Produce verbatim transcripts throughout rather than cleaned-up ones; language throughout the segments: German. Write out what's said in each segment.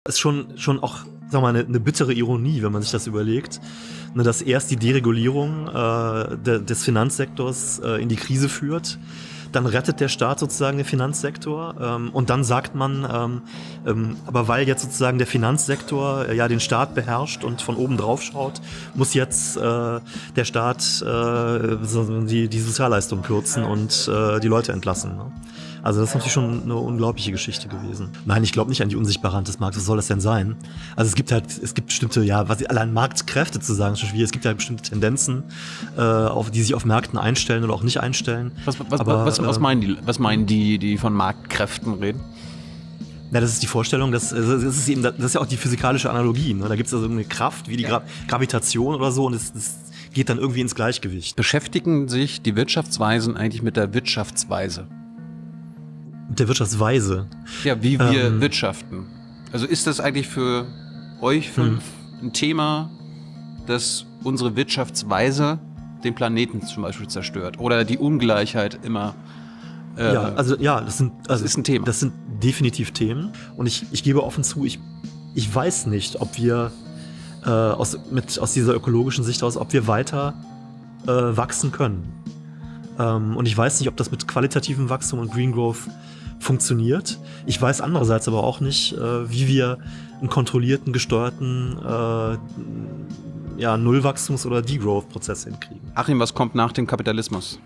ist schon, schon auch, sag mal, eine, eine bittere Ironie, wenn man sich das überlegt, ne, dass erst die Deregulierung äh, de, des Finanzsektors äh, in die Krise führt. Dann rettet der Staat sozusagen den Finanzsektor ähm, und dann sagt man, ähm, ähm, aber weil jetzt sozusagen der Finanzsektor äh, ja den Staat beherrscht und von oben drauf schaut, muss jetzt äh, der Staat äh, die, die Sozialleistung kürzen und äh, die Leute entlassen. Ne? Also das ist natürlich schon eine unglaubliche Geschichte gewesen. Nein, ich glaube nicht an die unsichtbare Hand des Marktes. Was soll das denn sein? Also es gibt halt, es gibt bestimmte, ja, was allein Marktkräfte zu sagen, ist schon schwierig. Es gibt halt bestimmte Tendenzen, äh, auf, die sich auf Märkten einstellen oder auch nicht einstellen. Was, was, Aber, was, was äh, meinen die, was meinen die, die von Marktkräften reden? Ja, das ist die Vorstellung, dass, das ist eben, das ist ja auch die physikalische Analogie. Ne? Da gibt es also eine Kraft wie die Gra- Gravitation oder so und es, es geht dann irgendwie ins Gleichgewicht. Beschäftigen sich die Wirtschaftsweisen eigentlich mit der Wirtschaftsweise? Mit der Wirtschaftsweise. Ja, wie wir Ähm. wirtschaften. Also ist das eigentlich für euch fünf hm. ein Thema, dass unsere Wirtschaftsweise den Planeten zum Beispiel zerstört oder die Ungleichheit immer äh, Ja, also ja, das sind also, das ist ein Thema. Das sind definitiv Themen und ich, ich gebe offen zu, ich, ich weiß nicht, ob wir äh, aus, mit, aus dieser ökologischen Sicht aus, ob wir weiter äh, wachsen können. Ähm, und ich weiß nicht, ob das mit qualitativem Wachstum und Green Growth funktioniert. Ich weiß andererseits aber auch nicht, äh, wie wir einen kontrollierten, gesteuerten äh, ja, Nullwachstums- oder Degrowth-Prozess hinkriegen. Achim, was kommt nach dem Kapitalismus?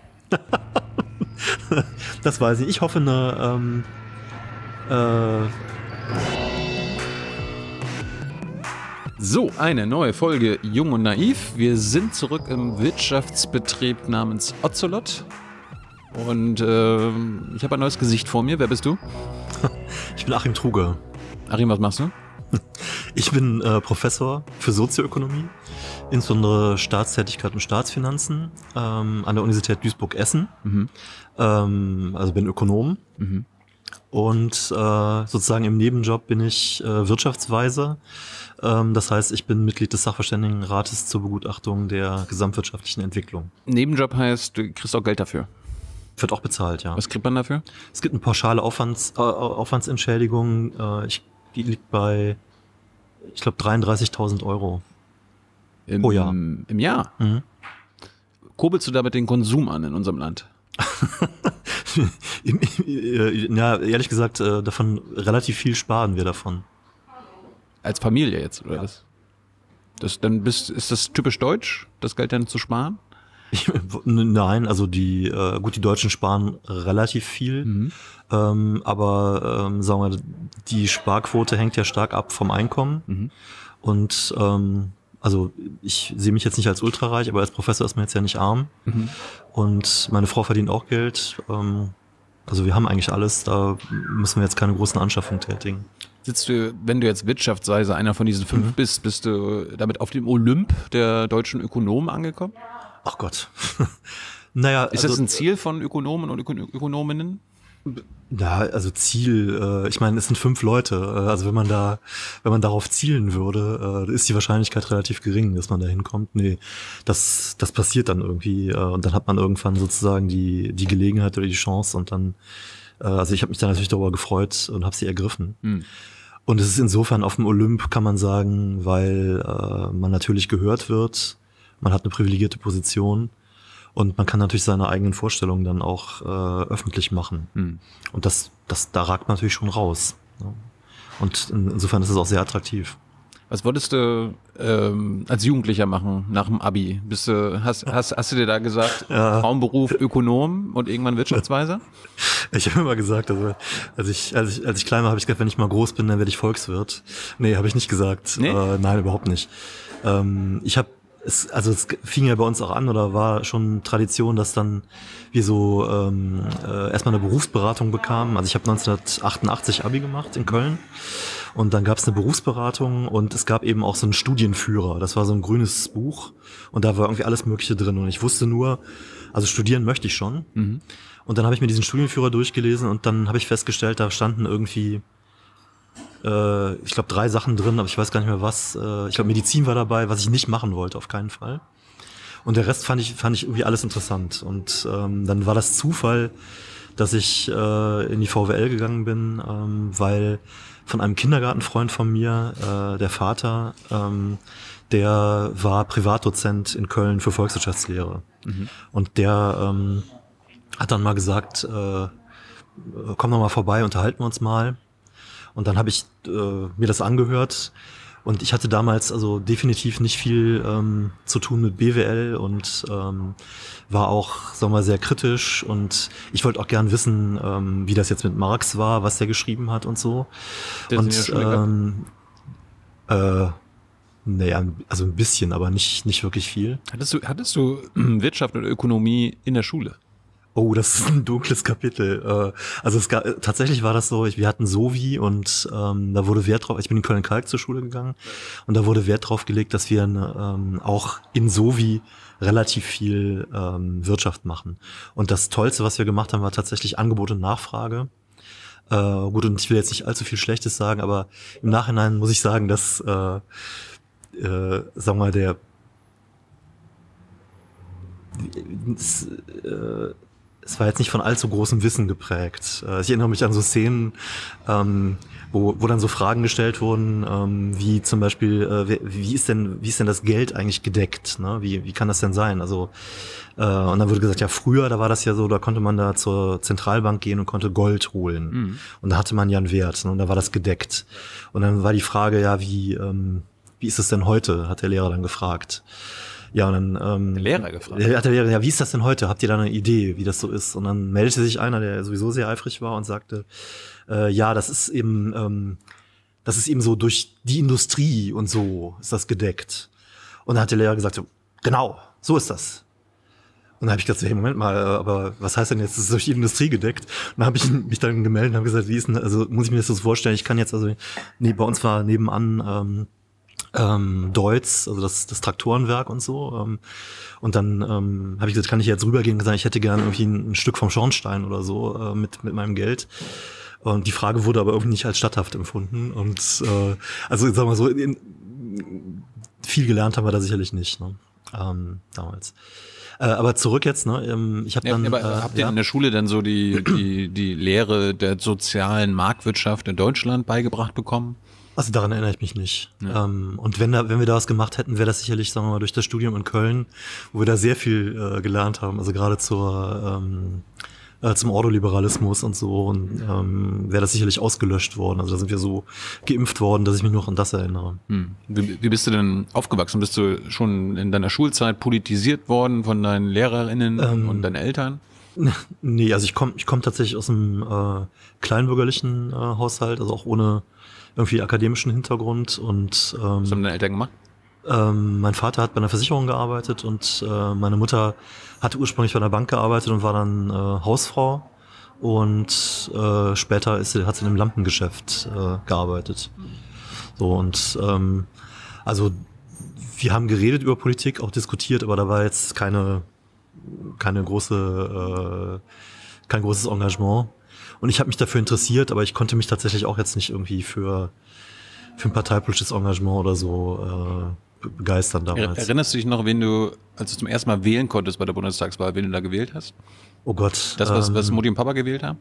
Das weiß ich. Ich hoffe, eine ähm, äh So, eine neue Folge Jung und Naiv. Wir sind zurück im Wirtschaftsbetrieb namens Ocelot. Und äh, ich habe ein neues Gesicht vor mir. Wer bist du? Ich bin Achim Truger. Achim, was machst du? Ich bin äh, Professor für Sozioökonomie, insbesondere Staatstätigkeit und Staatsfinanzen ähm, an der Universität Duisburg-Essen. Mhm. Ähm, also bin Ökonom. Mhm. Und äh, sozusagen im Nebenjob bin ich äh, Wirtschaftsweiser. Ähm, das heißt, ich bin Mitglied des Sachverständigenrates zur Begutachtung der gesamtwirtschaftlichen Entwicklung. Nebenjob heißt, du kriegst auch Geld dafür? Wird auch bezahlt, ja. Was kriegt man dafür? Es gibt eine pauschale Aufwands, äh, Aufwandsentschädigung. Äh, ich, die liegt bei, ich glaube, dreiunddreißigtausend Euro Im, pro Jahr. Im Jahr? Mhm. Kurbelst du damit den Konsum an in unserem Land? Ja, ehrlich gesagt, äh, davon relativ viel sparen wir davon. Als Familie jetzt, oder ja. was? Das, dann bist, ist das typisch deutsch, das Geld dann zu sparen? Ich, nein, also die, äh, gut, die Deutschen sparen relativ viel, mhm. ähm, aber ähm, sagen wir, die Sparquote hängt ja stark ab vom Einkommen. Mhm. Und ähm, also ich sehe mich jetzt nicht als ultrareich, aber als Professor ist man jetzt ja nicht arm. Mhm. Und meine Frau verdient auch Geld. Ähm, also wir haben eigentlich alles, da müssen wir jetzt keine großen Anschaffungen tätigen. Sitzt du, wenn du jetzt Wirtschaftsweise einer von diesen fünf mhm. bist, bist du damit auf dem Olymp der deutschen Ökonomen angekommen? Ach Gott. Naja, ist also, das ein Ziel von Ökonomen und Öko- Ökonominnen? Ja, also Ziel, äh, ich meine, es sind fünf Leute. Äh, also wenn man da, wenn man darauf zielen würde, äh, ist die Wahrscheinlichkeit relativ gering, dass man da hinkommt. Nee, das, das passiert dann irgendwie äh, und dann hat man irgendwann sozusagen die, die Gelegenheit oder die Chance und dann, äh, also ich habe mich dann natürlich darüber gefreut und habe sie ergriffen. Hm. Und es ist insofern auf dem Olymp, kann man sagen, weil äh, man natürlich gehört wird, man hat eine privilegierte Position. Und man kann natürlich seine eigenen Vorstellungen dann auch äh, öffentlich machen. Hm. Und das, das, da ragt man natürlich schon raus. Ne? Und in, insofern ist es auch sehr attraktiv. Was wolltest du ähm, als Jugendlicher machen nach dem Abi? Bist du, hast, hast, hast du dir da gesagt, ja. Traumberuf Ökonom und irgendwann Wirtschaftsweiser? Ich habe immer gesagt, also als ich, als ich, als ich klein war, habe ich gesagt, wenn ich mal groß bin, dann werde ich Volkswirt. Nee, habe ich nicht gesagt. Nee? Äh, nein, überhaupt nicht. Ähm, ich habe Es, also es fing ja bei uns auch an oder war schon Tradition, dass dann wir so ähm, äh, erstmal eine Berufsberatung bekamen. Also ich habe neunzehnhundertachtundachtzig Abi gemacht in Köln und dann gab es eine Berufsberatung und es gab eben auch so einen Studienführer. Das war so ein grünes Buch und da war irgendwie alles Mögliche drin und ich wusste nur, also studieren möchte ich schon. Mhm. Und dann habe ich mir diesen Studienführer durchgelesen und dann habe ich festgestellt, da standen irgendwie ich glaube, drei Sachen drin, aber ich weiß gar nicht mehr was. Ich glaube, Medizin war dabei, was ich nicht machen wollte, auf keinen Fall. Und der Rest fand ich fand ich irgendwie alles interessant. Und ähm, dann war das Zufall, dass ich äh, in die V W L gegangen bin, ähm, weil von einem Kindergartenfreund von mir, äh, der Vater, ähm, der war Privatdozent in Köln für Volkswirtschaftslehre. Mhm. Und der ähm, hat dann mal gesagt, äh, komm doch mal vorbei, unterhalten wir uns mal. Und dann habe ich äh, mir das angehört. Und ich hatte damals also definitiv nicht viel ähm, zu tun mit B W L und ähm, war auch, sagen wir mal, sehr kritisch. Und ich wollte auch gern wissen, ähm, wie das jetzt mit Marx war, was der geschrieben hat und so. Das und ähm, äh, naja, also ein bisschen, aber nicht nicht wirklich viel. Hattest du, hattest du Wirtschaft und Ökonomie in der Schule? Oh, das ist ein dunkles Kapitel. Also es gab, tatsächlich war das so, wir hatten Sovi und ähm, da wurde Wert drauf, ich bin in Köln-Kalk zur Schule gegangen und da wurde Wert drauf gelegt, dass wir ähm, auch in Sovi relativ viel ähm, Wirtschaft machen. Und das Tollste, was wir gemacht haben, war tatsächlich Angebot und Nachfrage. Äh, gut, und ich will jetzt nicht allzu viel Schlechtes sagen, aber im Nachhinein muss ich sagen, dass, äh, äh, sagen wir mal, der es, äh, es war jetzt nicht von allzu großem Wissen geprägt. Ich erinnere mich an so Szenen, ähm, wo, wo dann so Fragen gestellt wurden, ähm, wie zum Beispiel, äh, wie ist denn, wie ist denn das Geld eigentlich gedeckt? Ne? Wie, wie kann das denn sein? Also äh, und dann wurde gesagt, ja früher, da war das ja so, da konnte man da zur Zentralbank gehen und konnte Gold holen. Mhm. Und da hatte man ja einen Wert, ne? Und da war das gedeckt. Und dann war die Frage, ja, wie, ähm, wie ist es denn heute? Hat der Lehrer dann gefragt. Ja, und dann ähm, der Lehrer gefragt. Der, hat der Lehrer, ja, wie ist das denn heute? Habt ihr da eine Idee, wie das so ist? Und dann meldete sich einer, der sowieso sehr eifrig war und sagte, äh, ja, das ist eben, ähm, das ist eben so durch die Industrie und so ist das gedeckt. Und dann hat der Lehrer gesagt, so, genau, so ist das. Und dann habe ich gedacht, hey, Moment mal, aber was heißt denn jetzt, das ist durch die Industrie gedeckt? Und dann habe ich mich dann gemeldet und habe gesagt, wie ist denn, also muss ich mir das so vorstellen, ich kann jetzt, also nee, bei uns war nebenan ähm, ähm, Deutz, also das, das Traktorenwerk und so. Ähm, und dann ähm, habe ich gesagt, kann ich jetzt rübergehen und gesagt, ich hätte gerne irgendwie ein, ein Stück vom Schornstein oder so äh, mit mit meinem Geld. Und die Frage wurde aber irgendwie nicht als statthaft empfunden. Und äh, also sagen wir so, in, viel gelernt haben wir da sicherlich nicht, ne? ähm, damals. Äh, aber zurück jetzt, ne? Ich habe dann. Ja, aber äh, habt ihr ja in der Schule dann so die die die Lehre der sozialen Marktwirtschaft in Deutschland beigebracht bekommen? Also daran erinnere ich mich nicht. Ja. Ähm, und wenn da, wenn wir da was gemacht hätten, wäre das sicherlich, sagen wir mal, durch das Studium in Köln, wo wir da sehr viel äh, gelernt haben. Also gerade zur ähm, äh, zum Ordoliberalismus und so, und ähm, wäre das sicherlich ausgelöscht worden. Also da sind wir so geimpft worden, dass ich mich nur an das erinnere. Hm. Wie, wie bist du denn aufgewachsen? Bist du schon in deiner Schulzeit politisiert worden von deinen Lehrerinnen ähm, und deinen Eltern? Nee, also ich komme ich komm tatsächlich aus einem äh, kleinbürgerlichen äh, Haushalt, also auch ohne irgendwie akademischen Hintergrund. Und ähm, was haben deine Eltern gemacht? Ähm, mein Vater hat bei einer Versicherung gearbeitet und äh, meine Mutter hatte ursprünglich bei einer Bank gearbeitet und war dann äh, Hausfrau, und äh, später ist sie, hat sie in einem Lampengeschäft äh, gearbeitet. So, und ähm, also wir haben geredet über Politik, auch diskutiert, aber da war jetzt keine keine große äh, kein großes Engagement. Und ich habe mich dafür interessiert, aber ich konnte mich tatsächlich auch jetzt nicht irgendwie für für ein parteipolitisches Engagement oder so äh, begeistern damals. Erinnerst du dich noch, wen du, als du zum ersten Mal wählen konntest bei der Bundestagswahl, wen du da gewählt hast? Oh Gott. Das, was, ähm, was Mutti und Papa gewählt haben?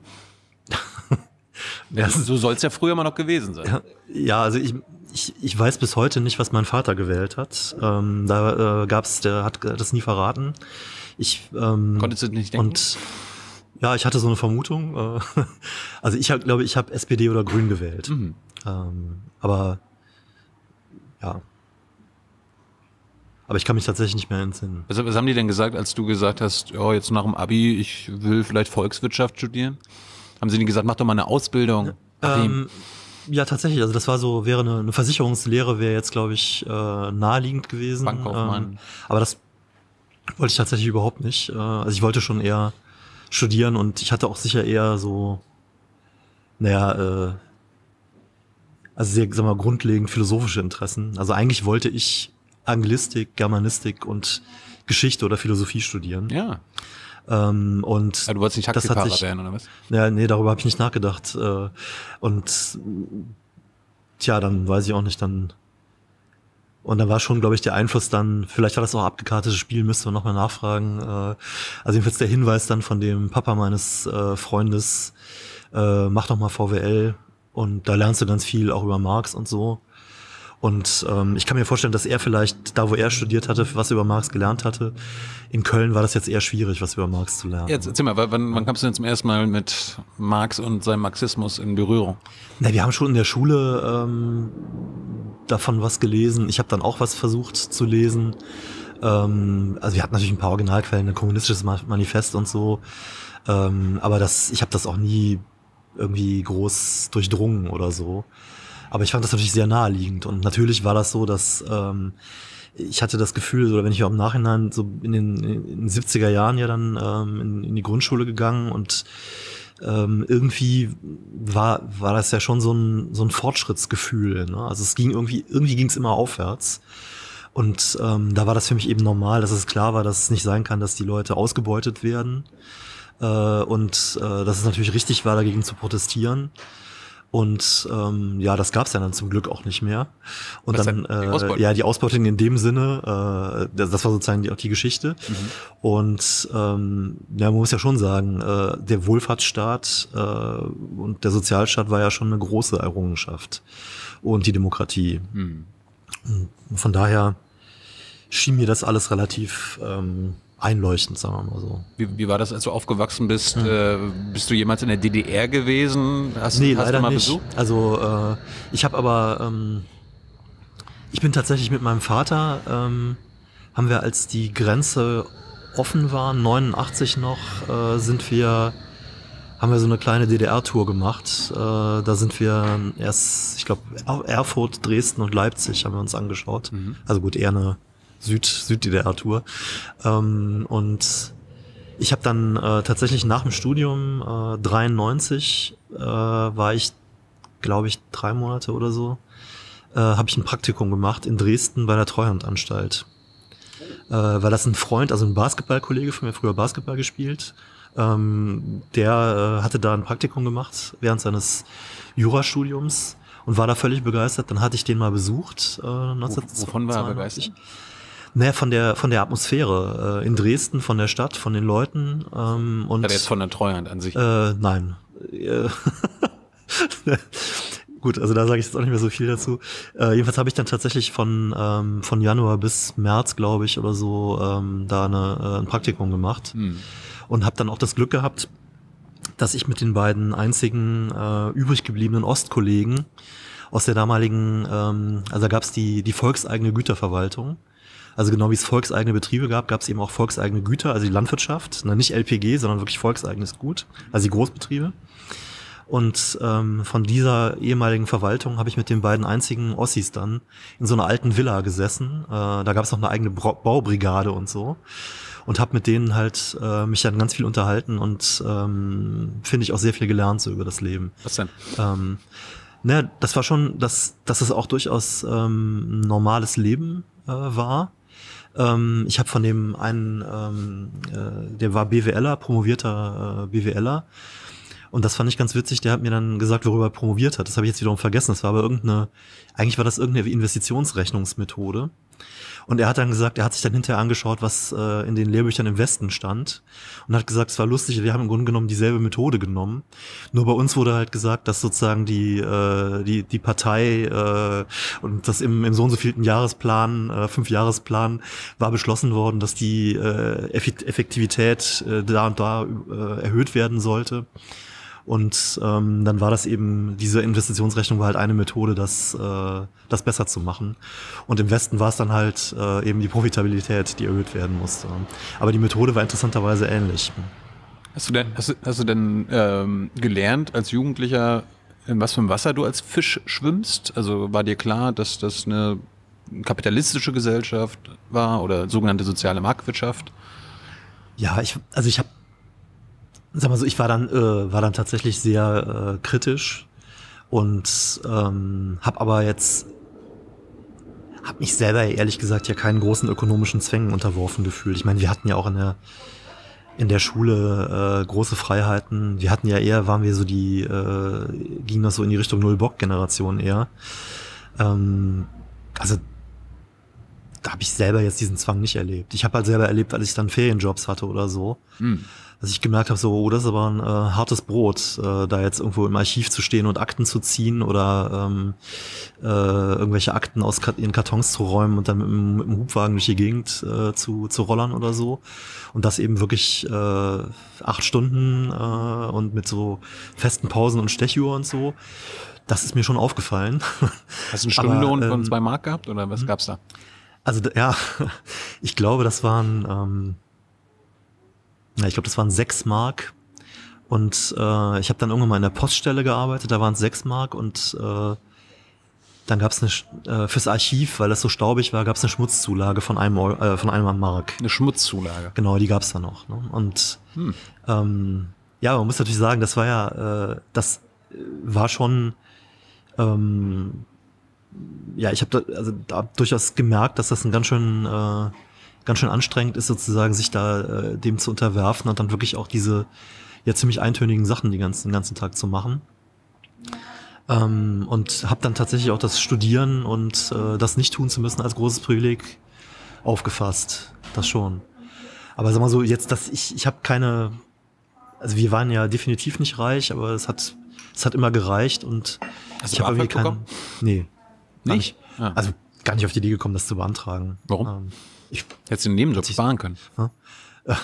Ja, so soll es ja früher mal noch gewesen sein. Ja, also ich, ich, ich weiß bis heute nicht, was mein Vater gewählt hat. Ähm, da äh, gab's, der hat das nie verraten. Ich, ähm, Konntest du nicht denken? Und ja, ich hatte so eine Vermutung. Äh, also ich hab, glaube, ich habe S P D oder Grün gewählt. Mhm. Ähm, aber ja. Aber ich kann mich tatsächlich nicht mehr entsinnen. Was, was haben die denn gesagt, als du gesagt hast, oh, jetzt nach dem Abi, ich will vielleicht Volkswirtschaft studieren? Haben sie nicht gesagt, mach doch mal eine Ausbildung? Ähm, ja, tatsächlich. Also das war so, wäre eine, eine Versicherungslehre, wäre jetzt, glaube ich, äh, naheliegend gewesen. Bankkaufmann. Ähm, aber das wollte ich tatsächlich überhaupt nicht. Äh, also ich wollte schon eher studieren, und ich hatte auch sicher eher so, naja, äh, also sehr, sagen wir mal, grundlegend philosophische Interessen. Also eigentlich wollte ich Anglistik, Germanistik und Geschichte oder Philosophie studieren. Ja. Ähm, und aber du wolltest nicht Taxifahrer werden, oder was? Ja, nee, darüber habe ich nicht nachgedacht. Äh, und tja, dann weiß ich auch nicht, dann Und da war schon, glaube ich, der Einfluss dann, vielleicht war das auch abgekartetes Spiel, müsste man nochmal nachfragen. Äh, also jedenfalls der Hinweis dann von dem Papa meines äh, Freundes, äh, mach doch mal V W L und da lernst du ganz viel auch über Marx und so. Und ähm, ich kann mir vorstellen, dass er vielleicht, da wo er studiert hatte, was über Marx gelernt hatte, in Köln war das jetzt eher schwierig, was über Marx zu lernen. Jetzt erzähl mal, wann, wann kamst du denn zum ersten Mal mit Marx und seinem Marxismus in Berührung? Na, wir haben schon in der Schule ähm, davon was gelesen. Ich habe dann auch was versucht zu lesen. Ähm, also wir hatten natürlich ein paar Originalquellen, ein kommunistisches Manifest und so. Ähm, aber das, ich habe das auch nie irgendwie groß durchdrungen oder so. Aber ich fand das natürlich sehr naheliegend. Und natürlich war das so, dass ähm, ich hatte das Gefühl, oder wenn ich auch im Nachhinein so in den, in den siebziger Jahren ja dann ähm, in, in die Grundschule gegangen und ähm, irgendwie war war das ja schon so ein so ein Fortschrittsgefühl. Ne? Also es ging irgendwie irgendwie ging es immer aufwärts. Und ähm, da war das für mich eben normal, dass es klar war, dass es nicht sein kann, dass die Leute ausgebeutet werden. Äh, und äh, dass es natürlich richtig war, dagegen zu protestieren. Und ähm, ja, das gab's ja dann zum Glück auch nicht mehr. Und Was dann, dann die äh, ja, die Ausbeutung in dem Sinne, äh, das, das war sozusagen die, auch die Geschichte. Mhm. Und ähm, ja, man muss ja schon sagen, äh, der Wohlfahrtsstaat äh, und der Sozialstaat war ja schon eine große Errungenschaft. Und die Demokratie. Mhm. Und von daher schien mir das alles relativ ähm, einleuchtend, sagen wir mal so. Wie, wie war das, als du aufgewachsen bist? Hm. Äh, bist du jemals in der D D R gewesen? Hast, nee, hast leider du mal nicht. besucht? Also äh, ich habe aber, ähm, ich bin tatsächlich mit meinem Vater, ähm, haben wir, als die Grenze offen war, neunundachtzig noch, äh, sind wir, haben wir so eine kleine D D R-Tour gemacht. Äh, da sind wir erst, ich glaube, Erfurt, Dresden und Leipzig haben wir uns angeschaut. Mhm. Also gut, eher eine Süd, Süd-D D R-Tour. Ähm, und ich habe dann äh, tatsächlich nach dem Studium äh, dreiundneunzig äh, war ich, glaube ich, drei Monate oder so, äh, habe ich ein Praktikum gemacht in Dresden bei der Treuhandanstalt. Äh, weil das ein Freund, also ein Basketballkollege von mir, früher Basketball gespielt, ähm, der äh, hatte da ein Praktikum gemacht während seines Jurastudiums und war da völlig begeistert. Dann hatte ich den mal besucht. Äh, neunzehnhundertzweiundneunzig. Wovon war er begeistert? Naja, von der von der Atmosphäre äh, in Dresden, von der Stadt, von den Leuten. Ähm, und Hat er jetzt von der Treuhand an sich? Äh, nein. Gut, also da sage ich jetzt auch nicht mehr so viel dazu. Äh, jedenfalls habe ich dann tatsächlich von ähm, von Januar bis März, glaube ich, oder so, ähm, da eine, äh, ein Praktikum gemacht. Hm. Und habe dann auch das Glück gehabt, dass ich mit den beiden einzigen äh, übrig gebliebenen Ostkollegen aus der damaligen, ähm, also da gab es die die volkseigene Güterverwaltung. Also genau wie es volkseigene Betriebe gab, gab es eben auch volkseigene Güter, also die Landwirtschaft, na, nicht L P G, sondern wirklich volkseigenes Gut, also die Großbetriebe. Und ähm, von dieser ehemaligen Verwaltung habe ich mit den beiden einzigen Ossis dann in so einer alten Villa gesessen. Äh, da gab es noch eine eigene Bra- Baubrigade und so. Und habe mit denen halt äh, mich dann ganz viel unterhalten und ähm, finde ich auch sehr viel gelernt so über das Leben. Was denn? Ähm, ne, das war schon, dass, dass es auch durchaus ähm, ein normales Leben äh, war. Ähm, ich habe von dem einen, ähm, äh, der war BWLer, promovierter äh, BWLer. Und das fand ich ganz witzig, der hat mir dann gesagt, worüber er promoviert hat. Das habe ich jetzt wiederum vergessen. Das war aber irgendeine, eigentlich war das irgendeine Investitionsrechnungsmethode. Und er hat dann gesagt, er hat sich dann hinterher angeschaut, was äh, in den Lehrbüchern im Westen stand und hat gesagt, es war lustig, wir haben im Grunde genommen dieselbe Methode genommen. Nur bei uns wurde halt gesagt, dass sozusagen die äh, die die Partei äh, und das im im so und so vielten Jahresplan, äh, Fünfjahresplan war beschlossen worden, dass die äh, Effektivität äh, da und da äh, erhöht werden sollte. Und ähm, dann war das eben, diese Investitionsrechnung war halt eine Methode, das äh, das besser zu machen. Und im Westen war es dann halt äh, eben die Profitabilität, die erhöht werden musste. Aber die Methode war interessanterweise ähnlich. Hast du denn, hast du, hast du denn ähm, gelernt als Jugendlicher, in was für einem Wasser du als Fisch schwimmst? Also war dir klar, dass das eine kapitalistische Gesellschaft war oder sogenannte soziale Marktwirtschaft? Ja, ich also ich habe Sag mal so, ich war dann äh, war dann tatsächlich sehr äh, kritisch und ähm, habe aber jetzt habe mich selber ehrlich gesagt ja keinen großen ökonomischen Zwängen unterworfen gefühlt. Ich meine, wir hatten ja auch in der in der Schule äh, große Freiheiten. Wir hatten ja eher, waren wir so die, äh, ging das so in die Richtung Null-Bock-Generation eher. Ähm, also habe ich selber jetzt diesen Zwang nicht erlebt. Ich habe halt selber erlebt, als ich dann Ferienjobs hatte oder so, mhm. dass ich gemerkt habe, so, oh, das ist aber ein äh, hartes Brot, äh, da jetzt irgendwo im Archiv zu stehen und Akten zu ziehen oder ähm, äh, irgendwelche Akten aus in Kartons zu räumen und dann mit dem, mit dem Hubwagen durch die Gegend äh, zu, zu rollern oder so. Und das eben wirklich äh, acht Stunden äh, und mit so festen Pausen und Stechuhr und so. Das ist mir schon aufgefallen. Hast du einen Stundenlohn aber, ähm, von zwei Mark gehabt oder was gab's da? Also ja, ich glaube, das waren, ähm, ja, ich glaube, das waren sechs Mark. Und äh, ich habe dann irgendwann mal in der Poststelle gearbeitet, da waren es sechs Mark und äh, dann gab es eine äh, fürs Archiv, weil das so staubig war, gab es eine Schmutzzulage von einem Euro, äh, von einem Mark. Eine Schmutzzulage. Genau, die gab es dann noch. Ne? Und hm. ähm, ja, man muss natürlich sagen, das war ja, äh, das war schon, ähm, ja, ich habe da, also da durchaus gemerkt, dass das ein ganz schön, äh, ganz schön anstrengend ist, sozusagen sich da äh, dem zu unterwerfen und dann wirklich auch diese ja ziemlich eintönigen Sachen die ganzen, den ganzen Tag zu machen. Ähm, und habe dann tatsächlich auch das Studieren und äh, das nicht tun zu müssen als großes Privileg aufgefasst. Das schon. Aber sag mal so, jetzt, dass ich, ich habe keine, also wir waren ja definitiv nicht reich, aber es hat, es hat immer gereicht und Hast ich du habe irgendwie bekommen? keinen, nee, gar nicht. nicht. Ah. Also gar nicht auf die Idee gekommen, das zu beantragen. Warum? Ähm, ich, Hättest du einen Nebenjob sparen können. Ja,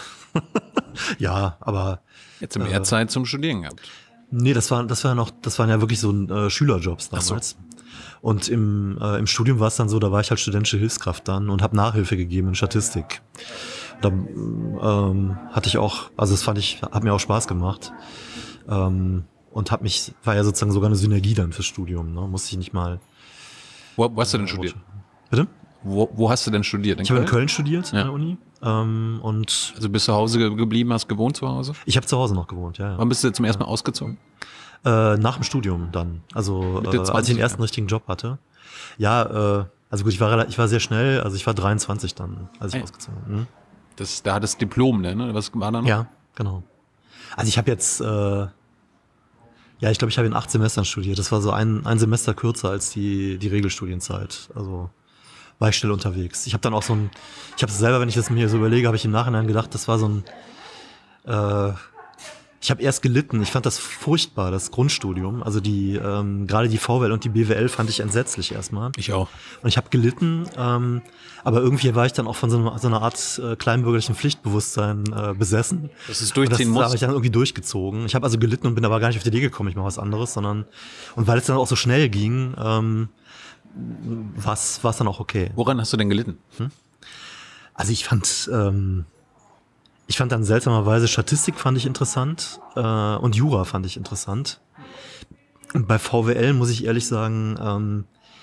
ja, aber jetzt mehr äh, Zeit zum Studieren gehabt. Nee, das war, das war noch, das waren ja wirklich so äh, Schülerjobs damals. So. Und im, äh, im Studium war es dann so, da war ich halt studentische Hilfskraft dann und habe Nachhilfe gegeben in Statistik. Da ähm, hatte ich auch, also das fand ich, hat mir auch Spaß gemacht. Ähm, und hab mich, war ja sozusagen sogar eine Synergie dann fürs Studium, ne? Musste ich nicht mal. Wo, wo hast du denn studiert? Bitte? Wo, wo hast du denn studiert? In ich habe in Köln studiert, ja. an der Uni. Ähm, und also bist du zu Hause geblieben, hast gewohnt zu Hause? Ich habe zu Hause noch gewohnt, ja. ja. Wann bist du zum ersten Mal ausgezogen? Äh, nach dem Studium dann. Also äh, als ich den ersten richtigen Job hatte. Ja, äh, also gut, ich war ich war sehr schnell, also ich war dreiundzwanzig dann, als ich hey. ausgezogen bin. Hm? Das, da hattest du Diplom, ne? Was war da noch? Ja, genau. Also ich habe jetzt, äh, ja, ich glaube, ich habe in acht Semestern studiert. Das war so ein, ein Semester kürzer als die, die Regelstudienzeit. Also war ich schnell unterwegs. Ich habe dann auch so ein, ich habe selber, wenn ich das mir so überlege, habe ich im Nachhinein gedacht, das war so ein, äh, ich habe erst gelitten. Ich fand das furchtbar, das Grundstudium. Also die, ähm, gerade die V W L und die B W L fand ich entsetzlich erstmal. Ich auch. Und ich habe gelitten, ähm, aber irgendwie war ich dann auch von so einer, so einer Art äh, kleinbürgerlichen Pflichtbewusstsein äh, besessen. Das ist durchziehen muss. Das habe ich dann irgendwie durchgezogen. Ich habe also gelitten und bin aber gar nicht auf die Idee gekommen, ich mache was anderes, sondern, und weil es dann auch so schnell ging, ähm, war es dann auch okay. Woran hast du denn gelitten? Hm? Also ich fand, ähm, ich fand dann seltsamerweise Statistik fand ich interessant äh, und Jura fand ich interessant. Und bei V W L muss ich ehrlich sagen, ähm,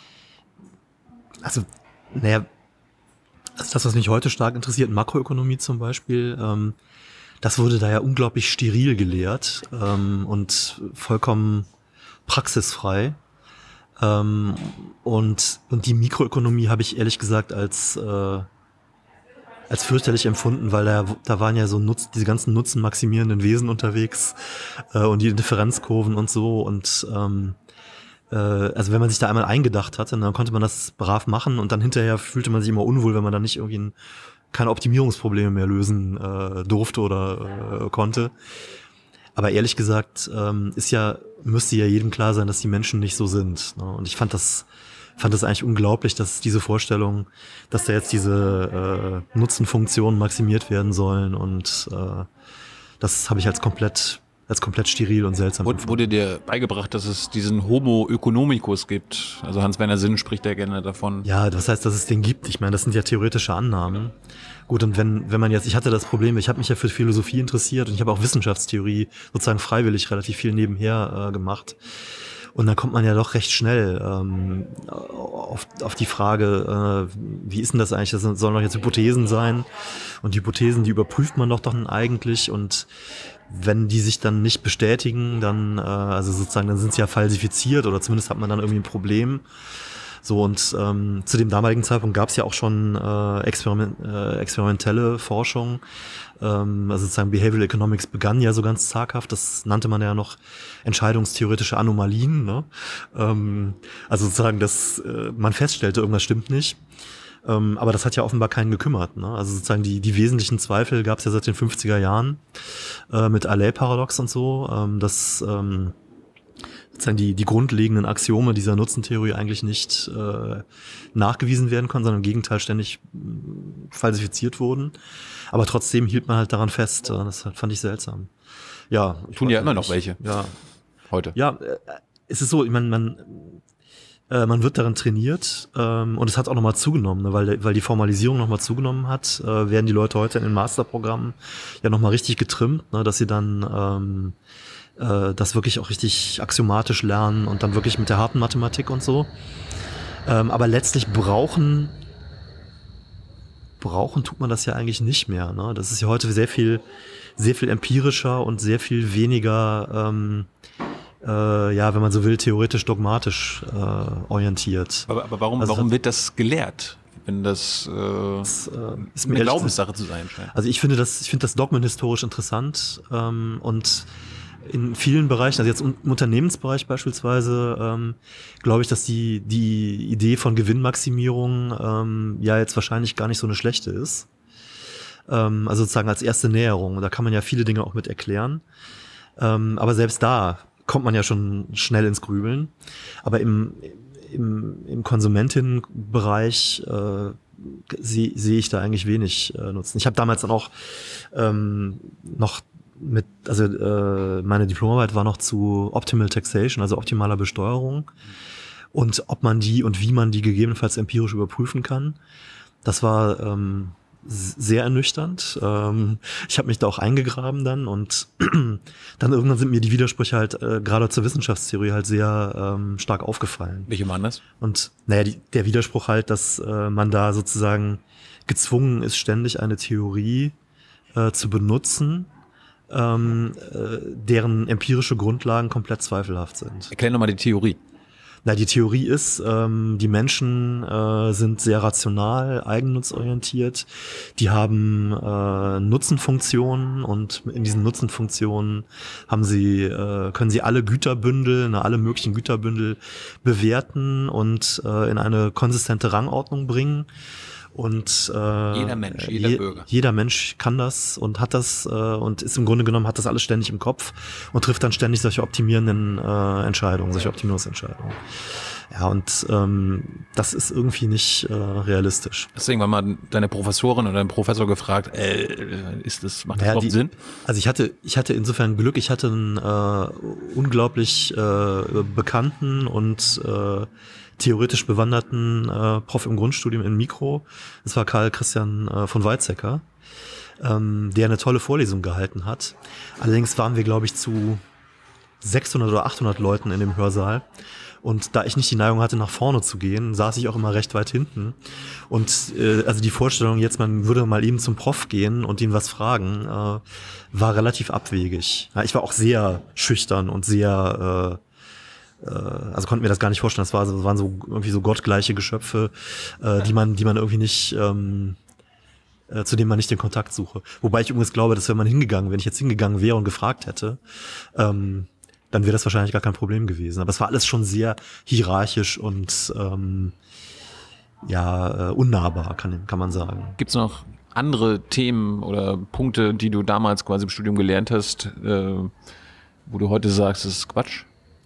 also, naja, also das, was mich heute stark interessiert, Makroökonomie zum Beispiel, ähm, das wurde da ja unglaublich steril gelehrt ähm, und vollkommen praxisfrei. Ähm, und, und die Mikroökonomie habe ich ehrlich gesagt als, äh, als fürchterlich empfunden, weil da, da waren ja so Nutz, diese ganzen nutzenmaximierenden Wesen unterwegs äh, und die Differenzkurven und so und ähm, äh, also wenn man sich da einmal eingedacht hatte, dann konnte man das brav machen und dann hinterher fühlte man sich immer unwohl, wenn man dann nicht irgendwie ein, keine Optimierungsprobleme mehr lösen äh, durfte oder äh, konnte. Aber ehrlich gesagt ähm, ist ja, müsste ja jedem klar sein, dass die Menschen nicht so sind. Ne? Und ich fand das, fand das eigentlich unglaublich, dass diese Vorstellung, dass da jetzt diese äh, Nutzenfunktionen maximiert werden sollen und äh, das habe ich als komplett, als komplett steril und seltsam empfunden. Wurde dir beigebracht, dass es diesen Homo economicus gibt? Also Hans-Werner Sinn spricht ja gerne davon. Ja, das heißt, dass es den gibt. Ich meine, das sind ja theoretische Annahmen. Gut, und wenn wenn man jetzt, ich hatte das Problem, ich habe mich ja für Philosophie interessiert und ich habe auch Wissenschaftstheorie sozusagen freiwillig relativ viel nebenher äh, gemacht. Und dann kommt man ja doch recht schnell ähm, auf, auf die Frage, äh, wie ist denn das eigentlich? Das sollen doch jetzt Hypothesen sein. Und die Hypothesen, die überprüft man doch doch eigentlich. Und wenn die sich dann nicht bestätigen, dann, äh, also sozusagen, dann sind sie ja falsifiziert oder zumindest hat man dann irgendwie ein Problem. So, und ähm, zu dem damaligen Zeitpunkt gab es ja auch schon äh, Experiment, äh, experimentelle Forschung. Ähm, also sozusagen Behavioral Economics begann ja so ganz zaghaft. Das nannte man ja noch entscheidungstheoretische Anomalien. Ne? Ähm, also sozusagen, dass äh, man feststellte, irgendwas stimmt nicht. Ähm, aber das hat ja offenbar keinen gekümmert. Ne? Also sozusagen die, die wesentlichen Zweifel gab es ja seit den fünfziger Jahren äh, mit Allais-Paradox und so, ähm, dass ähm, sozusagen die, die grundlegenden Axiome dieser Nutzentheorie eigentlich nicht äh, nachgewiesen werden konnten, sondern im Gegenteil ständig falsifiziert wurden. Aber trotzdem hielt man halt daran fest. Das fand ich seltsam. Ja, tun ja immer noch welche. Ja, heute. Ja, äh, es ist so, ich meine, man äh, man wird daran trainiert ähm, und es hat auch nochmal zugenommen, ne, weil weil die Formalisierung nochmal zugenommen hat, äh, werden die Leute heute in den Masterprogrammen ja nochmal richtig getrimmt, ne, dass sie dann ähm, äh, das wirklich auch richtig axiomatisch lernen und dann wirklich mit der harten Mathematik und so. Ähm, aber letztlich brauchen brauchen tut man das ja eigentlich nicht mehr. Ne? Das ist ja heute sehr viel sehr viel empirischer und sehr viel weniger ähm, äh, ja, wenn man so will, theoretisch dogmatisch äh, orientiert. Aber, aber warum, also warum wird das gelehrt, wenn das, äh, das äh, ist eine Glaubenssache zu sein scheint? Also ich finde das, ich finde das Dogmen historisch interessant ähm, und in vielen Bereichen, also jetzt im Unternehmensbereich beispielsweise, ähm, glaube ich, dass die die Idee von Gewinnmaximierung ähm, ja jetzt wahrscheinlich gar nicht so eine schlechte ist. Ähm, also sozusagen als erste Näherung. Da kann man ja viele Dinge auch mit erklären. Ähm, aber selbst da kommt man ja schon schnell ins Grübeln. Aber im, im, im Konsumentinnenbereich äh, sehe seh ich da eigentlich wenig äh, Nutzen. Ich habe damals dann auch ähm, noch mit, also äh, meine Diplomarbeit war noch zu Optimal Taxation, also optimaler Besteuerung und ob man die und wie man die gegebenenfalls empirisch überprüfen kann. Das war ähm, sehr ernüchternd. Ähm, ich habe mich da auch eingegraben dann und dann irgendwann sind mir die Widersprüche halt äh, gerade zur Wissenschaftstheorie halt sehr ähm, stark aufgefallen. Welche waren das? Und naja, die, der Widerspruch halt, dass äh, man da sozusagen gezwungen ist, ständig eine Theorie äh, zu benutzen, ähm, äh, deren empirische Grundlagen komplett zweifelhaft sind. Erklär nochmal die Theorie. Na, die Theorie ist, ähm, die Menschen äh, sind sehr rational, eigennutzorientiert. Die haben äh, Nutzenfunktionen und in diesen Nutzenfunktionen haben sie, äh, können sie alle Güterbündel, na, alle möglichen Güterbündel bewerten und äh, in eine konsistente Rangordnung bringen. Und äh, jeder Mensch, jeder je, Bürger. Jeder Mensch kann das und hat das äh, und ist im Grunde genommen, hat das alles ständig im Kopf und trifft dann ständig solche optimierenden äh, Entscheidungen, solche Optimierungsentscheidungen. Ja, und ähm, das ist irgendwie nicht äh, realistisch. Deswegen war mal deine Professorin oder dein Professor gefragt, äh, ist das, macht das naja, überhaupt die, Sinn? Also ich hatte, ich hatte insofern Glück, ich hatte einen äh, unglaublich äh, bekannten und äh, theoretisch bewanderten äh, Prof im Grundstudium in Mikro. Das war Karl Christian äh, von Weizsäcker, ähm, der eine tolle Vorlesung gehalten hat. Allerdings waren wir, glaube ich, zu sechshundert oder achthundert Leuten in dem Hörsaal. Und da ich nicht die Neigung hatte, nach vorne zu gehen, saß ich auch immer recht weit hinten. Und äh, also die Vorstellung jetzt, man würde mal eben zum Prof gehen und ihn was fragen, äh, war relativ abwegig. Ja, ich war auch sehr schüchtern und sehr äh, also konnte mir das gar nicht vorstellen. Das, war, das waren so irgendwie so gottgleiche Geschöpfe, äh, die man, die man irgendwie nicht, ähm, äh, zu denen man nicht den Kontakt suche. Wobei ich übrigens glaube, dass wenn man hingegangen, wenn ich jetzt hingegangen wäre und gefragt hätte, ähm, dann wäre das wahrscheinlich gar kein Problem gewesen. Aber es war alles schon sehr hierarchisch und ähm, ja äh, unnahbar, kann, kann man sagen. Gibt's noch andere Themen oder Punkte, die du damals quasi im Studium gelernt hast, äh, wo du heute sagst, das ist Quatsch?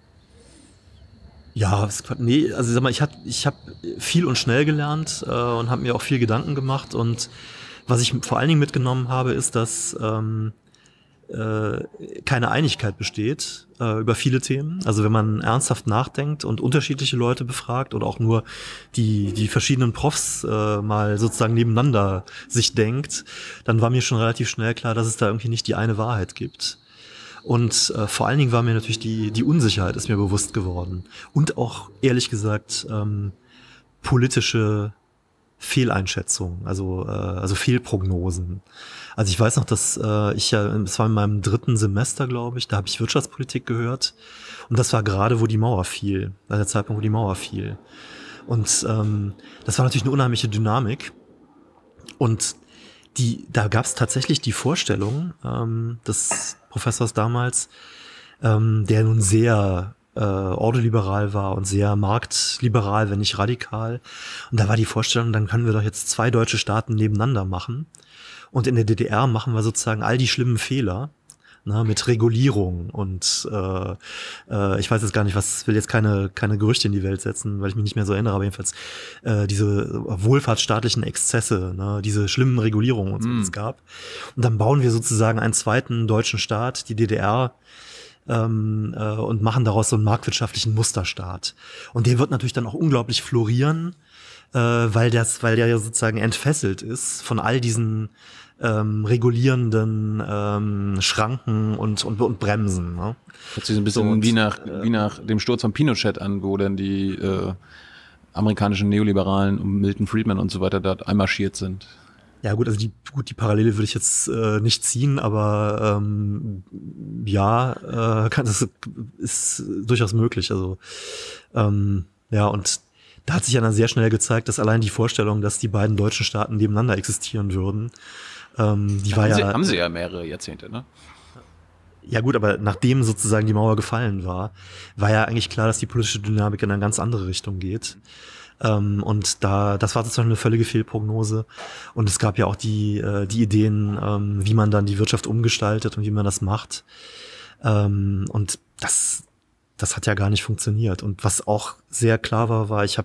Ja, nee, also sag mal, ich hab, ich habe viel und schnell gelernt äh, und habe mir auch viel Gedanken gemacht und was ich vor allen Dingen mitgenommen habe, ist, dass ähm, äh, keine Einigkeit besteht äh, über viele Themen. Also wenn man ernsthaft nachdenkt und unterschiedliche Leute befragt oder auch nur die die verschiedenen Profs äh, mal sozusagen nebeneinander sich denkt, dann war mir schon relativ schnell klar, dass es da irgendwie nicht die eine Wahrheit gibt. Und äh, vor allen Dingen war mir natürlich die die Unsicherheit ist mir bewusst geworden und auch ehrlich gesagt ähm, politische Fehleinschätzungen, also äh, also Fehlprognosen. Also ich weiß noch, dass äh, ich ja, es war in meinem dritten Semester, glaube ich, da habe ich Wirtschaftspolitik gehört und das war gerade, wo die Mauer fiel, bei der Zeitpunkt, wo die Mauer fiel. Und ähm, das war natürlich eine unheimliche Dynamik und die, da gab es tatsächlich die Vorstellung ähm, des Professors damals, ähm, der nun sehr äh, ordoliberal war und sehr marktliberal, wenn nicht radikal. Und da war die Vorstellung, dann können wir doch jetzt zwei deutsche Staaten nebeneinander machen. Und in der D D R machen wir sozusagen all die schlimmen Fehler, na, mit Regulierung und äh, äh, ich weiß jetzt gar nicht, was, will jetzt keine keine Gerüchte in die Welt setzen, weil ich mich nicht mehr so erinnere, aber jedenfalls äh, diese wohlfahrtsstaatlichen Exzesse, ne, diese schlimmen Regulierungen und so, die es gab. Und dann bauen wir sozusagen einen zweiten deutschen Staat, die D D R, ähm, äh, und machen daraus so einen marktwirtschaftlichen Musterstaat. Und der wird natürlich dann auch unglaublich florieren, äh, weil das, weil der ja sozusagen entfesselt ist von all diesen Ähm, regulierenden ähm, Schranken und, und, und Bremsen. Ne? Hört sich so ein bisschen so, und, wie, nach, äh, wie nach dem Sturz von Pinochet an, wo dann die äh, amerikanischen Neoliberalen um Milton Friedman und so weiter dort einmarschiert sind. Ja gut, also die, gut, die Parallele würde ich jetzt äh, nicht ziehen, aber ähm, ja, äh, kann, das ist durchaus möglich. Also ähm, ja, und da hat sich ja dann sehr schnell gezeigt, dass allein die Vorstellung, dass die beiden deutschen Staaten nebeneinander existieren würden, Ähm, die ja, war haben, ja, sie, haben sie ja mehrere Jahrzehnte, ne? Ja gut, aber nachdem sozusagen die Mauer gefallen war, war ja eigentlich klar, dass die politische Dynamik in eine ganz andere Richtung geht. Ähm, und da, das war sozusagen eine völlige Fehlprognose. Und es gab ja auch die, äh, die Ideen, ähm, wie man dann die Wirtschaft umgestaltet und wie man das macht. Ähm, und das, das hat ja gar nicht funktioniert. Und was auch sehr klar war, war, ich habe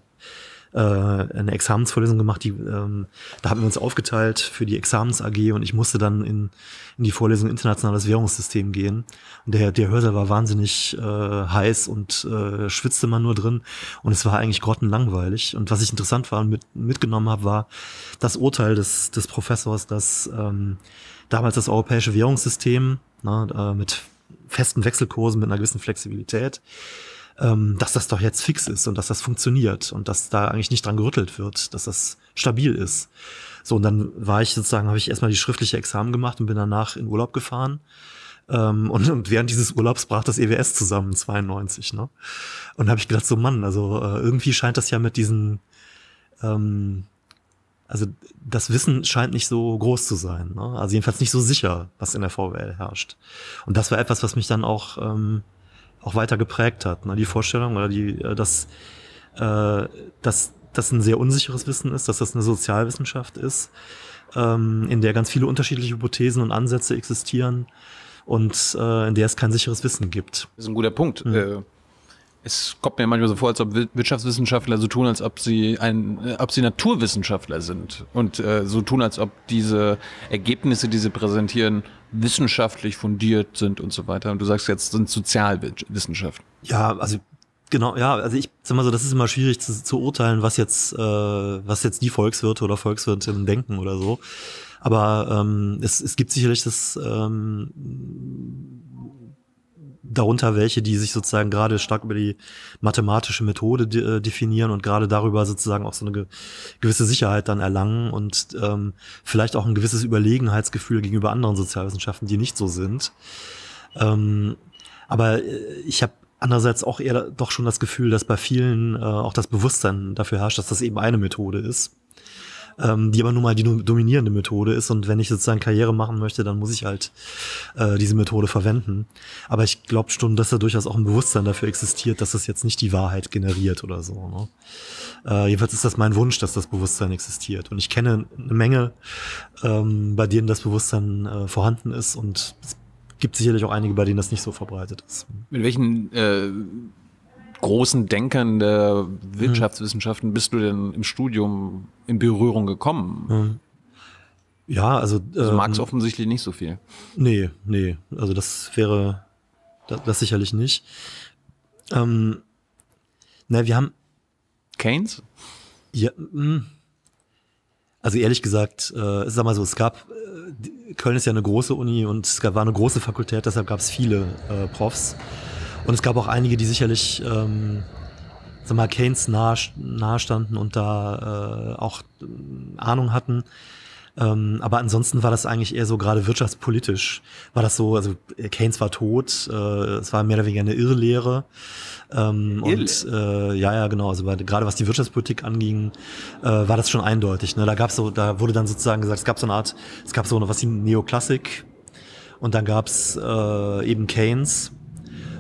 eine Examensvorlesung gemacht, die ähm, da haben wir uns aufgeteilt für die Examens-A G und ich musste dann in, in die Vorlesung Internationales Währungssystem gehen. Und der, der Hörsaal war wahnsinnig äh, heiß und äh, schwitzte man nur drin und es war eigentlich grottenlangweilig. Und was ich interessant war und mit, mitgenommen habe, war das Urteil des, des Professors, dass ähm, damals das europäische Währungssystem, na, äh, mit festen Wechselkursen, mit einer gewissen Flexibilität, Ähm, dass das doch jetzt fix ist und dass das funktioniert und dass da eigentlich nicht dran gerüttelt wird, dass das stabil ist. So, und dann war ich sozusagen, habe ich erstmal die schriftliche Examen gemacht und bin danach in Urlaub gefahren. Ähm, und, und während dieses Urlaubs brach das E W S zusammen, zweiundneunzig, ne? Und da habe ich gedacht, so Mann, also äh, irgendwie scheint das ja mit diesen, ähm, also das Wissen scheint nicht so groß zu sein, ne? Also jedenfalls nicht so sicher, was in der V W L herrscht. Und das war etwas, was mich dann auch ähm, auch weiter geprägt hat, ne? Die Vorstellung oder die, dass, äh, dass das ein sehr unsicheres Wissen ist, dass das eine Sozialwissenschaft ist, ähm, in der ganz viele unterschiedliche Hypothesen und Ansätze existieren und äh, in der es kein sicheres Wissen gibt. Das ist ein guter Punkt. Mhm. Äh, es kommt mir manchmal so vor, als ob Wirtschaftswissenschaftler so tun, als ob sie ein, äh, ob sie Naturwissenschaftler sind und äh, so tun, als ob diese Ergebnisse, die sie präsentieren, wissenschaftlich fundiert sind und so weiter. Und du sagst jetzt, sind Sozialwissenschaften. Ja, also genau, ja, also ich sag mal so, das ist immer schwierig zu, zu urteilen, was jetzt, äh, was jetzt die Volkswirte oder Volkswirtinnen denken oder so. Aber ähm, es, es gibt sicherlich das ähm, darunter welche, die sich sozusagen gerade stark über die mathematische Methode de- definieren und gerade darüber sozusagen auch so eine ge- gewisse Sicherheit dann erlangen und ähm, vielleicht auch ein gewisses Überlegenheitsgefühl gegenüber anderen Sozialwissenschaften, die nicht so sind. Ähm, aber ich habe andererseits auch eher doch schon das Gefühl, dass bei vielen äh, auch das Bewusstsein dafür herrscht, dass das eben eine Methode ist, ähm, die aber nun mal die dominierende Methode ist und wenn ich sozusagen Karriere machen möchte, dann muss ich halt äh, diese Methode verwenden. Aber ich glaube schon, dass da durchaus auch ein Bewusstsein dafür existiert, dass das jetzt nicht die Wahrheit generiert oder so, ne? Äh, jedenfalls ist das mein Wunsch, dass das Bewusstsein existiert. Und ich kenne eine Menge, ähm, bei denen das Bewusstsein äh, vorhanden ist und es gibt sicherlich auch einige, bei denen das nicht so verbreitet ist. Mit welchen äh, großen Denkern der Wirtschaftswissenschaften bist du denn im Studium in Berührung gekommen? Ja, also... Also ähm, Marx offensichtlich nicht so viel. Nee, nee, also das wäre... Das, das sicherlich nicht. Ähm, na, wir haben... Keynes? Ja, mh. Also ehrlich gesagt, äh, sag mal so, es gab... Äh, Köln ist ja eine große Uni und es gab, war eine große Fakultät, deshalb gab es viele äh, Profs. Und es gab auch einige, die sicherlich, ähm, sag mal, Keynes nahe, nahe standen und da äh, auch äh, Ahnung hatten. Ähm, aber ansonsten war das eigentlich eher so gerade wirtschaftspolitisch. War das so, also Keynes war tot, äh, es war mehr oder weniger eine Irrlehre. Ähm, Irrlehre. Und äh, ja, ja, genau, also bei, gerade was die Wirtschaftspolitik anging, äh, war das schon eindeutig. Ne? Da gab's so, da wurde dann sozusagen gesagt, es gab so eine Art, es gab so eine, was die Neoklassik und dann gab's äh, eben Keynes.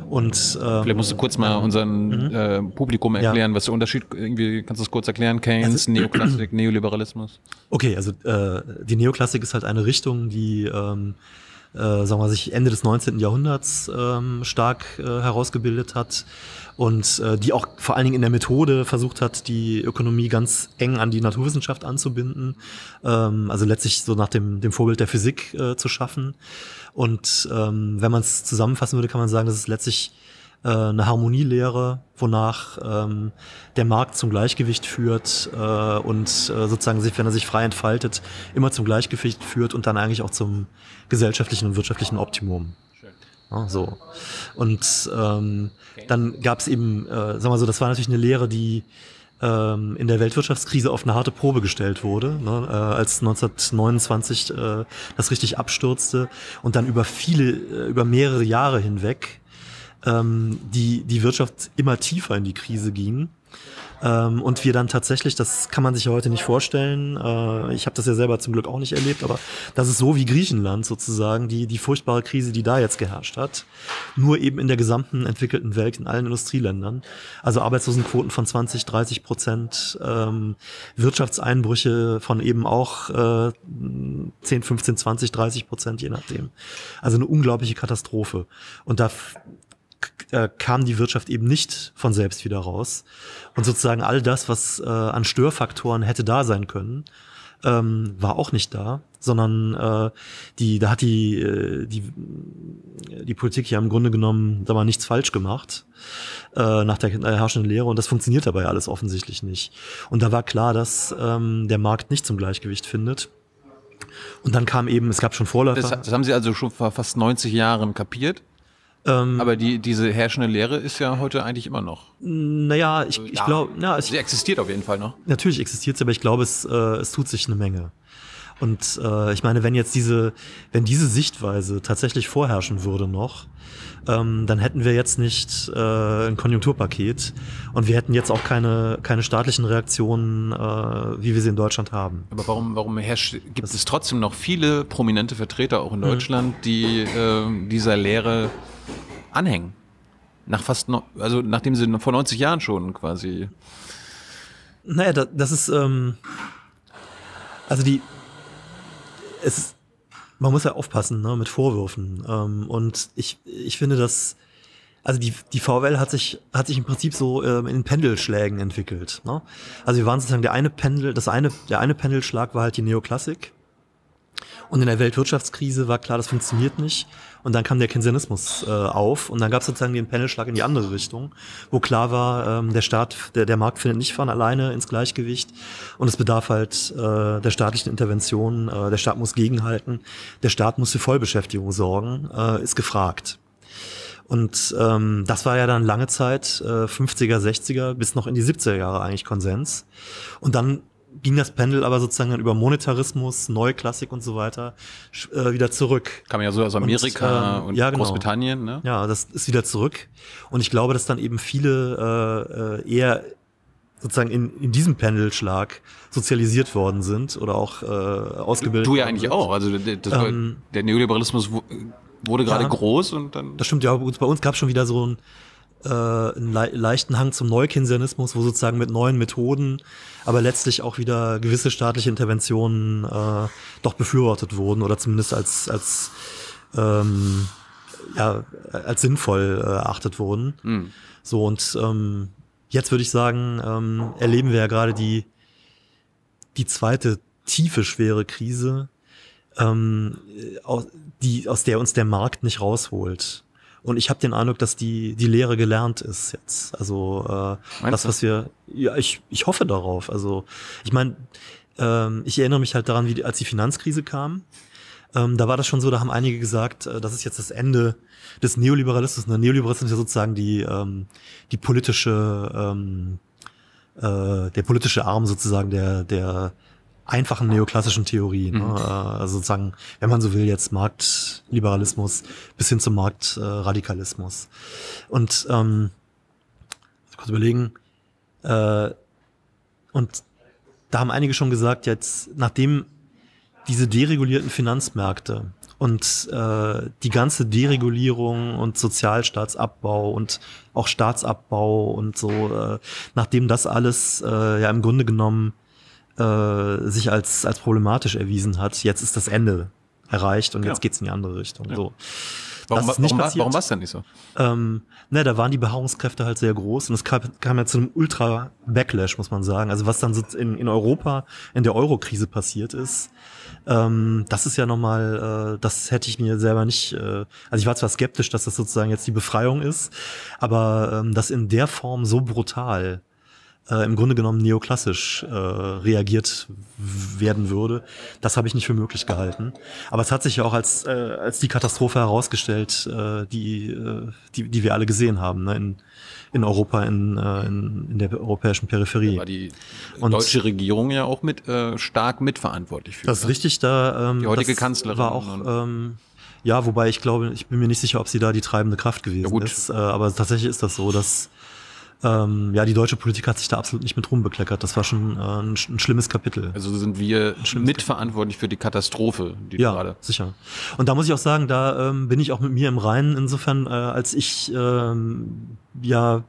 Und ähm, vielleicht musst du kurz mal unserem mhm. äh, Publikum erklären, ja. was der Unterschied, irgendwie kannst du das kurz erklären, Keynes, also, Neoklassik, Neoliberalismus? Okay, also äh, die Neoklassik ist halt eine Richtung, die ähm, äh, sagen wir mal, sich Ende des neunzehnten Jahrhunderts ähm, stark äh, herausgebildet hat und äh, die auch vor allen Dingen in der Methode versucht hat, die Ökonomie ganz eng an die Naturwissenschaft anzubinden, ähm, also letztlich so nach dem, dem Vorbild der Physik äh, zu schaffen. Und ähm, wenn man es zusammenfassen würde, kann man sagen, dass es letztlich äh, eine Harmonielehre, wonach ähm, der Markt zum Gleichgewicht führt äh, und äh, sozusagen sich, wenn er sich frei entfaltet, immer zum Gleichgewicht führt und dann eigentlich auch zum gesellschaftlichen und wirtschaftlichen Optimum. Ja, so. Und ähm, dann gab es eben, äh, sagen wir mal so, das war natürlich eine Lehre, die ähm, in der Weltwirtschaftskrise auf eine harte Probe gestellt wurde, ne, äh, als neunzehnhundertneunundzwanzig äh, das richtig abstürzte und dann über viele, äh, über mehrere Jahre hinweg ähm, die die Wirtschaft immer tiefer in die Krise ging. Ähm, und wir dann tatsächlich, das kann man sich ja heute nicht vorstellen, äh, ich habe das ja selber zum Glück auch nicht erlebt, aber das ist so wie Griechenland sozusagen, die die furchtbare Krise, die da jetzt geherrscht hat, nur eben in der gesamten entwickelten Welt, in allen Industrieländern. Also Arbeitslosenquoten von zwanzig, dreißig Prozent, ähm, Wirtschaftseinbrüche von eben auch äh, zehn, fünfzehn, zwanzig, dreißig Prozent, je nachdem. Also eine unglaubliche Katastrophe. Und da kam die Wirtschaft eben nicht von selbst wieder raus. Und sozusagen all das, was äh, an Störfaktoren hätte da sein können, ähm, war auch nicht da, sondern äh, die, da hat die, äh, die, die Politik ja im Grunde genommen da mal nichts falsch gemacht äh, nach der herrschenden Lehre und das funktioniert dabei alles offensichtlich nicht. Und da war klar, dass ähm, der Markt nicht zum Gleichgewicht findet. Und dann kam eben, es gab schon Vorläufer. Das, das haben Sie also schon vor fast neunzig Jahren kapiert? Ähm, Aber die, diese herrschende Lehre ist ja heute eigentlich immer noch. Naja, ich, ich ja, glaube, ja, sie existiert auf jeden Fall noch. Natürlich existiert sie, aber ich glaube, es, äh, es tut sich eine Menge. Und äh, ich meine, wenn jetzt diese, wenn diese Sichtweise tatsächlich vorherrschen würde noch, ähm, dann hätten wir jetzt nicht äh, ein Konjunkturpaket und wir hätten jetzt auch keine keine staatlichen Reaktionen, äh, wie wir sie in Deutschland haben. Aber warum warum herrscht, gibt das es trotzdem noch viele prominente Vertreter auch in Deutschland, mhm. die äh, dieser Lehre anhängen? Nach fast no, also nachdem sie vor neunzig Jahren schon quasi. Naja, das, das ist ähm, also die es man muss ja aufpassen, ne, mit Vorwürfen. Ähm, und ich, ich finde, dass, also die, die V W L hat sich, hat sich im Prinzip so ähm, in Pendelschlägen entwickelt. Ne? Also wir waren sozusagen der eine Pendel, das eine, der eine Pendelschlag war halt die Neoklassik. Und in der Weltwirtschaftskrise war klar, das funktioniert nicht. Und dann kam der Keynesianismus äh, auf und dann gab es sozusagen den Pendelschlag in die andere Richtung, wo klar war, ähm, der Staat, der, der Markt findet nicht von alleine ins Gleichgewicht und es bedarf halt äh, der staatlichen Intervention, äh, der Staat muss gegenhalten, der Staat muss für Vollbeschäftigung sorgen, äh, ist gefragt. Und ähm, das war ja dann lange Zeit, äh, fünfziger, sechziger bis noch in die siebziger Jahre eigentlich Konsens. Und dann ging das Pendel aber sozusagen dann über Monetarismus, Neuklassik und so weiter äh, wieder zurück. Kam ja so aus Amerika und, äh, und ja, genau. Großbritannien, ne? Ja, das ist wieder zurück. Und ich glaube, dass dann eben viele äh, eher sozusagen in, in diesem Pendelschlag sozialisiert worden sind oder auch äh, ausgebildet. Du, du ja eigentlich sind. Auch. Also das war, ähm, der Neoliberalismus wurde gerade ja, groß und dann. Das stimmt ja. Bei uns gab es schon wieder so ein einen le- leichten Hang zum Neukeynesianismus, wo sozusagen mit neuen Methoden, aber letztlich auch wieder gewisse staatliche Interventionen äh, doch befürwortet wurden oder zumindest als als ähm, ja als sinnvoll äh, erachtet wurden. Mhm. So und ähm, jetzt würde ich sagen, ähm, erleben wir ja gerade die die zweite tiefe schwere Krise, ähm, aus, die aus der uns der Markt nicht rausholt. Und ich habe den Eindruck, dass die die Lehre gelernt ist jetzt. Also äh, das, was wir, ja, ich ich hoffe darauf. Also ich meine, ähm, ich erinnere mich halt daran, wie die, als die Finanzkrise kam. Ähm, da war das schon so, da haben einige gesagt, äh, das ist jetzt das Ende des Neoliberalismus. Der Neoliberalismus ist ja sozusagen die ähm, die politische ähm, äh, der politische Arm sozusagen der der einfachen neoklassischen Theorie, mhm. ne? Also sozusagen, wenn man so will, jetzt Marktliberalismus bis hin zum Marktradikalismus. Äh, und ähm, kurz überlegen, äh, und da haben einige schon gesagt, jetzt nachdem diese deregulierten Finanzmärkte Und äh, die ganze Deregulierung und Sozialstaatsabbau und auch Staatsabbau und so, äh, nachdem das alles äh, ja im Grunde genommen äh, sich als als problematisch erwiesen hat, jetzt ist das Ende erreicht und ja. jetzt geht's in die andere Richtung. Ja. So. Warum, warum, warum war es denn nicht so? Ähm, ne, da waren die Beharrungskräfte halt sehr groß und es kam, kam ja zu einem Ultra-Backlash, muss man sagen. Also was dann so in, in Europa in der Euro-Krise passiert ist, ähm, das ist ja nochmal, äh, das hätte ich mir selber nicht, äh, also ich war zwar skeptisch, dass das sozusagen jetzt die Befreiung ist, aber ähm, das in der Form so brutal Äh, im Grunde genommen neoklassisch äh, reagiert werden würde. Das habe ich nicht für möglich gehalten. Aber es hat sich ja auch als äh, als die Katastrophe herausgestellt, äh, die, äh, die die wir alle gesehen haben, ne? in in Europa, in, äh, in in der europäischen Peripherie. Da war die Und deutsche Regierung ja auch mit äh, stark mitverantwortlich für. Das ist richtig, da ähm, die heutige das Kanzlerin war auch ähm, ja, wobei ich glaube, ich bin mir nicht sicher, ob sie da die treibende Kraft gewesen ja, ist. Äh, aber tatsächlich ist das so, dass Ähm, ja, die deutsche Politik hat sich da absolut nicht mit rumbekleckert. Das war schon äh, ein, ein schlimmes Kapitel. Also sind wir mitverantwortlich für die Katastrophe, die ja, gerade. Sicher. Und da muss ich auch sagen, da ähm, bin ich auch mit mir im Reinen. Insofern, äh, als ich ähm, ja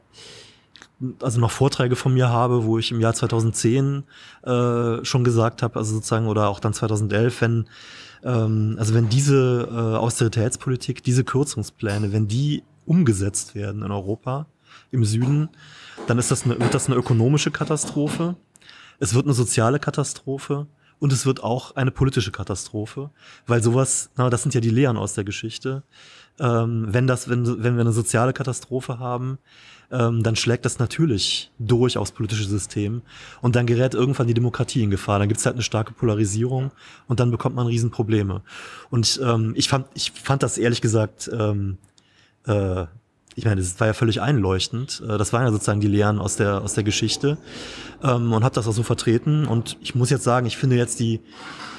also noch Vorträge von mir habe, wo ich im Jahr zweitausendzehn äh, schon gesagt habe, also sozusagen oder auch dann zweitausendelf, wenn ähm, also wenn diese äh, Austeritätspolitik, diese Kürzungspläne, wenn die umgesetzt werden in Europa, im Süden, dann ist das eine, wird das eine ökonomische Katastrophe, es wird eine soziale Katastrophe und es wird auch eine politische Katastrophe, weil sowas, na, das sind ja die Lehren aus der Geschichte, ähm, wenn das, wenn, wenn wir eine soziale Katastrophe haben, ähm, dann schlägt das natürlich durch aufs politische System und dann gerät irgendwann die Demokratie in Gefahr, dann gibt es halt eine starke Polarisierung und dann bekommt man Riesenprobleme. Und ähm, ich fand, ich fand das ehrlich gesagt, ähm, äh, ich meine, das war ja völlig einleuchtend. Das waren ja sozusagen die Lehren aus der aus der Geschichte ähm, und habe das auch so vertreten. Und ich muss jetzt sagen, ich finde jetzt die,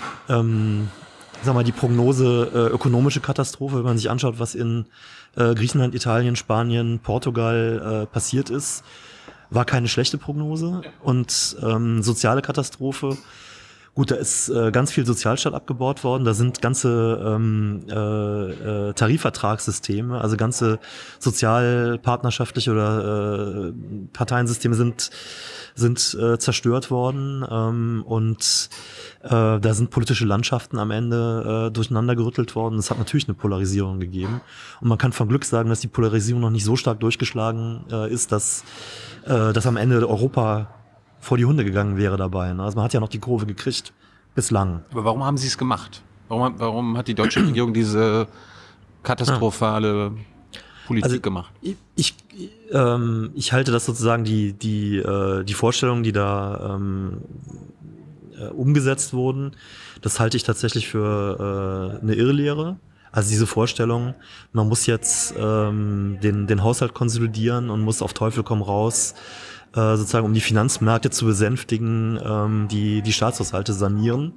ähm, sag mal, die Prognose äh, ökonomische Katastrophe, wenn man sich anschaut, was in äh, Griechenland, Italien, Spanien, Portugal äh, passiert ist, war keine schlechte Prognose. Und ähm, soziale Katastrophe. Gut, da ist äh, ganz viel Sozialstaat abgebaut worden. Da sind ganze ähm, äh, äh, Tarifvertragssysteme, also ganze sozialpartnerschaftliche oder äh, Parteiensysteme sind sind äh, zerstört worden ähm, und äh, da sind politische Landschaften am Ende äh, durcheinander gerüttelt worden. Es hat natürlich eine Polarisierung gegeben und man kann von Glück sagen, dass die Polarisierung noch nicht so stark durchgeschlagen äh, ist, dass äh, dass am Ende Europa vor die Hunde gegangen wäre dabei. Ne? Also man hat ja noch die Kurve gekriegt, bislang. Aber warum haben sie es gemacht? Warum, warum hat die deutsche Regierung diese katastrophale Politik also, gemacht? Ich, ich, ähm, ich halte das sozusagen, die, die, äh, die Vorstellungen, die da ähm, äh, umgesetzt wurden, das halte ich tatsächlich für äh, eine Irrlehre. Also diese Vorstellung, man muss jetzt ähm, den, den Haushalt konsolidieren und muss auf Teufel komm raus, sozusagen um die Finanzmärkte zu besänftigen, ähm, die die Staatshaushalte sanieren.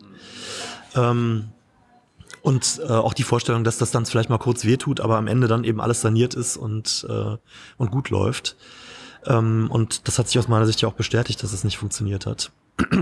Ähm, und äh, auch die Vorstellung, dass das dann vielleicht mal kurz wehtut, aber am Ende dann eben alles saniert ist und äh, und gut läuft. Ähm, und das hat sich aus meiner Sicht ja auch bestätigt, dass es nicht funktioniert hat.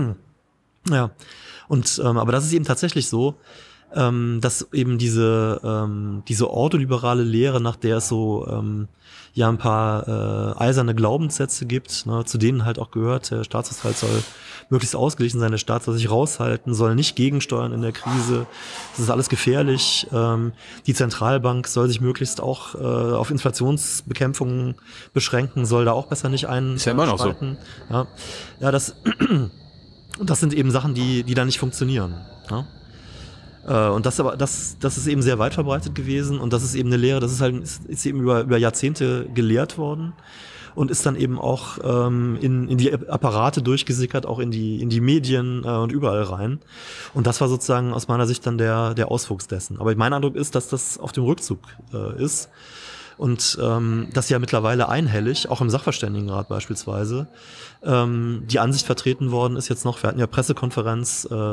Ja, und ähm, aber das ist eben tatsächlich so, ähm, dass eben diese ähm, diese ordoliberale Lehre, nach der es so ähm, ja ein paar äh, eiserne Glaubenssätze gibt, ne, zu denen halt auch gehört, der Staatshaushalt soll möglichst ausgeglichen sein, der Staat soll sich raushalten, soll nicht gegensteuern in der Krise, das ist alles gefährlich, ähm, die Zentralbank soll sich möglichst auch äh, auf Inflationsbekämpfung beschränken, soll da auch besser nicht ein ist ja immer noch so. Ja, ja, das und das sind eben Sachen, die die da nicht funktionieren, ne? Und das aber, das, das ist eben sehr weit verbreitet gewesen und das ist eben eine Lehre, das ist halt, ist, ist eben über, über Jahrzehnte gelehrt worden und ist dann eben auch ähm, in, in die Apparate durchgesickert, auch in die, in die Medien äh, und überall rein. Und das war sozusagen aus meiner Sicht dann der, der Auswuchs dessen. Aber mein Eindruck ist, dass das auf dem Rückzug äh, ist und ähm, dass ja mittlerweile einhellig, auch im Sachverständigenrat beispielsweise, ähm, die Ansicht vertreten worden ist jetzt noch, wir hatten ja Pressekonferenz äh, zum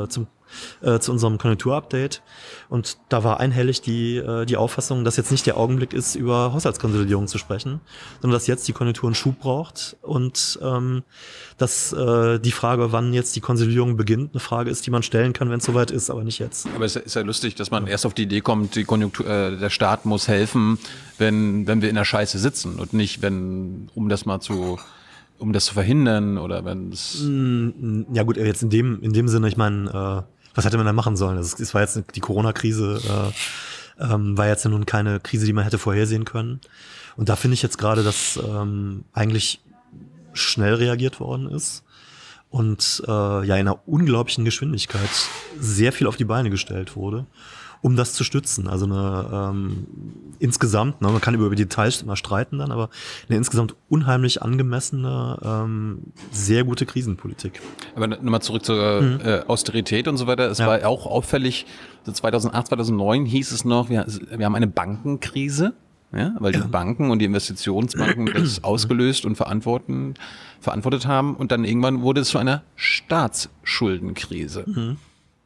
äh, zu unserem Konjunkturupdate. Und da war einhellig die, äh, die Auffassung, dass jetzt nicht der Augenblick ist, über Haushaltskonsolidierung zu sprechen, sondern dass jetzt die Konjunktur einen Schub braucht und ähm, dass äh, die Frage, wann jetzt die Konsolidierung beginnt, eine Frage ist, die man stellen kann, wenn es soweit ist, aber nicht jetzt. Aber es ist ja lustig, dass man erst auf die Idee kommt, die Konjunktur, äh, der Staat muss helfen, wenn, wenn wir in der Scheiße sitzen und nicht, wenn, um das mal zu um das zu verhindern oder wenn es... Ja gut, jetzt in dem in dem Sinne, ich meine, äh, was hätte man da machen sollen? Das, das war jetzt die Corona-Krise, äh, ähm, war jetzt ja nun keine Krise, die man hätte vorhersehen können. Und da finde ich jetzt gerade, dass ähm, eigentlich schnell reagiert worden ist und äh, ja in einer unglaublichen Geschwindigkeit sehr viel auf die Beine gestellt wurde, um das zu stützen. Also eine ähm, insgesamt, ne, man kann über die Details immer streiten dann, aber eine insgesamt unheimlich angemessene, ähm, sehr gute Krisenpolitik. Aber nochmal zurück zur mhm. äh, Austerität und so weiter. Es ja. war auch auffällig, so zweitausendacht, zweitausendneun hieß es noch, wir, wir haben eine Bankenkrise, ja, weil die ja. Banken und die Investitionsbanken das ausgelöst und verantworten, verantwortet haben. Und dann irgendwann wurde es zu einer Staatsschuldenkrise. Mhm.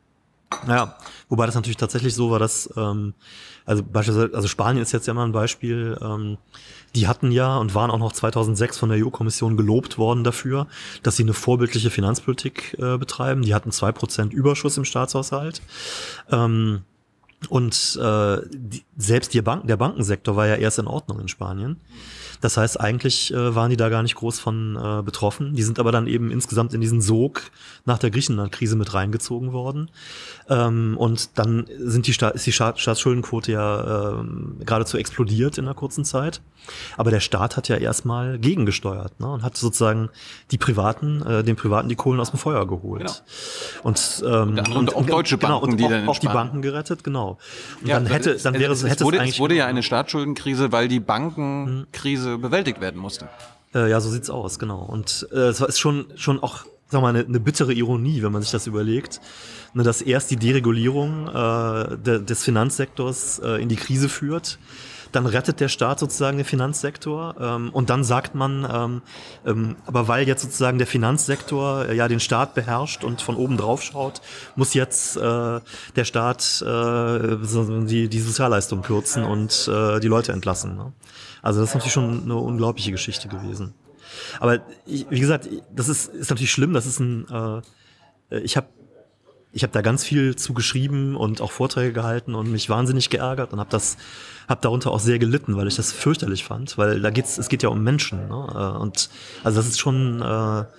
Naja, wobei das natürlich tatsächlich so war, dass, ähm, also beispielsweise, also Spanien ist jetzt ja mal ein Beispiel, ähm, die hatten ja und waren auch noch zweitausendsechs von der E U-Kommission gelobt worden dafür, dass sie eine vorbildliche Finanzpolitik äh, betreiben. Die hatten zwei Prozent Überschuss im Staatshaushalt. Ähm, und äh, die, selbst die Banken, der Bankensektor war ja erst in Ordnung in Spanien. Das heißt, eigentlich äh, waren die da gar nicht groß von äh, betroffen. Die sind aber dann eben insgesamt in diesen Sog nach der Griechenland-Krise mit reingezogen worden. Ähm, und dann sind die Sta- ist die Sta- Staatsschuldenquote ja ähm, geradezu explodiert in einer kurzen Zeit. Aber der Staat hat ja erstmal gegengesteuert, ne, und hat sozusagen die Privaten, äh, den Privaten die Kohlen aus dem Feuer geholt. Genau. Und, ähm, und, und auch deutsche Banken, genau, und die auch, dann auch die Banken gerettet, genau. Und ja, dann hätte, dann wäre es, es, hätte wurde, es eigentlich. Es wurde ja eine Staatsschuldenkrise, weil die Bankenkrise mhm. bewältigt werden musste. Äh, ja, so sieht's aus, genau. Und äh, es ist schon schon auch, sag mal, eine, eine bittere Ironie, wenn man sich das überlegt, ne, dass erst die Deregulierung äh, de, des Finanzsektors äh, in die Krise führt. Dann rettet der Staat sozusagen den Finanzsektor ähm, und dann sagt man, ähm, ähm, aber weil jetzt sozusagen der Finanzsektor äh, ja den Staat beherrscht und von oben drauf schaut, muss jetzt äh, der Staat äh, so, die, die Sozialleistung kürzen und äh, die Leute entlassen. Ne? Also das ist natürlich schon eine unglaubliche Geschichte gewesen. Aber ich, wie gesagt, das ist, ist natürlich schlimm. Das ist ein, äh, ich habe Ich habe da ganz viel zu geschrieben und auch Vorträge gehalten und mich wahnsinnig geärgert und habe das, habe darunter auch sehr gelitten, weil ich das fürchterlich fand, weil da geht's, es geht ja um Menschen, ne? Und also das ist schon, äh,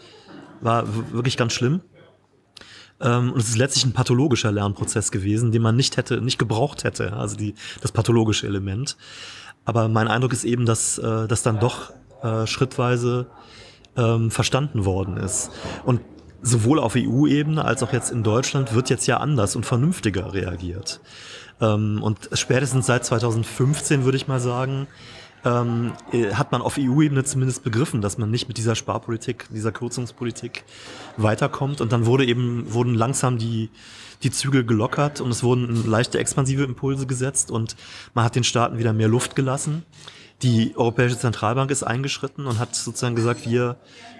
war wirklich ganz schlimm. Ähm, und es ist letztlich ein pathologischer Lernprozess gewesen, den man nicht hätte, nicht gebraucht hätte, also die, das pathologische Element. Aber mein Eindruck ist eben, dass äh, das dann doch äh, schrittweise ähm, verstanden worden ist. Und sowohl auf E U-Ebene als auch jetzt in Deutschland wird jetzt ja anders und vernünftiger reagiert. Ähm, und spätestens seit zweitausendfünfzehn, würde ich mal sagen, ähm, hat man auf E U-Ebene zumindest begriffen, dass man nicht mit dieser Sparpolitik, dieser Kürzungspolitik weiterkommt. Und dann wurde eben, wurden langsam die, die Zügel gelockert und es wurden leichte expansive Impulse gesetzt und man hat den Staaten wieder mehr Luft gelassen. Die Europäische Zentralbank ist eingeschritten und hat sozusagen gesagt, wir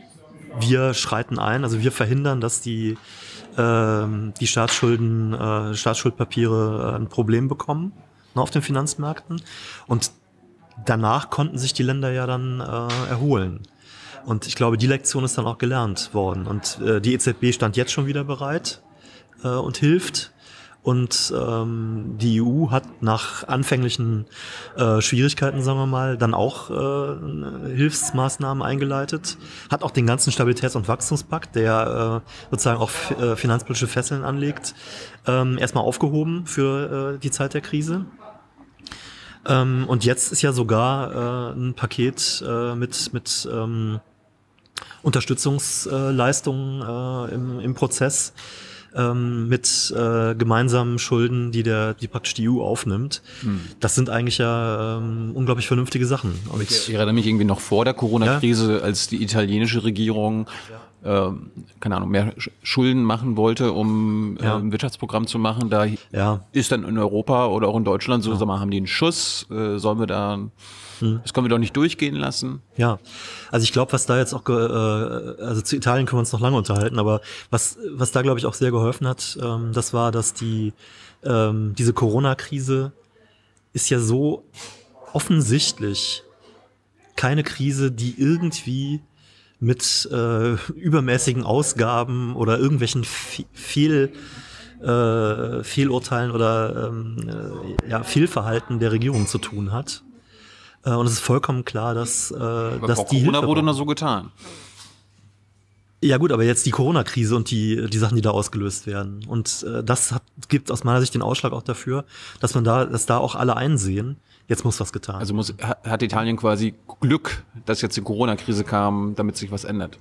Wir schreiten ein, also wir verhindern, dass die äh, die Staatsschulden, äh, Staatsschuldpapiere äh, ein Problem bekommen, ne, auf den Finanzmärkten. Und danach konnten sich die Länder ja dann äh, erholen. Und ich glaube, die Lektion ist dann auch gelernt worden. Und äh, die E Z B stand jetzt schon wieder bereit äh, und hilft. Und ähm, die E U hat nach anfänglichen äh, Schwierigkeiten, sagen wir mal, dann auch äh, Hilfsmaßnahmen eingeleitet. Hat auch den ganzen Stabilitäts- und Wachstumspakt, der äh, sozusagen auch f- äh, finanzpolitische Fesseln anlegt, ähm, erstmal aufgehoben für äh, die Zeit der Krise. Ähm, und jetzt ist ja sogar äh, ein Paket äh, mit mit ähm, Unterstützungsleistungen äh, im, im Prozess, ähm, mit äh, gemeinsamen Schulden, die der, die praktisch die E U aufnimmt. Hm. Das sind eigentlich ja ähm, unglaublich vernünftige Sachen. Und ich erinnere mich irgendwie noch vor der Corona-Krise, ja? als die italienische Regierung äh, keine Ahnung, mehr Schulden machen wollte, um ja. äh, ein Wirtschaftsprogramm zu machen. Da ja. ist dann in Europa oder auch in Deutschland so, ja. sag mal, haben die einen Schuss, äh, sollen wir da, hm. das können wir doch nicht durchgehen lassen. Ja, also ich glaube, was da jetzt auch, äh, also zu Italien können wir uns noch lange unterhalten, aber was, was da glaube ich auch sehr geholfen hat, ähm, das war, dass die, ähm, diese Corona-Krise ist ja so offensichtlich keine Krise, die irgendwie mit äh, übermäßigen Ausgaben oder irgendwelchen Fehl, äh, Fehlurteilen oder ähm, äh, ja, Fehlverhalten der Regierung zu tun hat. Äh, und es ist vollkommen klar, dass, äh, dass Frau die Corona Hilfe wurde nur so getan. Ja gut, aber jetzt die Corona-Krise und die die Sachen, die da ausgelöst werden. Und äh, das hat, gibt aus meiner Sicht den Ausschlag auch dafür, dass man da, dass da auch alle einsehen, jetzt muss was getan. Also muss, hat Italien quasi Glück, dass jetzt die Corona-Krise kam, damit sich was ändert.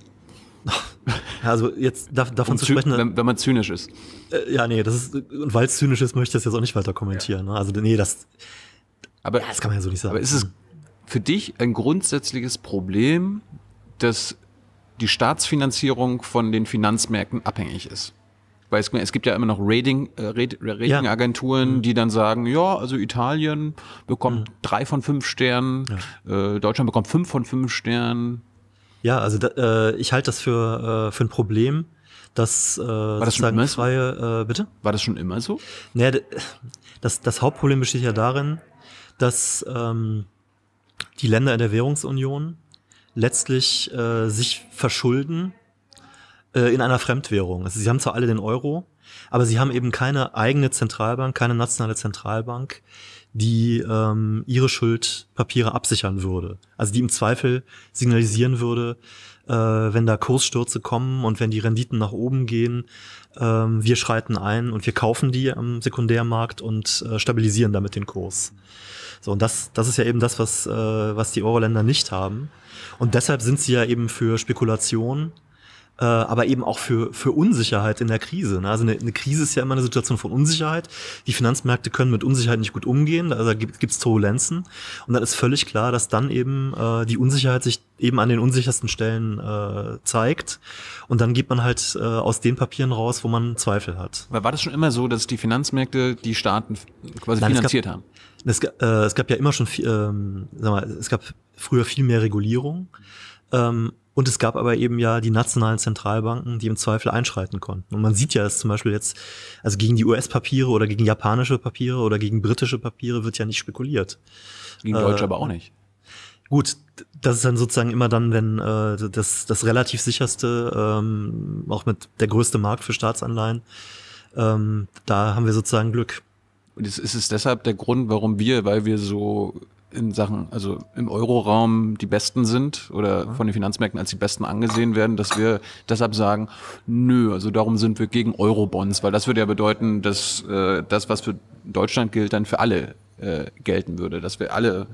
Also jetzt da, davon um zu sprechen, wenn, wenn man zynisch ist. Äh, ja, nee, das ist, und weil es zynisch ist, möchte ich das jetzt auch nicht weiter kommentieren. Ja. Ne? Also nee, das, aber, ja, das kann man ja so nicht sagen. Aber ist es für dich ein grundsätzliches Problem, dass die Staatsfinanzierung von den Finanzmärkten abhängig ist? Weil es, es gibt ja immer noch Rating, äh, Ratingagenturen, ja. die dann sagen, ja, also Italien bekommt mhm. drei von fünf Sternen, ja. äh, Deutschland bekommt fünf von fünf Sternen. Ja, also da, äh, ich halte das für, äh, für ein Problem, dass äh, War das schon immer so? freie, äh, bitte? War das schon immer so? Naja, das, das Hauptproblem besteht ja darin, dass ähm, die Länder in der Währungsunion letztlich äh, sich verschulden äh, in einer Fremdwährung. Also sie haben zwar alle den Euro, aber sie haben eben keine eigene Zentralbank, keine nationale Zentralbank, die ähm, ihre Schuldpapiere absichern würde. Also die im Zweifel signalisieren würde, äh, wenn da Kursstürze kommen und wenn die Renditen nach oben gehen, äh, wir schreiten ein und wir kaufen die am Sekundärmarkt und äh, stabilisieren damit den Kurs. So, und das, das ist ja eben das, was, äh, was die Euro-Länder nicht haben. Und deshalb sind sie ja eben für Spekulation, äh, aber eben auch für, für Unsicherheit in der Krise. Ne? Also eine, eine Krise ist ja immer eine Situation von Unsicherheit. Die Finanzmärkte können mit Unsicherheit nicht gut umgehen, also da gibt es Turbulenzen. Und dann ist völlig klar, dass dann eben äh, die Unsicherheit sich eben an den unsichersten Stellen äh, zeigt. Und dann geht man halt äh, aus den Papieren raus, wo man Zweifel hat. Aber war das schon immer so, dass die Finanzmärkte die Staaten quasi Nein, finanziert es gab, haben? Es, äh, es gab ja immer schon viel, ähm, sag mal, es gab früher viel mehr Regulierung. Ähm, und es gab aber eben ja die nationalen Zentralbanken, die im Zweifel einschreiten konnten. Und man sieht ja, dass zum Beispiel jetzt, also gegen die U S-Papiere oder gegen japanische Papiere oder gegen britische Papiere wird ja nicht spekuliert. Gegen Deutsche äh, aber auch nicht. Gut, das ist dann sozusagen immer dann, wenn äh, das, das relativ sicherste, ähm, auch mit der größte Markt für Staatsanleihen, ähm, da haben wir sozusagen Glück. Und ist es deshalb der Grund, warum wir, weil wir so in Sachen, also im Euroraum die Besten sind oder von den Finanzmärkten als die Besten angesehen werden, dass wir deshalb sagen, nö, also darum sind wir gegen Eurobonds, weil das würde ja bedeuten, dass äh, das, was für Deutschland gilt, dann für alle äh, gelten würde, dass wir alle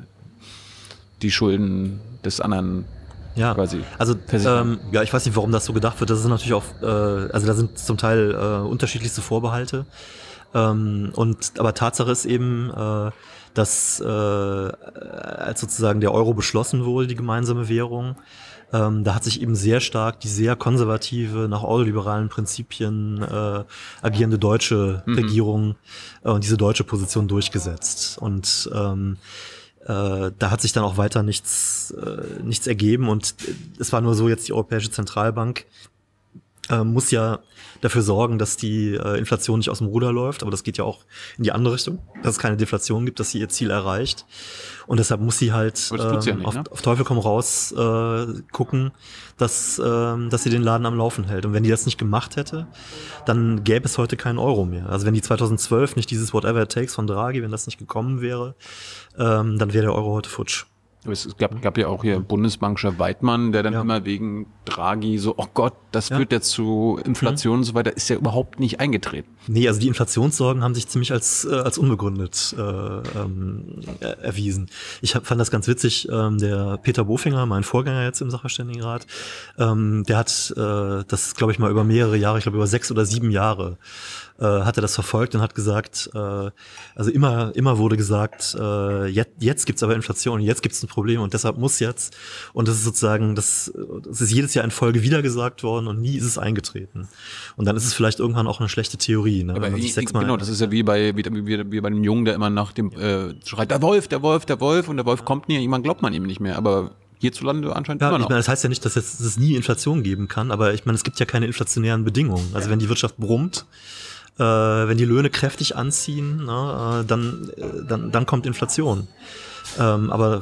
die Schulden des anderen ja, quasi also ähm, ja, ich weiß nicht, warum das so gedacht wird. Das ist natürlich auch, äh, also da sind zum Teil äh, unterschiedlichste Vorbehalte. Ähm, und aber Tatsache ist eben, äh, dass äh, als sozusagen der Euro beschlossen wurde, die gemeinsame Währung, ähm, da hat sich eben sehr stark die sehr konservative, nach ordoliberalen Prinzipien äh, agierende deutsche mhm. Regierung äh, und diese deutsche Position durchgesetzt. Und ähm, äh, da hat sich dann auch weiter nichts äh, nichts ergeben. Und es war nur so, jetzt die Europäische Zentralbank äh, muss ja dafür sorgen, dass die äh, Inflation nicht aus dem Ruder läuft, aber das geht ja auch in die andere Richtung, dass es keine Deflation gibt, dass sie ihr Ziel erreicht. Und deshalb muss sie halt ähm, ja nicht, auf, ne? auf Teufel komm raus äh, gucken, dass, ähm, dass sie den Laden am Laufen hält. Und wenn die das nicht gemacht hätte, dann gäbe es heute keinen Euro mehr. Also wenn die zweitausendzwölf nicht dieses Whatever it takes von Draghi, wenn das nicht gekommen wäre, ähm, dann wäre der Euro heute futsch. Es gab, gab ja auch hier Bundesbankchef Weidmann, der dann ja. immer wegen Draghi so, oh Gott, das führt ja zu Inflation mhm. und so weiter, ist ja überhaupt nicht eingetreten. Nee, also die Inflationssorgen haben sich ziemlich als äh, als unbegründet äh, ähm, erwiesen. Ich hab, fand das ganz witzig, ähm, der Peter Bofinger, mein Vorgänger jetzt im Sachverständigenrat, ähm, der hat äh, das, glaube ich mal, über mehrere Jahre, ich glaube über sechs oder sieben Jahre, äh, hat er das verfolgt und hat gesagt, äh, also immer immer wurde gesagt, äh, jetzt, jetzt gibt's aber Inflation, jetzt gibt's ein Problem und deshalb muss jetzt, und das ist sozusagen, das, das ist jedes Jahr in Folge wieder gesagt worden und nie ist es eingetreten. Und dann ist es vielleicht irgendwann auch eine schlechte Theorie. Ne? Aber ich, genau, das ist ja wie bei, wie, wie, wie bei einem Jungen, der immer nach dem äh, schreit, der Wolf, der Wolf, der Wolf, und der Wolf kommt nie, irgendwann glaubt man ihm nicht mehr, aber hierzulande anscheinend ja, immer noch. Ich meine, das heißt ja nicht, dass es, dass es nie Inflation geben kann, aber ich meine, es gibt ja keine inflationären Bedingungen. Also wenn die Wirtschaft brummt, äh, wenn die Löhne kräftig anziehen, na, äh, dann, äh, dann, dann kommt Inflation. Ähm, aber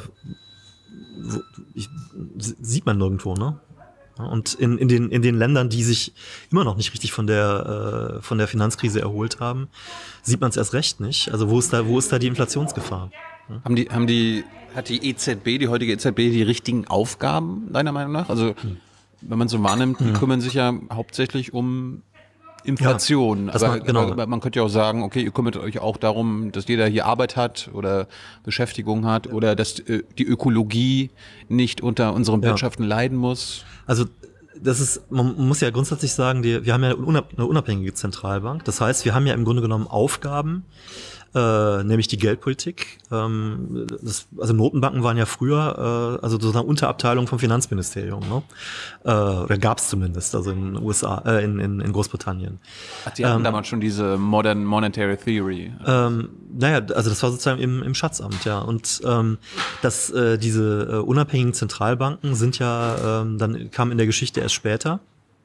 wo, ich, sieht man nirgendwo, ne? Und in, in, den, in den Ländern, die sich immer noch nicht richtig von der, äh, von der Finanzkrise erholt haben, sieht man es erst recht nicht. Also wo ist da, wo ist da die Inflationsgefahr? Ja? Haben die, haben die, hat die E Z B, die heutige E Z B, die richtigen Aufgaben, deiner Meinung nach? Also, hm. wenn man so wahrnimmt, die hm. kümmern sich ja hauptsächlich um Inflation. Ja, aber, man, genau. aber man könnte ja auch sagen, okay, ihr kümmert euch auch darum, dass jeder hier Arbeit hat oder Beschäftigung hat oder dass äh, die Ökologie nicht unter unseren Wirtschaften ja. leiden muss. Also das ist, man muss ja grundsätzlich sagen, die, wir haben ja eine unabhängige Zentralbank. Das heißt, wir haben ja im Grunde genommen Aufgaben, äh, nämlich die Geldpolitik. Ähm, das, also Notenbanken waren ja früher, äh, also sozusagen Unterabteilung vom Finanzministerium, ne? Äh, oder gab es zumindest, also in den U S A, äh, in, in, in Großbritannien. Ach, die hatten ähm, damals schon diese Modern Monetary Theory. Ähm, naja, also das war sozusagen im, im Schatzamt, ja. Und ähm, das, äh, diese äh, unabhängigen Zentralbanken sind ja, ähm, dann kamen in der Geschichte erst später.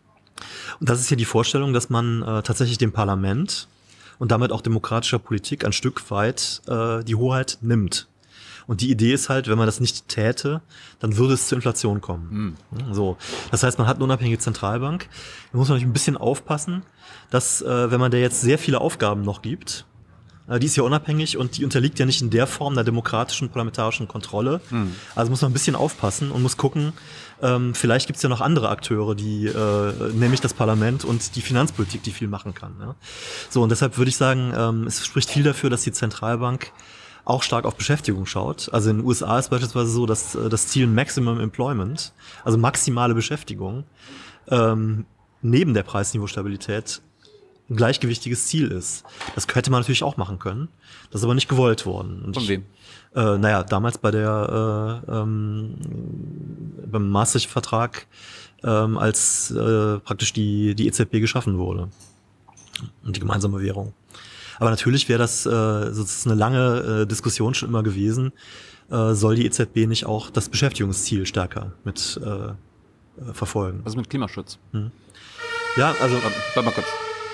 Und das ist ja die Vorstellung, dass man äh, tatsächlich dem Parlament und damit auch demokratischer Politik ein Stück weit äh, die Hoheit nimmt. Und die Idee ist halt, wenn man das nicht täte, dann würde es zur Inflation kommen. Mhm. So, das heißt, man hat eine unabhängige Zentralbank. Da muss man natürlich ein bisschen aufpassen, dass, äh, wenn man der jetzt sehr viele Aufgaben noch gibt, äh, die ist ja unabhängig und die unterliegt ja nicht in der Form der demokratischen parlamentarischen Kontrolle. Mhm. Also muss man ein bisschen aufpassen und muss gucken, ähm, vielleicht gibt es ja noch andere Akteure, die, äh, nämlich das Parlament und die Finanzpolitik, die viel machen kann. Ja? So, und deshalb würde ich sagen, ähm, es spricht viel dafür, dass die Zentralbank auch stark auf Beschäftigung schaut. Also in den U S A ist beispielsweise so, dass äh, das Ziel Maximum Employment, also maximale Beschäftigung, ähm, neben der Preisniveaustabilität ein gleichgewichtiges Ziel ist. Das hätte man natürlich auch machen können. Das ist aber nicht gewollt worden. Und Von ich, wem? Äh, naja, damals bei der äh, ähm, beim Maastricht-Vertrag, ähm, als äh, praktisch die die E Z B geschaffen wurde und die gemeinsame Währung. Aber natürlich wäre das äh, sozusagen eine lange äh, Diskussion schon immer gewesen. Äh, soll die E Z B nicht auch das Beschäftigungsziel stärker mit äh, verfolgen? Was ist mit Klimaschutz? Hm. Ja, also bleib mal kurz.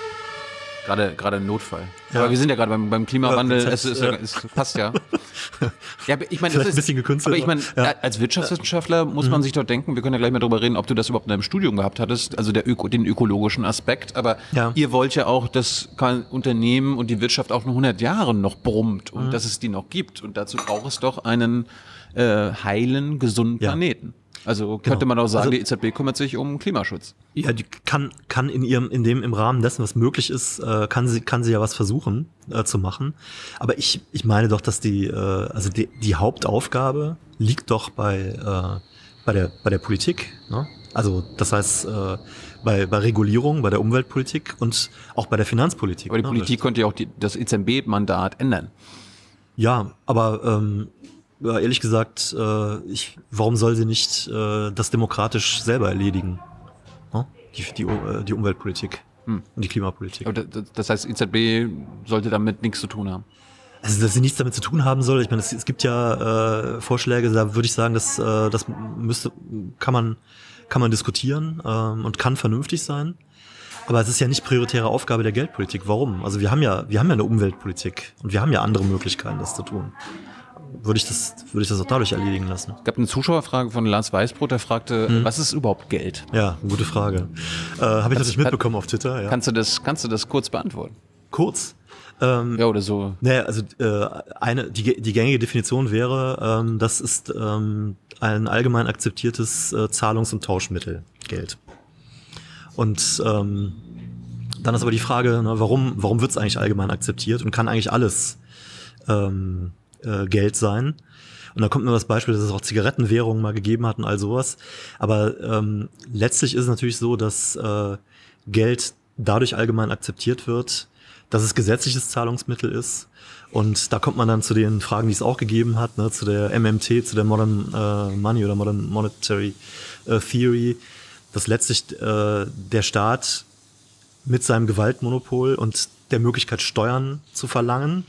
Gerade, gerade ein Notfall. Ja. Aber wir sind ja gerade beim, beim Klimawandel. Ja, es, ist, ja. es passt ja. Ja, ich meine, das ist ein bisschen gekünstelt. Aber ich meine, ja. als Wirtschaftswissenschaftler muss mhm. man sich dort denken, wir können ja gleich mal drüber reden, ob du das überhaupt in deinem Studium gehabt hattest, also der Öko, den ökologischen Aspekt. Aber ja. ihr wollt ja auch, dass Unternehmen und die Wirtschaft auch in hundert Jahren noch brummt und mhm. dass es die noch gibt. Und dazu braucht es doch einen äh, heilen, gesunden ja. Planeten. Also könnte genau. man auch sagen, also, die E Z B kümmert sich um Klimaschutz. Ja, die kann kann in ihrem in dem im Rahmen dessen, was möglich ist, äh, kann sie kann sie ja was versuchen äh, zu machen. Aber ich ich meine doch, dass die äh, also die, die Hauptaufgabe liegt doch bei äh, bei der bei der Politik. Ne? Also das heißt äh, bei bei Regulierung, bei der Umweltpolitik und auch bei der Finanzpolitik. Aber die ne? Politik könnte ja auch die, das E Z B-Mandat ändern. Ja, aber ähm, Ja, ehrlich gesagt, äh, ich, warum soll sie nicht äh, das demokratisch selber erledigen? Hm? Die, die, äh, die Umweltpolitik hm. und die Klimapolitik. Aber das, das heißt, E Z B sollte damit nichts zu tun haben? Also, dass sie nichts damit zu tun haben soll. Ich meine, es, es gibt ja äh, Vorschläge, da würde ich sagen, dass äh, das müsste, kann man, kann man diskutieren ähm, und kann vernünftig sein. Aber es ist ja nicht prioritäre Aufgabe der Geldpolitik. Warum? Also wir haben ja, wir haben ja eine Umweltpolitik und wir haben ja andere Möglichkeiten, das zu tun. Würde ich das, würde ich das auch dadurch erledigen lassen. Es gab eine Zuschauerfrage von Lars Weißbrot, der fragte, hm. was ist überhaupt Geld? Ja, gute Frage. Äh, Habe ich natürlich mitbekommen auf Twitter. Ja. Kannst du das, kannst du das kurz beantworten? Kurz? Ähm, ja, oder so. Naja, also äh, eine, die, die gängige Definition wäre, ähm, das ist ähm, ein allgemein akzeptiertes äh, Zahlungs- und Tauschmittel, Geld. Und ähm, dann ist aber die Frage, ne, warum, warum wird es eigentlich allgemein akzeptiert und kann eigentlich alles ähm, äh, Geld sein? Und da kommt nur das Beispiel, dass es auch Zigarettenwährungen mal gegeben hat und all sowas. Aber ähm, letztlich ist es natürlich so, dass äh, Geld dadurch allgemein akzeptiert wird, dass es gesetzliches Zahlungsmittel ist. Und da kommt man dann zu den Fragen, die es auch gegeben hat, ne, zu der M M T, zu der Modern äh, Money oder Modern Monetary äh, Theory, dass letztlich äh, der Staat mit seinem Gewaltmonopol und der Möglichkeit, Steuern zu verlangen,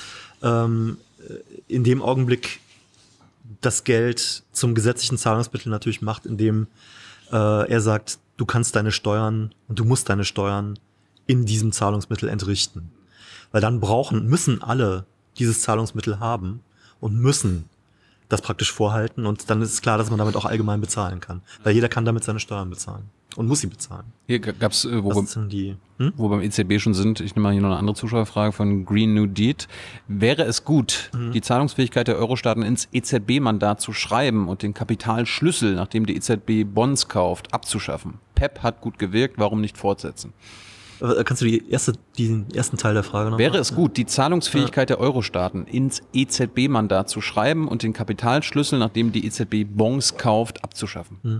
ähm, in dem Augenblick das Geld zum gesetzlichen Zahlungsmittel natürlich macht, indem äh, er sagt, du kannst deine Steuern und du musst deine Steuern in diesem Zahlungsmittel entrichten. Weil dann brauchen, müssen alle dieses Zahlungsmittel haben und müssen das praktisch vorhalten und dann ist es klar, dass man damit auch allgemein bezahlen kann. Weil jeder kann damit seine Steuern bezahlen und muss sie bezahlen. Hier gab es, äh, wo, Was sind die, hm? wo beim E Z B schon sind, ich nehme mal hier noch eine andere Zuschauerfrage von Green New Deed. Wäre es gut, mhm. die Zahlungsfähigkeit der Euro-Staaten ins E Z B-Mandat zu schreiben und den Kapitalschlüssel, nachdem die E Z B Bonds kauft, abzuschaffen? P E P hat gut gewirkt, warum nicht fortsetzen? Kannst du die erste, den ersten Teil der Frage noch Wäre machen? es gut, die Zahlungsfähigkeit ja. der Euro-Staaten ins E Z B-Mandat zu schreiben und den Kapitalschlüssel, nachdem die E Z B Bonds kauft, abzuschaffen? Hm.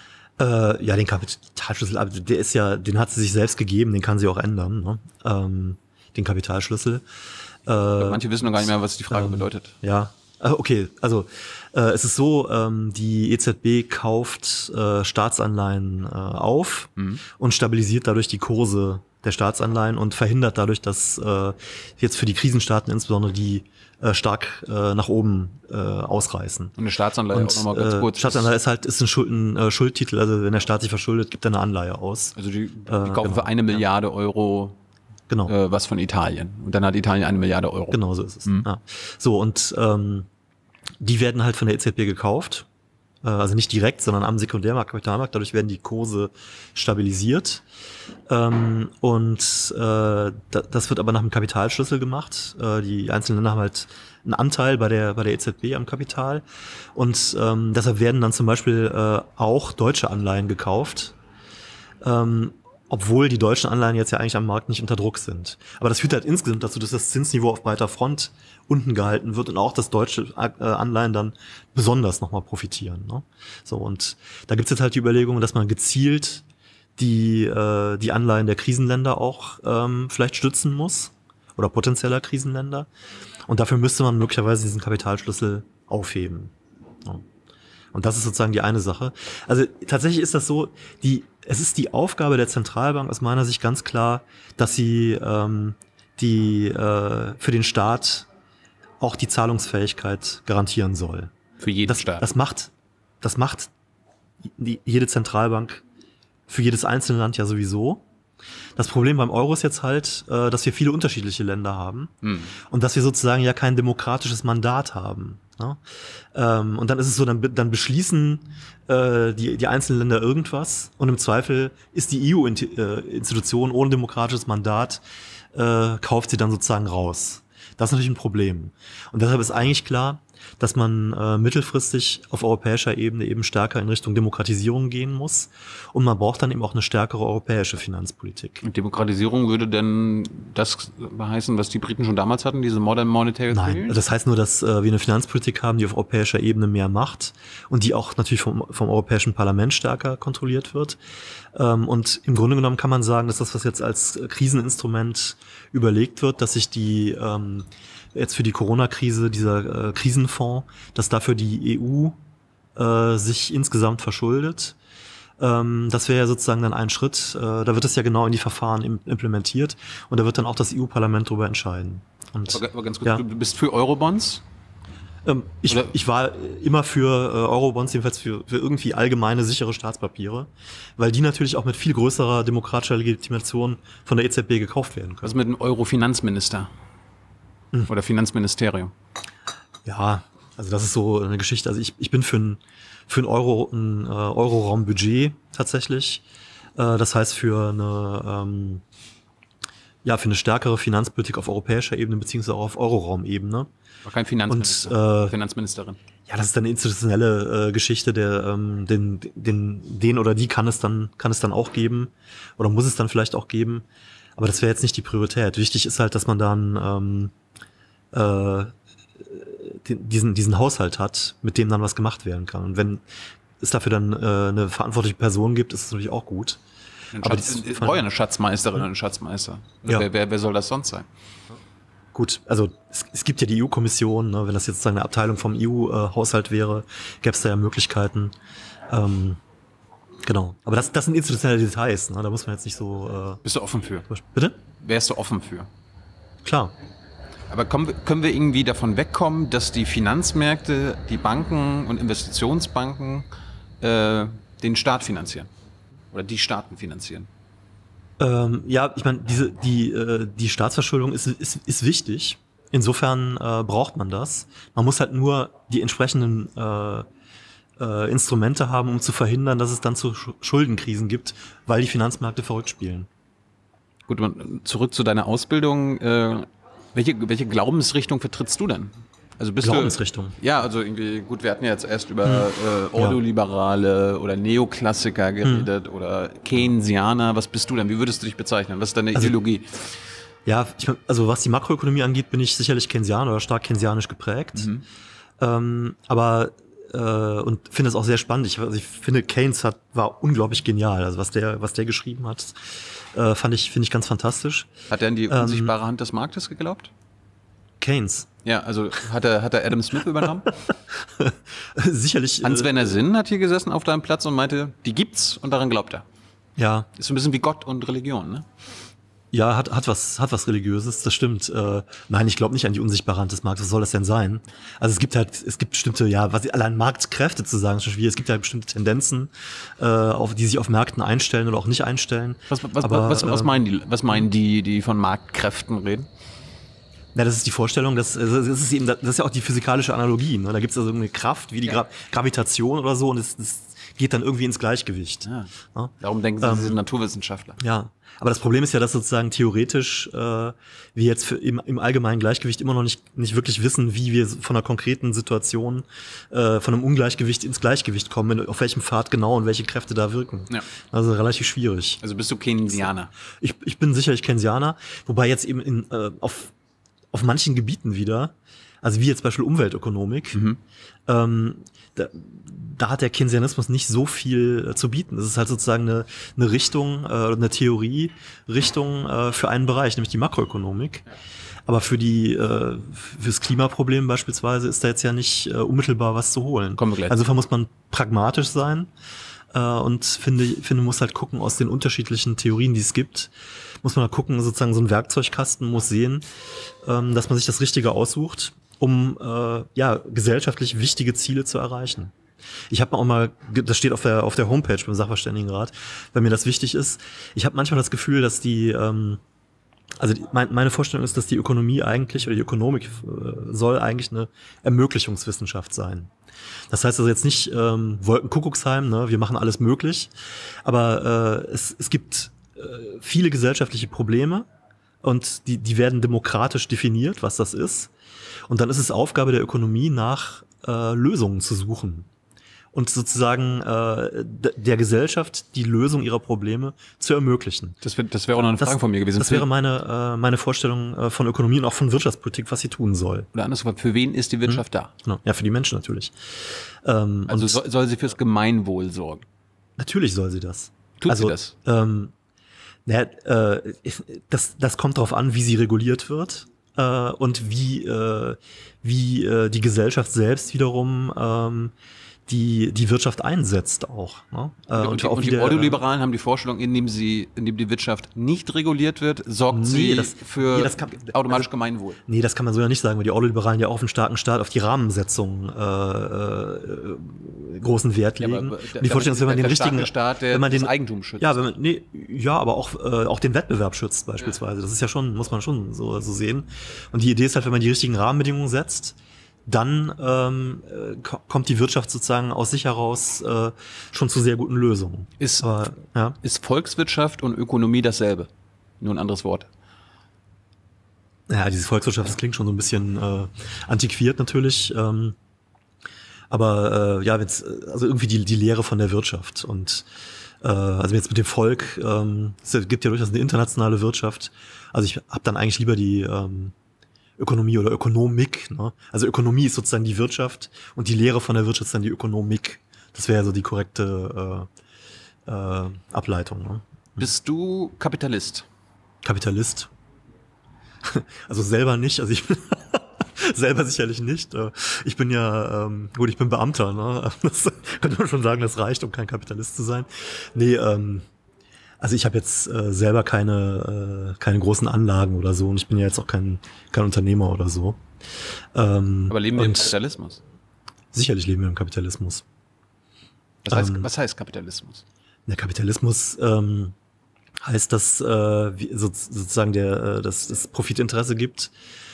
Äh, ja, den Kapitalschlüssel, der ist ja, den hat sie sich selbst gegeben, den kann sie auch ändern, ne? ähm, den Kapitalschlüssel. Äh, Manche wissen noch gar nicht mehr, was die Frage ähm, bedeutet. Ja, okay, also äh, es ist so, ähm, die E Z B kauft äh, Staatsanleihen äh, auf mhm. und stabilisiert dadurch die Kurse der Staatsanleihen und verhindert dadurch, dass äh, jetzt für die Krisenstaaten insbesondere die äh, stark äh, nach oben äh, ausreißen. Und eine Staatsanleihe und, auch nochmal ganz kurz. Äh, Staatsanleihe ist halt ist ein, Schuld, ein äh, Schuldtitel, also wenn der Staat sich verschuldet, gibt er eine Anleihe aus. Also die, die äh, kaufen genau. für eine Milliarde ja. Euro genau. äh, was von Italien. Und dann hat Italien eine Milliarde Euro. Genau so ist es. Mhm. Ja. So, und ähm, die werden halt von der E Z B gekauft. Äh, also nicht direkt, sondern am Sekundärmarkt, Kapitalmarkt. Dadurch werden die Kurse stabilisiert. Ähm, und äh, da, das wird aber nach einem Kapitalschlüssel gemacht. Äh, die einzelnen Länder haben halt einen Anteil bei der bei der E Z B am Kapital. Und ähm, deshalb werden dann zum Beispiel äh, auch deutsche Anleihen gekauft. Ähm, obwohl die deutschen Anleihen jetzt ja eigentlich am Markt nicht unter Druck sind. Aber das führt halt insgesamt dazu, dass das Zinsniveau auf breiter Front unten gehalten wird und auch, dass deutsche äh, Anleihen dann besonders nochmal profitieren. Ne? So, und da gibt's jetzt halt die Überlegung, dass man gezielt die äh, die Anleihen der Krisenländer auch ähm, vielleicht stützen muss oder potenzieller Krisenländer. Und dafür müsste man möglicherweise diesen Kapitalschlüssel aufheben. Ja. Und das ist sozusagen die eine Sache. Also tatsächlich ist das so, die es ist die Aufgabe der Zentralbank aus meiner Sicht ganz klar, dass sie ähm, die äh, für den Staat auch die Zahlungsfähigkeit garantieren soll. Für jeden das, Staat. Das macht, das macht die, jede Zentralbank für jedes einzelne Land ja sowieso. Das Problem beim Euro ist jetzt halt, äh, dass wir viele unterschiedliche Länder haben hm. und dass wir sozusagen ja kein demokratisches Mandat haben. Ne? Ähm, und dann ist es so, dann, dann beschließen äh, die, die einzelnen Länder irgendwas und im Zweifel ist die E U-Institution ohne demokratisches Mandat, äh, kauft sie dann sozusagen raus. Das ist natürlich ein Problem. Und deshalb ist eigentlich klar, dass man äh, mittelfristig auf europäischer Ebene eben stärker in Richtung Demokratisierung gehen muss. Und man braucht dann eben auch eine stärkere europäische Finanzpolitik. Und Demokratisierung würde denn das heißen, was die Briten schon damals hatten, diese Modern Monetary Theory? Nein, das heißt nur, dass äh, wir eine Finanzpolitik haben, die auf europäischer Ebene mehr macht und die auch natürlich vom, vom Europäischen Parlament stärker kontrolliert wird. Ähm, und im Grunde genommen kann man sagen, dass das, was jetzt als Kriseninstrument überlegt wird, dass sich die ähm, jetzt für die Corona-Krise, dieser äh, Krisenfonds, dass dafür die E U äh, sich insgesamt verschuldet. Ähm, das wäre ja sozusagen dann ein Schritt. Äh, da wird es ja genau in die Verfahren im, implementiert und da wird dann auch das E U-Parlament darüber entscheiden. Und, aber, aber ganz kurz, ja. du bist für Eurobonds? Ähm, ich, ich war immer für äh, Eurobonds, jedenfalls für, für irgendwie allgemeine, sichere Staatspapiere, weil die natürlich auch mit viel größerer demokratischer Legitimation von der E Z B gekauft werden können. Was mit einem Euro-Finanzminister? Hm. Oder Finanzministerium? Ja, also das ist so eine Geschichte. Also ich, ich bin für ein, für ein Euro, ein äh, Euro-Raum-Budget tatsächlich. Äh, das heißt für eine, ähm, ja, für eine stärkere Finanzpolitik auf europäischer Ebene beziehungsweise auch auf Euro-Raum-Ebene. Aber kein Finanzminister, Und, äh, Finanzministerin. Ja, das ist dann eine institutionelle äh, Geschichte, der ähm, den, den, den oder die kann es dann, kann es dann auch geben oder muss es dann vielleicht auch geben. Aber das wäre jetzt nicht die Priorität. Wichtig ist halt, dass man dann ähm, äh, diesen diesen Haushalt hat, mit dem dann was gemacht werden kann. Und wenn es dafür dann äh, eine verantwortliche Person gibt, ist es natürlich auch gut. Aber Schatz, ich brauche ja eine Schatzmeisterin oder einen Schatzmeister. Ja. Wer, wer, wer soll das sonst sein? Gut, also es, es gibt ja die E U-Kommission, ne, wenn das jetzt sozusagen eine Abteilung vom E U-Haushalt wäre, gäbe es da ja Möglichkeiten. Ähm, genau, aber das, das sind institutionelle Details, ne, da muss man jetzt nicht so... Äh, Bist du offen für? Bitte? Wärst du offen für? Klar. Aber kommen, können wir irgendwie davon wegkommen, dass die Finanzmärkte, die Banken und Investitionsbanken äh, den Staat finanzieren? Oder die Staaten finanzieren? Ähm, ja, ich meine, diese die äh, die Staatsverschuldung ist ist ist wichtig. Insofern äh, braucht man das. Man muss halt nur die entsprechenden äh, äh, Instrumente haben, um zu verhindern, dass es dann zu Schuldenkrisen gibt, weil die Finanzmärkte verrückt spielen. Gut, zurück zu deiner Ausbildung. Äh, welche welche Glaubensrichtung vertrittst du denn? Also bist Glaubensrichtung. Du, ja, also irgendwie, gut, wir hatten ja jetzt erst über hm. äh, Ordoliberale ja. oder Neoklassiker geredet hm. oder Keynesianer. Was bist du denn? Wie würdest du dich bezeichnen? Was ist deine also, Ideologie? Ja, ich mein, also was die Makroökonomie angeht, bin ich sicherlich Keynesianer oder stark keynesianisch geprägt. Mhm. Ähm, aber äh, und finde es auch sehr spannend. Ich, also ich finde, Keynes hat, war unglaublich genial. Also was der, was der geschrieben hat, äh, fand ich, finde ich ganz fantastisch. Hat er an die unsichtbare ähm, Hand des Marktes geglaubt? Keynes. Ja, also hat er, hat er Adam Smith übernommen? Sicherlich. Hans-Werner Sinn hat hier gesessen auf deinem Platz und meinte, die gibt's und daran glaubt er. Ja. Ist so ein bisschen wie Gott und Religion, ne? Ja, hat, hat was, hat was Religiöses, das stimmt. Äh, nein, ich glaube nicht an die unsichtbare Hand des Marktes. Was soll das denn sein? Also es gibt halt, es gibt bestimmte, ja, was allein Marktkräfte zu sagen, ist schon schwierig. Es gibt halt bestimmte Tendenzen, äh, auf die sich auf Märkten einstellen oder auch nicht einstellen. Was, was, Aber, was, was meinen die, was meinen die, die von Marktkräften reden? Ja, das ist die Vorstellung, dass, das ist eben, das ist ja auch die physikalische Analogie, ne? Da gibt es also eine Kraft wie die Gra- Gravitation oder so und es, das geht dann irgendwie ins Gleichgewicht. Ja. Ja? Darum denken Sie, ähm, Sie sind Naturwissenschaftler. Ja, aber das Problem ist ja, dass sozusagen theoretisch äh, wir jetzt für im, im allgemeinen Gleichgewicht immer noch nicht nicht wirklich wissen, wie wir von einer konkreten Situation, äh, von einem Ungleichgewicht ins Gleichgewicht kommen, auf welchem Pfad genau und welche Kräfte da wirken. Ja. Also relativ schwierig. Also bist du Keynesianer? Ich, ich bin sicherlich Keynesianer, wobei jetzt eben in, äh, auf auf manchen Gebieten wieder, also wie jetzt Beispiel Umweltökonomik, mhm. ähm, da, da hat der Keynesianismus nicht so viel äh, zu bieten. Das ist halt sozusagen eine, eine Richtung, äh, eine Theorie-Richtung äh, für einen Bereich, nämlich die Makroökonomik. Aber für die äh, fürs Klimaproblem beispielsweise ist da jetzt ja nicht äh, unmittelbar was zu holen. Kommen wir gleich. Also insofern muss man pragmatisch sein äh, und finde, finde muss halt gucken aus den unterschiedlichen Theorien, die es gibt, muss man da gucken, sozusagen so ein Werkzeugkasten muss sehen, ähm, dass man sich das Richtige aussucht, um äh, ja gesellschaftlich wichtige Ziele zu erreichen. Ich habe auch mal, das steht auf der auf der Homepage beim Sachverständigenrat, weil mir das wichtig ist. Ich habe manchmal das Gefühl, dass die, ähm, also die, mein, meine Vorstellung ist, dass die Ökonomie eigentlich oder die Ökonomik äh, soll eigentlich eine Ermöglichungswissenschaft sein. Das heißt also jetzt nicht ähm, Wolkenkuckucksheim, ne, wir machen alles möglich, aber äh, es es gibt viele gesellschaftliche Probleme und die, die werden demokratisch definiert, was das ist. Und dann ist es Aufgabe der Ökonomie, nach äh, Lösungen zu suchen und sozusagen äh, d- der Gesellschaft die Lösung ihrer Probleme zu ermöglichen. Das, wär, das wäre auch noch eine Frage das, von mir gewesen. Das wäre meine, äh, meine Vorstellung äh, von Ökonomie und auch von Wirtschaftspolitik, was sie tun soll. Oder andersrum, für wen ist die Wirtschaft hm? da? Genau. Ja, für die Menschen natürlich. Ähm, also soll, soll sie fürs Gemeinwohl sorgen? Natürlich soll sie das. Tut also, sie das? Ähm, Naja, äh, das, das kommt darauf an, wie sie reguliert wird äh, und wie, äh, wie äh, die Gesellschaft selbst wiederum ähm, die die Wirtschaft einsetzt auch. Ne? Äh, und, und die, auch und die wieder, Ordoliberalen haben die Vorstellung, indem sie, indem die Wirtschaft nicht reguliert wird, sorgt nee, sie das, für nee, das kann, automatisch das, Gemeinwohl. Nee, das kann man so ja nicht sagen, weil die Ordoliberalen ja auch auf einen starken Staat, auf die Rahmensetzung äh, äh, großen Wert legen. Ja, aber, und die Vorstellung ist, wenn man den richtigen Staat, der wenn man den das Eigentum schützt. Ja, wenn man, nee, ja, aber auch äh, auch den Wettbewerb schützt beispielsweise. Ja. Das ist ja schon, muss man schon so so sehen. Und die Idee ist halt, wenn man die richtigen Rahmenbedingungen setzt, dann ähm, kommt die Wirtschaft sozusagen aus sich heraus äh, schon zu sehr guten Lösungen. Ist, Aber, ja. ist Volkswirtschaft und Ökonomie dasselbe? Nur ein anderes Wort. Ja, diese Volkswirtschaft, das klingt schon so ein bisschen äh, antiquiert natürlich. Ähm, aber äh, ja, wenn's, also irgendwie die, die Lehre von der Wirtschaft. Und äh, also jetzt mit dem Volk, ähm, es gibt ja durchaus eine internationale Wirtschaft. Also ich habe dann eigentlich lieber die ähm, Ökonomie oder Ökonomik. Ne? Also Ökonomie ist sozusagen die Wirtschaft und die Lehre von der Wirtschaft ist dann die Ökonomik. Das wäre so die korrekte äh, äh, Ableitung. Ne? Bist du Kapitalist? Kapitalist? Also selber nicht, also ich bin selber sicherlich nicht. Ich bin ja, ähm, gut, ich bin Beamter, ne? Das könnte man schon sagen, das reicht, um kein Kapitalist zu sein. Nee, ähm, also ich habe jetzt äh, selber keine äh, keine großen Anlagen oder so und ich bin ja jetzt auch kein kein Unternehmer oder so. Ähm, Aber leben wir im Kapitalismus? Sicherlich leben wir im Kapitalismus. Was heißt, ähm, was heißt Kapitalismus? Der Kapitalismus ähm, heißt, dass äh, wie, so, sozusagen der äh, das, das Profitinteresse gibt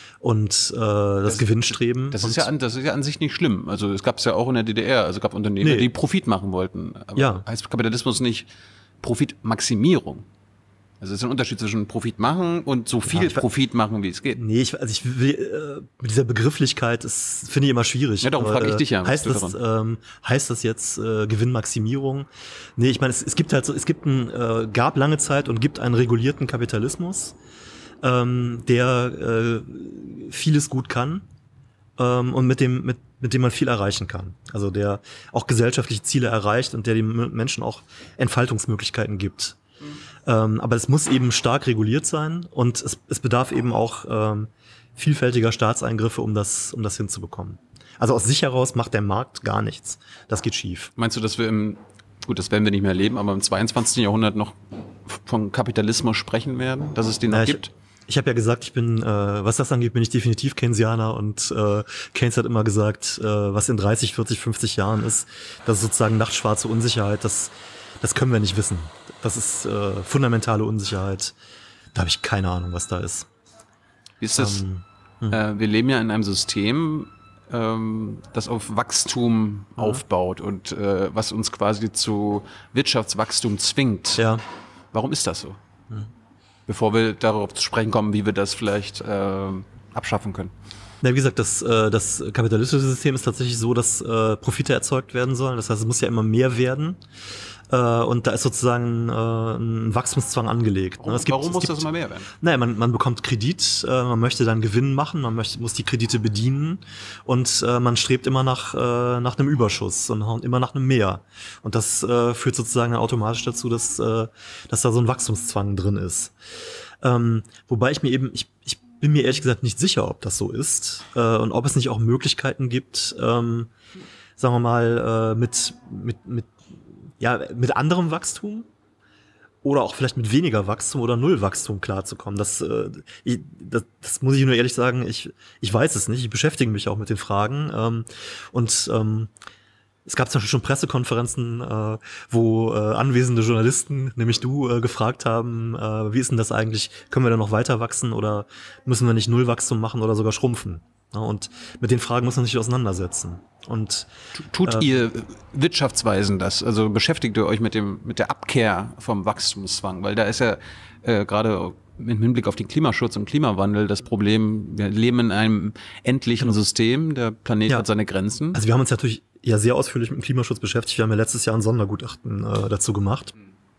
und äh, das, das Gewinnstreben. Das ist ja an, das ist ja an sich nicht schlimm. Also es gab es ja auch in der D D R. Also es gab Unternehmen, nee. die Profit machen wollten. Aber ja. heißt Kapitalismus nicht Profitmaximierung? Also es ist ein Unterschied zwischen Profit machen und so viel ja, Profit machen, wie es geht. Nee, ich, also ich will, äh, mit dieser Begrifflichkeit, das finde ich immer schwierig. Ja, darum frage ich dich ja. Heißt das, ähm, heißt das jetzt äh, Gewinnmaximierung? Nee, ich meine, es, es gibt halt so, es gibt ein, äh, gab lange Zeit und gibt einen regulierten Kapitalismus, ähm, der äh, vieles gut kann ähm, und mit dem, mit, mit dem man viel erreichen kann. Also der auch gesellschaftliche Ziele erreicht und der den Menschen auch Entfaltungsmöglichkeiten gibt. Mhm. Ähm, aber es muss eben stark reguliert sein und es, es bedarf eben auch ähm, vielfältiger Staatseingriffe, um das, um das hinzubekommen. Also aus sich heraus macht der Markt gar nichts. Das geht schief. Meinst du, dass wir im, gut, das werden wir nicht mehr erleben, aber im zweiundzwanzigsten Jahrhundert noch von Kapitalismus sprechen werden, dass es den noch ja, gibt? Ich, ich habe ja gesagt, ich bin, äh, was das angeht, bin ich definitiv Keynesianer und äh, Keynes hat immer gesagt, äh, was in dreißig, vierzig, fünfzig Jahren ist, das ist sozusagen nachtschwarze Unsicherheit, das, das können wir nicht wissen. Das ist äh, fundamentale Unsicherheit. Da habe ich keine Ahnung, was da ist. Wie ist das? Ähm, hm. äh, wir leben ja in einem System, ähm, das auf Wachstum ja. aufbaut und äh, was uns quasi zu Wirtschaftswachstum zwingt. Ja. Warum ist das so? Hm. Bevor wir darauf zu sprechen kommen, wie wir das vielleicht äh, abschaffen können. Na, wie gesagt, das, äh, das kapitalistische System ist tatsächlich so, dass äh, Profite erzeugt werden sollen. Das heißt, es muss ja immer mehr werden. Äh, und da ist sozusagen äh, ein Wachstumszwang angelegt. Warum, es gibt, warum muss es gibt, das immer mehr werden? Naja, man, man bekommt Kredit, äh, man möchte dann Gewinn machen, man möchte, muss die Kredite bedienen und äh, man strebt immer nach, äh, nach einem Überschuss und immer nach einem Mehr. Und das äh, führt sozusagen automatisch dazu, dass, äh, dass da so ein Wachstumszwang drin ist. Ähm, wobei ich mir eben, ich, ich bin mir ehrlich gesagt nicht sicher, ob das so ist äh, und ob es nicht auch Möglichkeiten gibt, ähm, sagen wir mal, äh, mit, mit, mit ja, mit anderem Wachstum oder auch vielleicht mit weniger Wachstum oder Nullwachstum klarzukommen. Das, äh, ich, das, das muss ich nur ehrlich sagen, ich, ich weiß es nicht. Ich beschäftige mich auch mit den Fragen. Ähm, und ähm, es gab zum Beispiel schon Pressekonferenzen, äh, wo äh, anwesende Journalisten, nämlich du, äh, gefragt haben, äh, wie ist denn das eigentlich? Können wir da noch weiter wachsen oder müssen wir nicht Nullwachstum machen oder sogar schrumpfen? Ja, und mit den Fragen muss man sich auseinandersetzen. Und tut äh, ihr Wirtschaftsweisen das? Also beschäftigt ihr euch mit dem mit der Abkehr vom Wachstumszwang? Weil da ist ja äh, gerade im Hinblick auf den Klimaschutz und Klimawandel das Problem, wir leben in einem endlichen System, der Planet ja. hat seine Grenzen. Also wir haben uns natürlich ja sehr ausführlich mit dem Klimaschutz beschäftigt. Wir haben ja letztes Jahr ein Sondergutachten äh, dazu gemacht.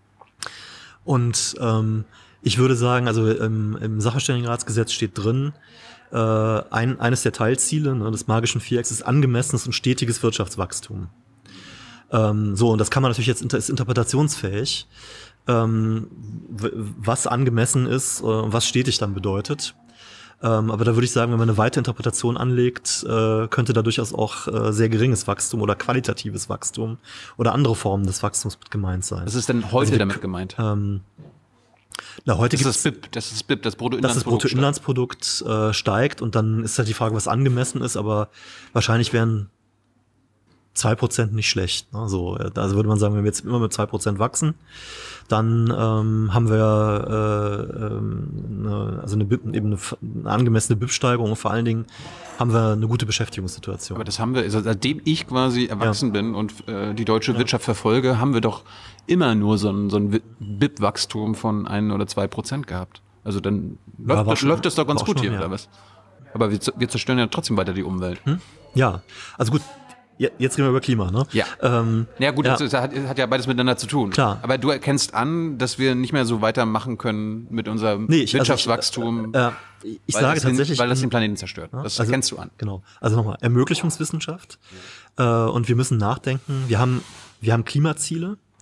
Und ähm, ich würde sagen, also im, im Sachverständigenratsgesetz steht drin, äh, ein, eines der Teilziele, ne, des magischen Vierecks ist angemessenes und stetiges Wirtschaftswachstum. Ähm, so, und das kann man natürlich jetzt, ist interpretationsfähig, ähm, was angemessen ist und äh, was stetig dann bedeutet. Ähm, aber da würde ich sagen, wenn man eine weite Interpretation anlegt, äh, könnte da durchaus auch äh, sehr geringes Wachstum oder qualitatives Wachstum oder andere Formen des Wachstums mit gemeint sein. Was ist denn heute also wir, damit gemeint? Ähm, Na, heute das, ist das, B I P, das ist das B I P, das Bruttoinlandsprodukt. Das Bruttoinlandsprodukt äh, steigt und dann ist halt die Frage, was angemessen ist, aber wahrscheinlich wären zwei Prozent nicht schlecht. Ne? So, also würde man sagen, wenn wir jetzt immer mit zwei Prozent wachsen, dann ähm, haben wir äh, ähm, eine, also eine, B I P, eben eine, eine angemessene B I P-Steigerung und vor allen Dingen haben wir eine gute Beschäftigungssituation. Aber das haben wir, also seitdem ich quasi erwachsen ja. bin und äh, die deutsche ja. Wirtschaft verfolge, haben wir doch immer nur so ein, so ein B I P-Wachstum von ein oder zwei Prozent gehabt. Also dann ja, läuft, das, schon, läuft das doch ganz gut schon, hier, ja. oder was? Aber wir, wir zerstören ja trotzdem weiter die Umwelt. Hm? Ja, also gut. Jetzt reden wir über Klima, ne? Ja. Ähm, ja gut, ja. Das hat, hat ja beides miteinander zu tun. Klar. Aber du erkennst an, dass wir nicht mehr so weitermachen können mit unserem nee, ich, Wirtschaftswachstum. Also ich, äh, ich sage tatsächlich, den, weil das den Planeten zerstört. Ja? Das also, erkennst du an. Genau. Also nochmal, Ermöglichungswissenschaft. Ja. Äh, und wir müssen nachdenken. Wir haben, wir haben Klimaziele.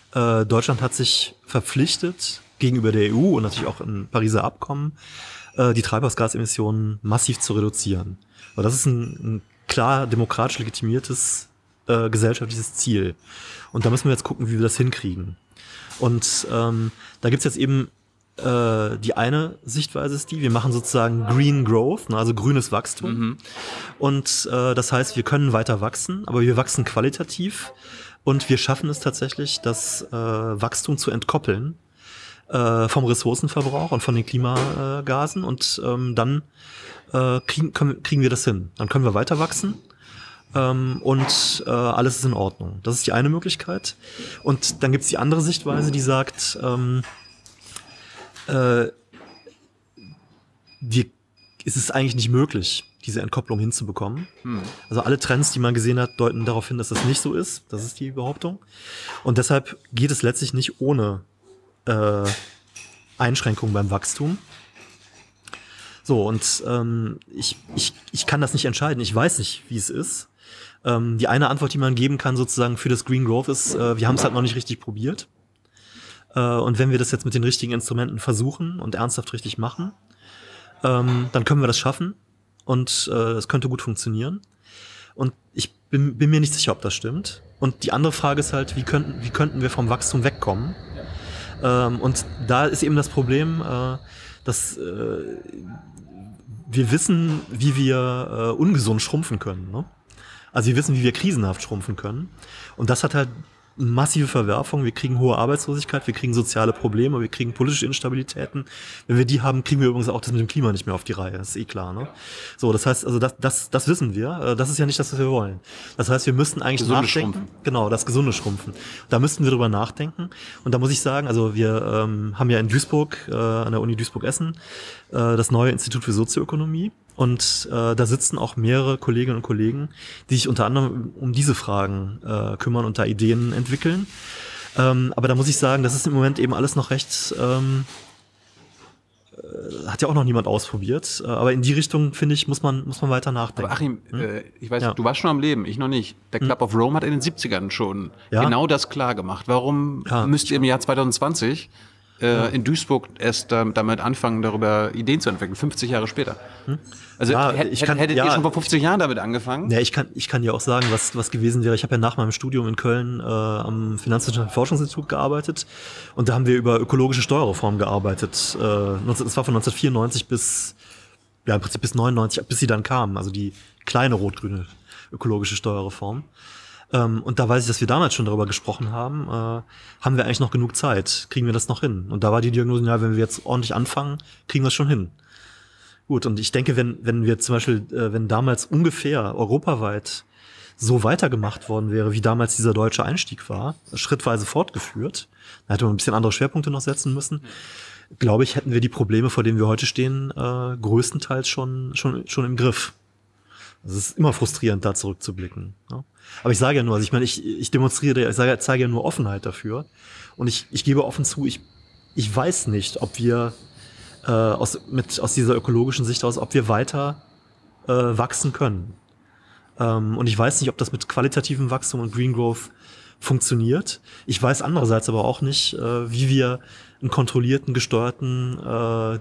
äh, Deutschland hat sich verpflichtet, gegenüber der E U und natürlich auch im Pariser Abkommen, äh, die Treibhausgasemissionen massiv zu reduzieren. Aber das ist ein, ein klar demokratisch legitimiertes äh, gesellschaftliches Ziel. Und da müssen wir jetzt gucken, wie wir das hinkriegen. Und ähm, da gibt's jetzt eben äh, die eine Sichtweise ist die, wir machen sozusagen Green Growth, ne, also grünes Wachstum. Mhm. Und äh, das heißt, wir können weiter wachsen, aber wir wachsen qualitativ und wir schaffen es tatsächlich, das äh, Wachstum zu entkoppeln äh, vom Ressourcenverbrauch und von den Klimagasen. Und ähm, dann äh, kriegen, können, kriegen wir das hin. Dann können wir weiter wachsen. Ähm, und äh, alles ist in Ordnung. Das ist die eine Möglichkeit. Und dann gibt's die andere Sichtweise, die sagt, ähm, äh, wir, es ist eigentlich nicht möglich, diese Entkopplung hinzubekommen. Hm. Also alle Trends, die man gesehen hat, deuten darauf hin, dass das nicht so ist. Das ist die Behauptung. Und deshalb geht es letztlich nicht ohne äh, Einschränkungen beim Wachstum. So, und ähm, ich, ich, ich kann das nicht entscheiden. Ich weiß nicht, wie es ist. Ähm, die eine Antwort, die man geben kann sozusagen für das Green Growth ist, äh, wir haben es halt noch nicht richtig probiert. Äh, und wenn wir das jetzt mit den richtigen Instrumenten versuchen und ernsthaft richtig machen, ähm, dann können wir das schaffen und äh, es könnte gut funktionieren. Und ich bin, bin mir nicht sicher, ob das stimmt. Und die andere Frage ist halt, wie könnten, wie könnten wir vom Wachstum wegkommen? Ähm, und da ist eben das Problem, äh, dass äh, wir wissen, wie wir äh, ungesund schrumpfen können, ne? Also wir wissen, wie wir krisenhaft schrumpfen können. Und das hat halt massive Verwerfungen. Wir kriegen hohe Arbeitslosigkeit, wir kriegen soziale Probleme, wir kriegen politische Instabilitäten. Wenn wir die haben, kriegen wir übrigens auch das mit dem Klima nicht mehr auf die Reihe. Das ist eh klar, ne? So, das heißt, also das, das, das wissen wir. Das ist ja nicht das, was wir wollen. Das heißt, wir müssten eigentlich gesunde nachdenken. Schrumpfen. Genau, das gesunde Schrumpfen. Da müssten wir drüber nachdenken. Und da muss ich sagen, also wir ähm, haben ja in Duisburg, äh, an der Uni Duisburg-Essen, äh, das neue Institut für Sozioökonomie. Und äh, da sitzen auch mehrere Kolleginnen und Kollegen, die sich unter anderem um diese Fragen äh, kümmern und da Ideen entwickeln. Ähm, aber da muss ich sagen, das ist im Moment eben alles noch recht, ähm, äh, hat ja auch noch niemand ausprobiert. Äh, aber in die Richtung, finde ich, muss man muss man weiter nachdenken. Aber Achim, hm? äh, ich weiß, Ja. du warst schon am Leben, ich noch nicht. Der Club hm. of Rome hat in den siebzigern schon Ja. genau das klar gemacht. Warum Ja. müsst ihr im Jahr zwanzig zwanzig äh, Ja. in Duisburg erst äh, damit anfangen, darüber Ideen zu entwickeln, fünfzig Jahre später? Hm? Also Ja, hätt, ich kann- hättet ja. ihr schon vor fünfzig Jahren damit angefangen? Ja, ich kann, ich kann dir auch sagen, was, was gewesen wäre. Ich habe ja nach meinem Studium in Köln äh, am Finanzwissenschaftlichen Forschungsinstitut gearbeitet und da haben wir über ökologische Steuerreform gearbeitet. Äh, neunzehn das war von neunzehnhundertvierundneunzig bis, ja, im Prinzip bis neunundneunzig, bis sie dann kamen, also die kleine rot-grüne ökologische Steuerreform. Ähm, und da weiß ich, dass wir damals schon darüber gesprochen haben, äh, haben wir eigentlich noch genug Zeit? Kriegen wir das noch hin? Und da war die Diagnose, ja, wenn wir jetzt ordentlich anfangen, kriegen wir es schon hin. Gut, und ich denke, wenn wenn wir zum Beispiel, äh, wenn damals ungefähr europaweit so weitergemacht worden wäre, wie damals dieser deutsche Einstieg war, schrittweise fortgeführt, da hätte man ein bisschen andere Schwerpunkte noch setzen müssen, glaube ich, hätten wir die Probleme, vor denen wir heute stehen, äh, größtenteils schon schon schon im Griff. Es ist immer frustrierend, da zurückzublicken. Ne? Aber ich sage ja nur, also ich meine, ich, ich demonstriere, ich sage, zeige ja nur Offenheit dafür. Und ich, ich gebe offen zu, ich, ich weiß nicht, ob wir äh, aus, mit, aus dieser ökologischen Sicht aus, ob wir weiter äh, wachsen können. Ähm, und ich weiß nicht, ob das mit qualitativem Wachstum und Green Growth funktioniert. Ich weiß andererseits aber auch nicht, äh, wie wir einen kontrollierten, gesteuerten äh,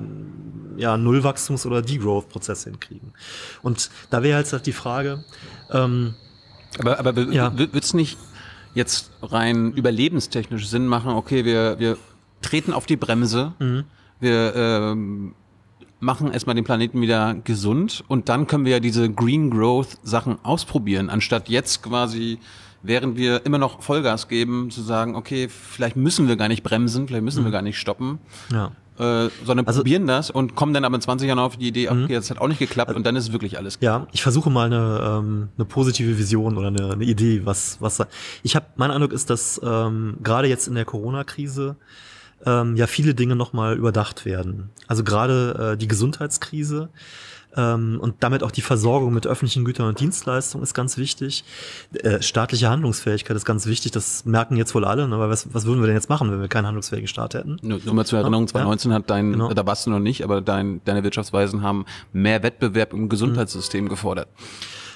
ja, Nullwachstums- oder Degrowth-Prozess hinkriegen. Und da wäre halt die Frage, ähm, Aber, aber Ja. wird es nicht jetzt rein überlebenstechnisch Sinn machen, okay, wir, wir treten auf die Bremse, Mhm. wir ähm, machen erstmal den Planeten wieder gesund und dann können wir ja diese Green Growth Sachen ausprobieren, anstatt jetzt quasi, während wir immer noch Vollgas geben, zu sagen, okay, vielleicht müssen wir gar nicht bremsen, vielleicht müssen wir gar nicht stoppen, ja. äh, sondern Also- probieren das und kommen dann aber in zwanzig Jahren auf die Idee, okay, das hat auch nicht geklappt und dann ist wirklich alles Ja, ich versuche mal eine, ähm, eine positive Vision oder eine, eine Idee, was was ich habe. Mein Eindruck ist, dass ähm, gerade jetzt in der Corona-Krise ähm, ja viele Dinge nochmal überdacht werden. Also gerade äh, die Gesundheitskrise ähm, und damit auch die Versorgung mit öffentlichen Gütern und Dienstleistungen ist ganz wichtig. Äh, staatliche Handlungsfähigkeit ist ganz wichtig. Das merken jetzt wohl alle. Ne? Aber was, was würden wir denn jetzt machen, wenn wir keinen handlungsfähigen Staat hätten? Nur, nur mal zur Erinnerung, Ja, zwanzig neunzehn hat dein, genau. da warst du noch nicht, aber dein, deine Wirtschaftsweisen haben mehr Wettbewerb im Gesundheitssystem gefordert.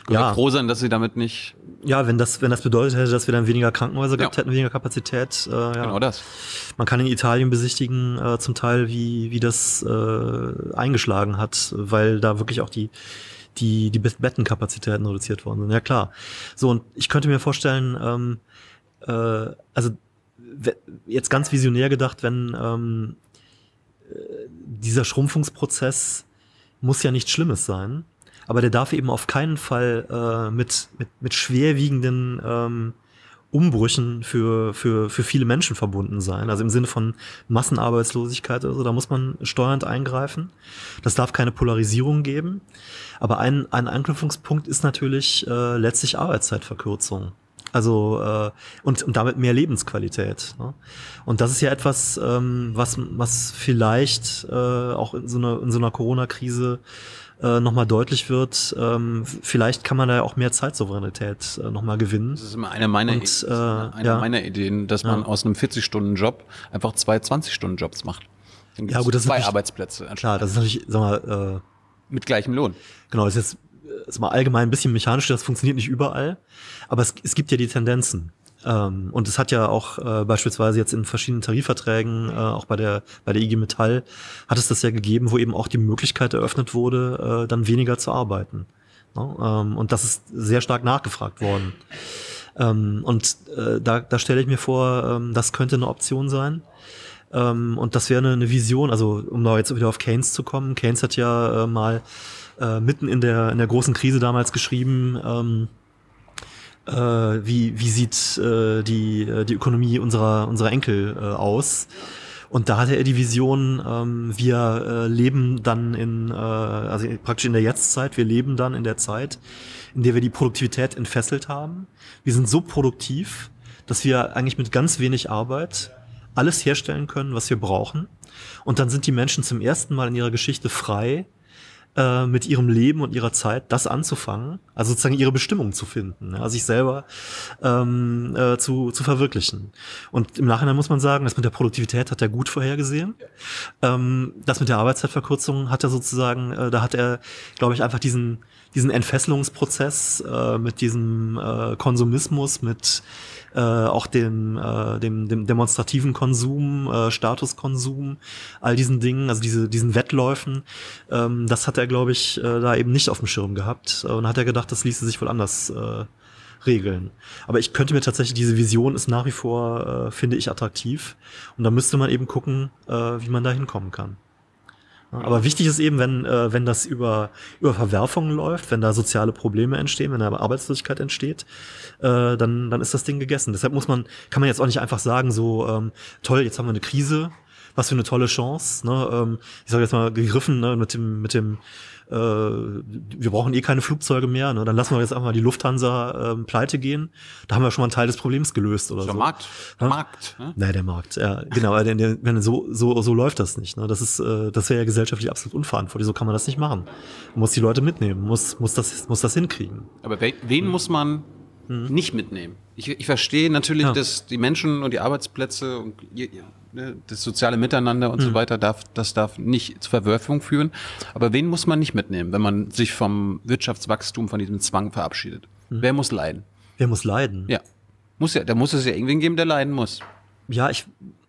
Können ja. wir froh sein, dass sie damit nicht... Ja, wenn das, wenn das bedeutet hätte, dass wir dann weniger Krankenhäuser gehabt Ja. hätten, weniger Kapazität. Äh, ja. Genau das. Man kann in Italien besichtigen, äh, zum Teil, wie, wie das äh, eingeschlagen hat, weil da wirklich auch die, die, die Bettenkapazitäten reduziert worden sind. Ja, klar. So, und ich könnte mir vorstellen, ähm, äh, also w- jetzt ganz visionär gedacht, wenn ähm, äh, dieser Schrumpfungsprozess muss ja nichts Schlimmes sein, aber der darf eben auf keinen Fall äh, mit, mit, mit schwerwiegenden ähm, Umbrüchen für, für, für viele Menschen verbunden sein. Also im Sinne von Massenarbeitslosigkeit oder so, da muss man steuernd eingreifen. Das darf keine Polarisierung geben. Aber ein, ein Anknüpfungspunkt ist natürlich äh, letztlich Arbeitszeitverkürzung. Also äh, und, und damit mehr Lebensqualität. Ne? Und das ist ja etwas, ähm, was, was vielleicht äh, auch in so einer, in so einer Corona-Krise äh, nochmal deutlich wird. Ähm, vielleicht kann man da ja auch mehr Zeitsouveränität äh, nochmal gewinnen. Das ist immer eine meiner, Und, I- äh, eine ja. meiner Ideen, dass man Ja. aus einem vierzig-Stunden-Job einfach zwei zwanzig-Stunden-Jobs macht. Dann Ja, gibt's gut, das ist zwei natürlich- Arbeitsplätze anstatt Klar, das ist natürlich, sag mal, äh, mit gleichem Lohn. genau, das ist jetzt äh, ist mal allgemein ein bisschen mechanisch, das funktioniert nicht überall, aber es, es gibt ja die Tendenzen. Ähm, und es hat ja auch äh, beispielsweise jetzt in verschiedenen Tarifverträgen, äh, auch bei der bei der I G Metall, hat es das ja gegeben, wo eben auch die Möglichkeit eröffnet wurde, äh, dann weniger zu arbeiten. Ne? Ähm, und das ist sehr stark nachgefragt worden. Ähm, und äh, da, da stelle ich mir vor, ähm, das könnte eine Option sein. Ähm, und das wäre eine, eine Vision, also um da jetzt wieder auf Keynes zu kommen. Keynes hat ja äh, mal äh, mitten in der in der großen Krise damals geschrieben, ähm, äh, wie wie sieht äh, die äh, die Ökonomie unserer unserer Enkel äh, aus? Und da hatte er die Vision, ähm, wir äh, leben dann in äh, also praktisch in der Jetztzeit, wir leben dann in der Zeit, in der wir die Produktivität entfesselt haben. Wir sind so produktiv, dass wir eigentlich mit ganz wenig Arbeit alles herstellen können, was wir brauchen. Und dann sind die Menschen zum ersten Mal in ihrer Geschichte frei, äh, mit ihrem Leben und ihrer Zeit das anzufangen, also sozusagen ihre Bestimmung zu finden, ja, sich selber ähm, äh, zu, zu verwirklichen. Und im Nachhinein muss man sagen, das mit der Produktivität hat er gut vorhergesehen. Ähm, das mit der Arbeitszeitverkürzung hat er sozusagen, äh, da hat er, glaube ich, einfach diesen diesen Entfesselungsprozess äh, mit diesem äh, Konsumismus, mit äh, auch dem, äh, dem, dem demonstrativen Konsum, äh, Statuskonsum, all diesen Dingen, also diese, diesen Wettläufen, ähm, das hat er, glaube ich, äh, da eben nicht auf dem Schirm gehabt. Und hat er gedacht, das ließe sich wohl anders äh, regeln. Aber ich könnte mir tatsächlich, diese Vision ist nach wie vor, äh, finde ich, attraktiv. Und da müsste man eben gucken, äh, wie man da hinkommen kann. Aber wichtig ist eben, wenn äh, wenn das über über Verwerfungen läuft, wenn da soziale Probleme entstehen, wenn da Arbeitslosigkeit entsteht, äh, dann dann ist das Ding gegessen. Deshalb muss man kann man jetzt auch nicht einfach sagen so ähm, toll, jetzt haben wir eine Krise, was für eine tolle Chance. Ne? Ähm, ich sage jetzt mal gegriffen ne, mit dem mit dem äh, wir brauchen eh keine Flugzeuge mehr, ne? Dann lassen wir jetzt einfach mal die Lufthansa ähm, pleite gehen. Da haben wir schon mal einen Teil des Problems gelöst oder Der so. Markt. Der Ja? Markt. Ne? Nein, der Markt, ja, genau. Aber der, der, wenn so so so läuft das nicht. Ne? Das ist, äh, das wäre ja gesellschaftlich absolut unverantwortlich. So kann man das nicht machen. Man muss die Leute mitnehmen, muss muss das muss das hinkriegen. Aber we- wen muss man nicht mitnehmen? Ich, ich verstehe natürlich, Ja. dass die Menschen und die Arbeitsplätze und je- je- ne, das soziale Miteinander und so weiter, darf, das darf nicht zur Verwerfung führen. Aber wen muss man nicht mitnehmen, wenn man sich vom Wirtschaftswachstum, von diesem Zwang verabschiedet? Wer muss leiden? Wer muss leiden? Ja. Muss ja, da muss es ja irgendwen geben, der leiden muss. Ja, ich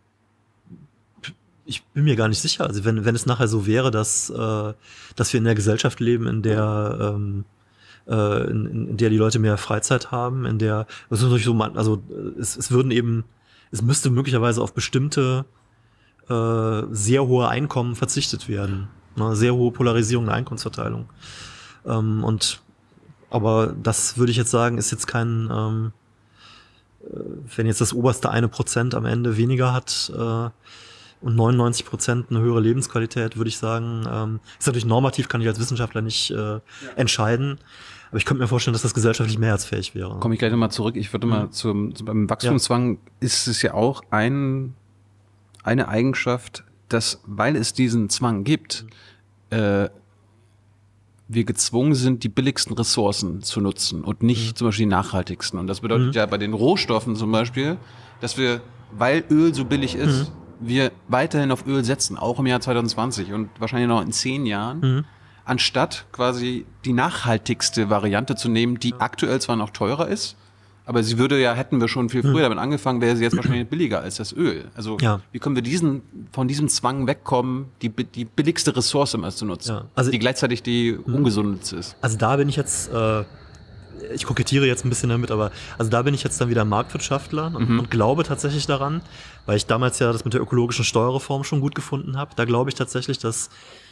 ich bin mir gar nicht sicher. Also wenn wenn es nachher so wäre, dass äh, dass wir in der Gesellschaft leben, in der ähm, äh, in, in der die Leute mehr Freizeit haben, in der das ist natürlich so man, also äh, es, es würden eben es müsste möglicherweise auf bestimmte äh, sehr hohe Einkommen verzichtet werden, ne? Sehr hohe Polarisierung der Einkommensverteilung. Ähm, und aber das würde ich jetzt sagen, ist jetzt kein ähm, äh, wenn jetzt das oberste eine Prozent am Ende weniger hat äh, und neunundneunzig Prozent eine höhere Lebensqualität, würde ich sagen, ähm, ist natürlich normativ, kann ich als Wissenschaftler nicht äh, ja. entscheiden. Aber ich könnte mir vorstellen, dass das gesellschaftlich mehrheitsfähig wäre. Komme ich gleich nochmal zurück. Ich würde mal zum, zum beim Wachstumszwang ist es ja auch ein, eine Eigenschaft, dass, weil es diesen Zwang gibt, äh, wir gezwungen sind, die billigsten Ressourcen zu nutzen und nicht mhm. zum Beispiel die nachhaltigsten. Und das bedeutet mhm. ja bei den Rohstoffen zum Beispiel, dass wir, weil Öl so billig ist, mhm. wir weiterhin auf Öl setzen, auch im Jahr zwanzig zwanzig und wahrscheinlich noch in zehn Jahren. Mhm. anstatt quasi die nachhaltigste Variante zu nehmen, die aktuell zwar noch teurer ist, aber sie würde ja, hätten wir schon viel früher damit angefangen, wäre sie jetzt wahrscheinlich billiger als das Öl. Also ja. wie können wir diesen von diesem Zwang wegkommen, die, die billigste Ressource immer zu nutzen, ja. also, die gleichzeitig die ungesundeste ist? Also da bin ich jetzt, äh, ich kokettiere jetzt ein bisschen damit, aber also da bin ich jetzt dann wieder Marktwirtschaftler und, mhm. und glaube tatsächlich daran, weil ich damals ja das mit der ökologischen Steuerreform schon gut gefunden habe, da glaube ich tatsächlich, dass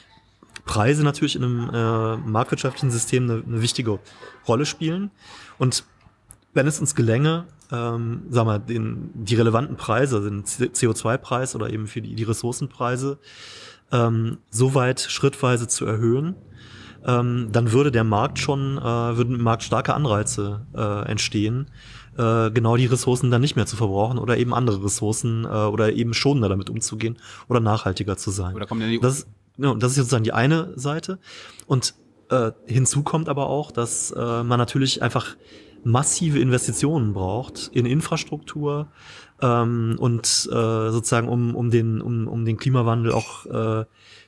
Preise natürlich in einem äh, marktwirtschaftlichen System eine, eine wichtige Rolle spielen. Und wenn es uns gelänge, ähm, sag mal, den, die relevanten Preise, den C O zwei Preis oder eben für die, die Ressourcenpreise, ähm, so weit schrittweise zu erhöhen, ähm, dann würde der Markt schon, äh, würden im Markt starke Anreize äh, entstehen, äh, genau die Ressourcen dann nicht mehr zu verbrauchen oder eben andere Ressourcen äh, oder eben schonender damit umzugehen oder nachhaltiger zu sein. Oder kommt denn die das ist, ja, das ist sozusagen die eine Seite. Und äh, hinzu kommt aber auch, dass äh, man natürlich einfach massive Investitionen braucht in Infrastruktur ähm, und äh, sozusagen um um den um um den Klimawandel auch äh,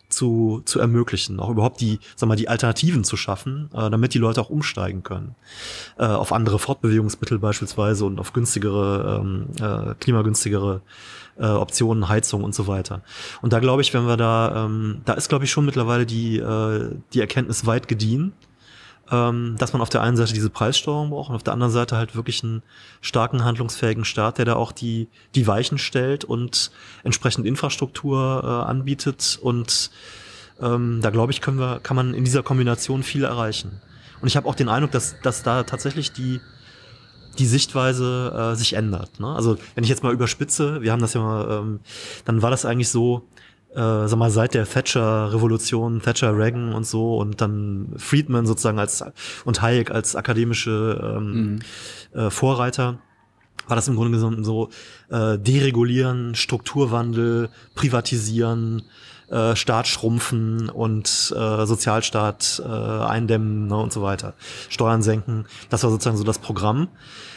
zu zu ermöglichen, auch überhaupt die, sag mal, die Alternativen zu schaffen, äh, damit die Leute auch umsteigen können äh, auf andere Fortbewegungsmittel beispielsweise und auf günstigere ähm, äh, klimagünstigere äh, Optionen, Heizung und so weiter. Und da glaube ich, wenn wir da ähm, da ist, glaube ich, schon mittlerweile die äh, die Erkenntnis weit gediehen, ähm, dass man auf der einen Seite diese Preissteuerung braucht und auf der anderen Seite halt wirklich einen starken, handlungsfähigen Staat, der da auch die die Weichen stellt und entsprechend Infrastruktur äh, anbietet. Und ähm, da glaube ich, können wir kann man in dieser Kombination viel erreichen. Und ich habe auch den Eindruck, dass dass da tatsächlich die die Sichtweise äh, sich ändert. Ne? Also wenn ich jetzt mal überspitze, wir haben das ja mal, ähm, dann war das eigentlich so, Äh, sag mal, seit der Thatcher-Revolution, Thatcher, Reagan und so und dann Friedman sozusagen als und Hayek als akademische ähm, mhm. äh, Vorreiter, war das im Grunde genommen so äh, deregulieren, Strukturwandel, privatisieren, äh, Staat schrumpfen und äh, Sozialstaat äh, eindämmen, ne, und so weiter, Steuern senken. Das war sozusagen so das Programm.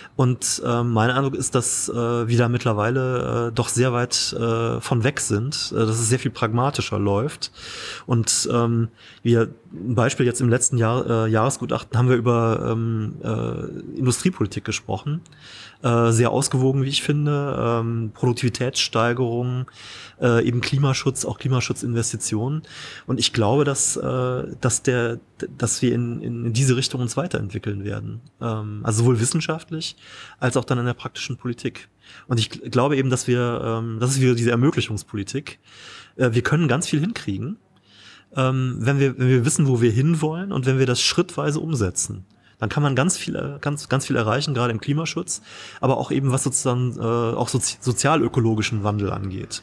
Und äh, mein Eindruck ist, dass äh, wir da mittlerweile äh, doch sehr weit äh, von weg sind, äh, dass es sehr viel pragmatischer läuft. Und ähm, wir, ein Beispiel jetzt im letzten Jahr, äh, Jahresgutachten haben wir über ähm, äh, Industriepolitik gesprochen. Äh, sehr ausgewogen, wie ich finde, ähm, Produktivitätssteigerung, äh, eben Klimaschutz, auch Klimaschutzinvestitionen. Und ich glaube, dass äh, dass der, dass wir in, in diese Richtung uns weiterentwickeln werden. Ähm, also sowohl wissenschaftlich als auch dann in der praktischen Politik. Und ich glaube eben, dass wir, ähm, das ist wieder diese Ermöglichungspolitik. Äh, wir können ganz viel hinkriegen, ähm, wenn wir, wenn wir wissen, wo wir hinwollen und wenn wir das schrittweise umsetzen. Dann kann man ganz viel, ganz, ganz viel erreichen, gerade im Klimaschutz, aber auch eben was sozusagen äh, auch sozi- sozialökologischen Wandel angeht.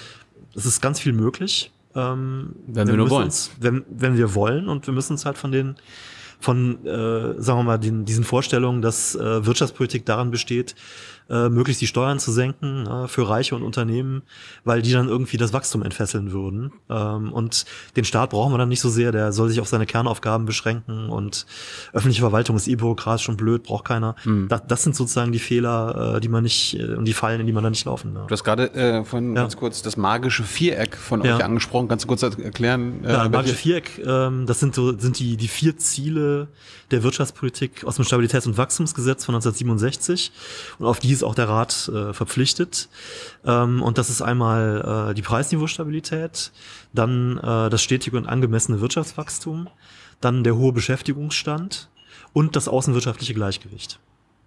Es ist ganz viel möglich, ähm, wenn wir nur wollen. Uns, wenn, wenn wir wollen, und wir müssen uns halt von den, von, äh, sagen wir mal, den, diesen Vorstellungen, dass äh, Wirtschaftspolitik daran besteht, äh, möglichst die Steuern zu senken äh, für Reiche und Unternehmen, weil die dann irgendwie das Wachstum entfesseln würden. Ähm, und den Staat brauchen wir dann nicht so sehr, der soll sich auf seine Kernaufgaben beschränken und öffentliche Verwaltung ist eh bürokratisch und blöd, braucht keiner. Mhm. Das, das sind sozusagen die Fehler, äh, die man nicht, äh, und die Fallen, in die man da nicht laufen darf. Du hast gerade äh, von ja. ganz kurz das magische Viereck von ja. euch angesprochen. Kannst du kurz erklären? Äh, ja, magische Viereck, ähm, das sind so, sind die, die vier Ziele der Wirtschaftspolitik aus dem Stabilitäts- und Wachstumsgesetz von neunzehnhundertsiebenundsechzig. Und auf die ist auch der Rat äh, verpflichtet. Ähm, und das ist einmal äh, die Preisniveaustabilität, dann äh, das stetige und angemessene Wirtschaftswachstum, dann der hohe Beschäftigungsstand und das außenwirtschaftliche Gleichgewicht.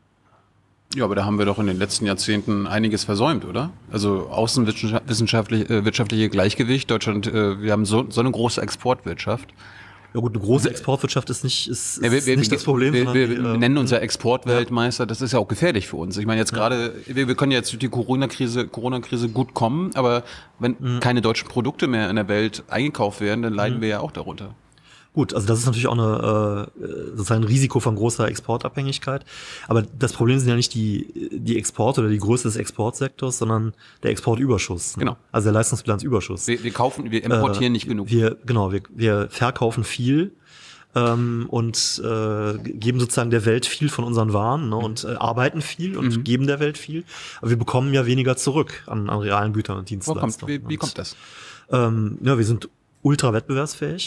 Ja, aber da haben wir doch in den letzten Jahrzehnten einiges versäumt, oder? Also außenwissenschaftliche äh, wirtschaftliche Gleichgewicht. Deutschland, äh, wir haben so, so eine große Exportwirtschaft. Ja gut, eine große Exportwirtschaft ist nicht, ist, ist ja, wir, wir, nicht das Problem. Wir, wir, wir die, äh, nennen uns ja Exportweltmeister, das ist ja auch gefährlich für uns. Ich meine jetzt ja. gerade, wir, wir können jetzt durch die Corona-Krise, Corona-Krise gut kommen, aber wenn mhm. keine deutschen Produkte mehr in der Welt eingekauft werden, dann leiden mhm. wir ja auch darunter. Gut, also das ist natürlich auch eine, äh, sozusagen ein Risiko von großer Exportabhängigkeit. Aber das Problem sind ja nicht die, die Exporte oder die Größe des Exportsektors, sondern der Exportüberschuss. Ne? Genau. Also der Leistungsbilanzüberschuss. Wir, wir kaufen, wir importieren äh, nicht genug. Wir, genau, wir, wir verkaufen viel ähm, und äh, geben sozusagen der Welt viel von unseren Waren, ne? Und äh, arbeiten viel und mhm. geben der Welt viel. Aber wir bekommen ja weniger zurück an, an realen Gütern und Dienstleistungen. Wo kommt, wie, wie kommt das? Ähm, ja, wir sind ultra wettbewerbsfähig.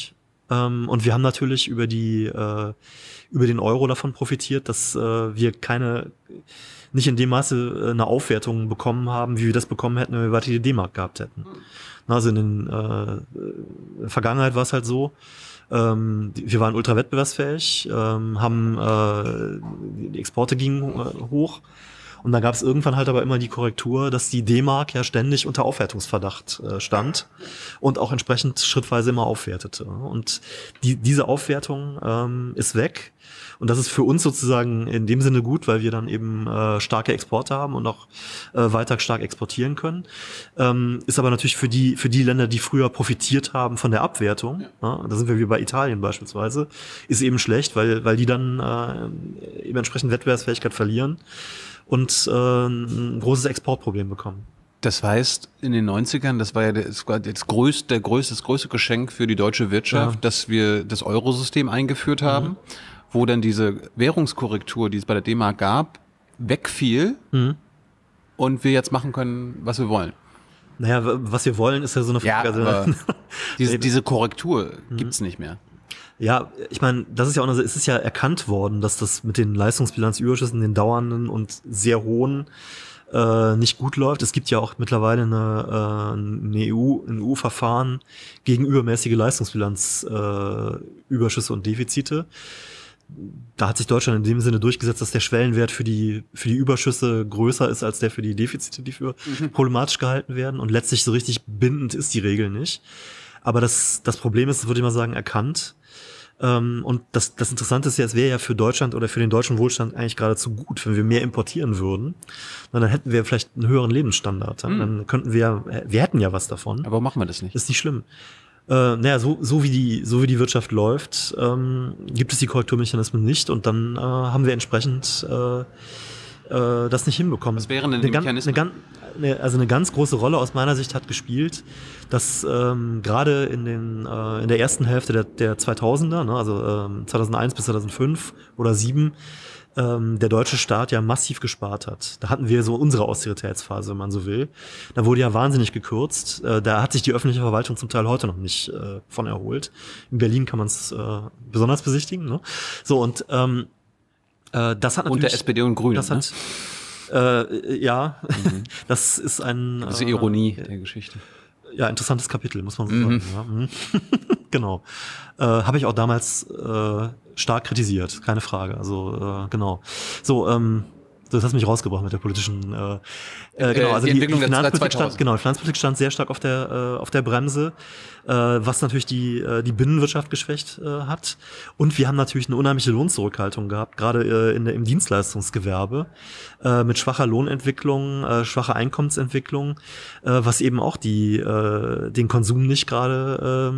Ähm, und wir haben natürlich über die äh, über den Euro davon profitiert, dass äh, wir keine nicht in dem Maße eine Aufwertung bekommen haben, wie wir das bekommen hätten, wenn wir weiter die D-Mark gehabt hätten. Also in den, äh, in der Vergangenheit war es halt so, ähm, wir waren ultra wettbewerbsfähig, ähm, haben äh, die Exporte gingen äh, hoch. Und dann gab es irgendwann halt aber immer die Korrektur, dass die D-Mark ja ständig unter Aufwertungsverdacht äh, stand und auch entsprechend schrittweise immer aufwertete. Und die, diese Aufwertung ähm, ist weg. Und das ist für uns sozusagen in dem Sinne gut, weil wir dann eben äh, starke Exporte haben und auch äh, weiter stark exportieren können. Ähm, ist aber natürlich für die für die Länder, die früher profitiert haben von der Abwertung, ja. Ja, da sind wir wie bei Italien beispielsweise, ist eben schlecht, weil weil die dann äh, eben entsprechend Wettbewerbsfähigkeit verlieren und äh, ein großes Exportproblem bekommen. Das heißt, in den neunzigern, das war ja das, das größte, der größte, das größte Geschenk für die deutsche Wirtschaft, ja. dass wir das Eurosystem eingeführt haben, mhm. wo dann diese Währungskorrektur, die es bei der D-Mark gab, wegfiel mhm. und wir jetzt machen können, was wir wollen. Naja, was wir wollen, ist ja so eine Frage. Ja, aber diese, diese Korrektur mhm. gibt's nicht mehr. Ja, ich meine, das ist ja auch eine, es ist ja erkannt worden, dass das mit den Leistungsbilanzüberschüssen, den dauernden und sehr hohen, äh, nicht gut läuft. Es gibt ja auch mittlerweile eine, äh, eine E U, ein E U-Verfahren gegen übermäßige Leistungsbilanzüberschüsse äh, und Defizite. Da hat sich Deutschland in dem Sinne durchgesetzt, dass der Schwellenwert für die für die Überschüsse größer ist als der für die Defizite, die für mhm. problematisch gehalten werden. Und letztlich so richtig bindend ist die Regel nicht. Aber das das Problem ist, würde ich mal sagen, erkannt. Ähm, und das, das Interessante ist ja, es wäre ja für Deutschland oder für den deutschen Wohlstand eigentlich geradezu gut, wenn wir mehr importieren würden. Na, dann hätten wir vielleicht einen höheren Lebensstandard. Dann, mhm. dann könnten wir, wir hätten ja was davon. Aber warum machen wir das nicht? Das ist nicht schlimm. Äh, naja, so, so wie die, so wie die Wirtschaft läuft, ähm, gibt es die Korrekturmechanismen nicht und dann äh, haben wir entsprechend äh, äh, das nicht hinbekommen. Was wären denn die Mechanismen? Eine, eine, also eine ganz große Rolle aus meiner Sicht hat gespielt, dass ähm, gerade in den äh, in der ersten Hälfte der, der zweitausender, ne, also ähm, zweitausendeins bis zweitausendfünf oder sieben, ähm, der deutsche Staat ja massiv gespart hat. Da hatten wir so unsere Austeritätsphase, wenn man so will. Da wurde ja wahnsinnig gekürzt. Äh, da hat sich die öffentliche Verwaltung zum Teil heute noch nicht äh, von erholt. In Berlin kann man es äh, besonders besichtigen. Ne? So und ähm, äh, das hat natürlich... Und der S P D und Grünen, das hat, ne? äh, ja, mhm. das ist ein... Diese äh, Ironie der Geschichte. Ja, interessantes Kapitel, muss man so mhm. sagen. Ja. Mhm. Genau. Äh, Habe ich auch damals äh, stark kritisiert, keine Frage. Also äh, genau. So, ähm, das hast mich rausgebracht mit der politischen. Äh, äh, genau, also die, die, die Finanzpolitik stand, genau, die Finanzpolitik stand sehr stark auf der äh, auf der Bremse, äh, was natürlich die äh, die Binnenwirtschaft geschwächt äh, hat. Und wir haben natürlich eine unheimliche Lohnzurückhaltung gehabt, gerade äh, in der, im Dienstleistungsgewerbe, äh, mit schwacher Lohnentwicklung, äh, schwacher Einkommensentwicklung, äh, was eben auch die äh, den Konsum nicht gerade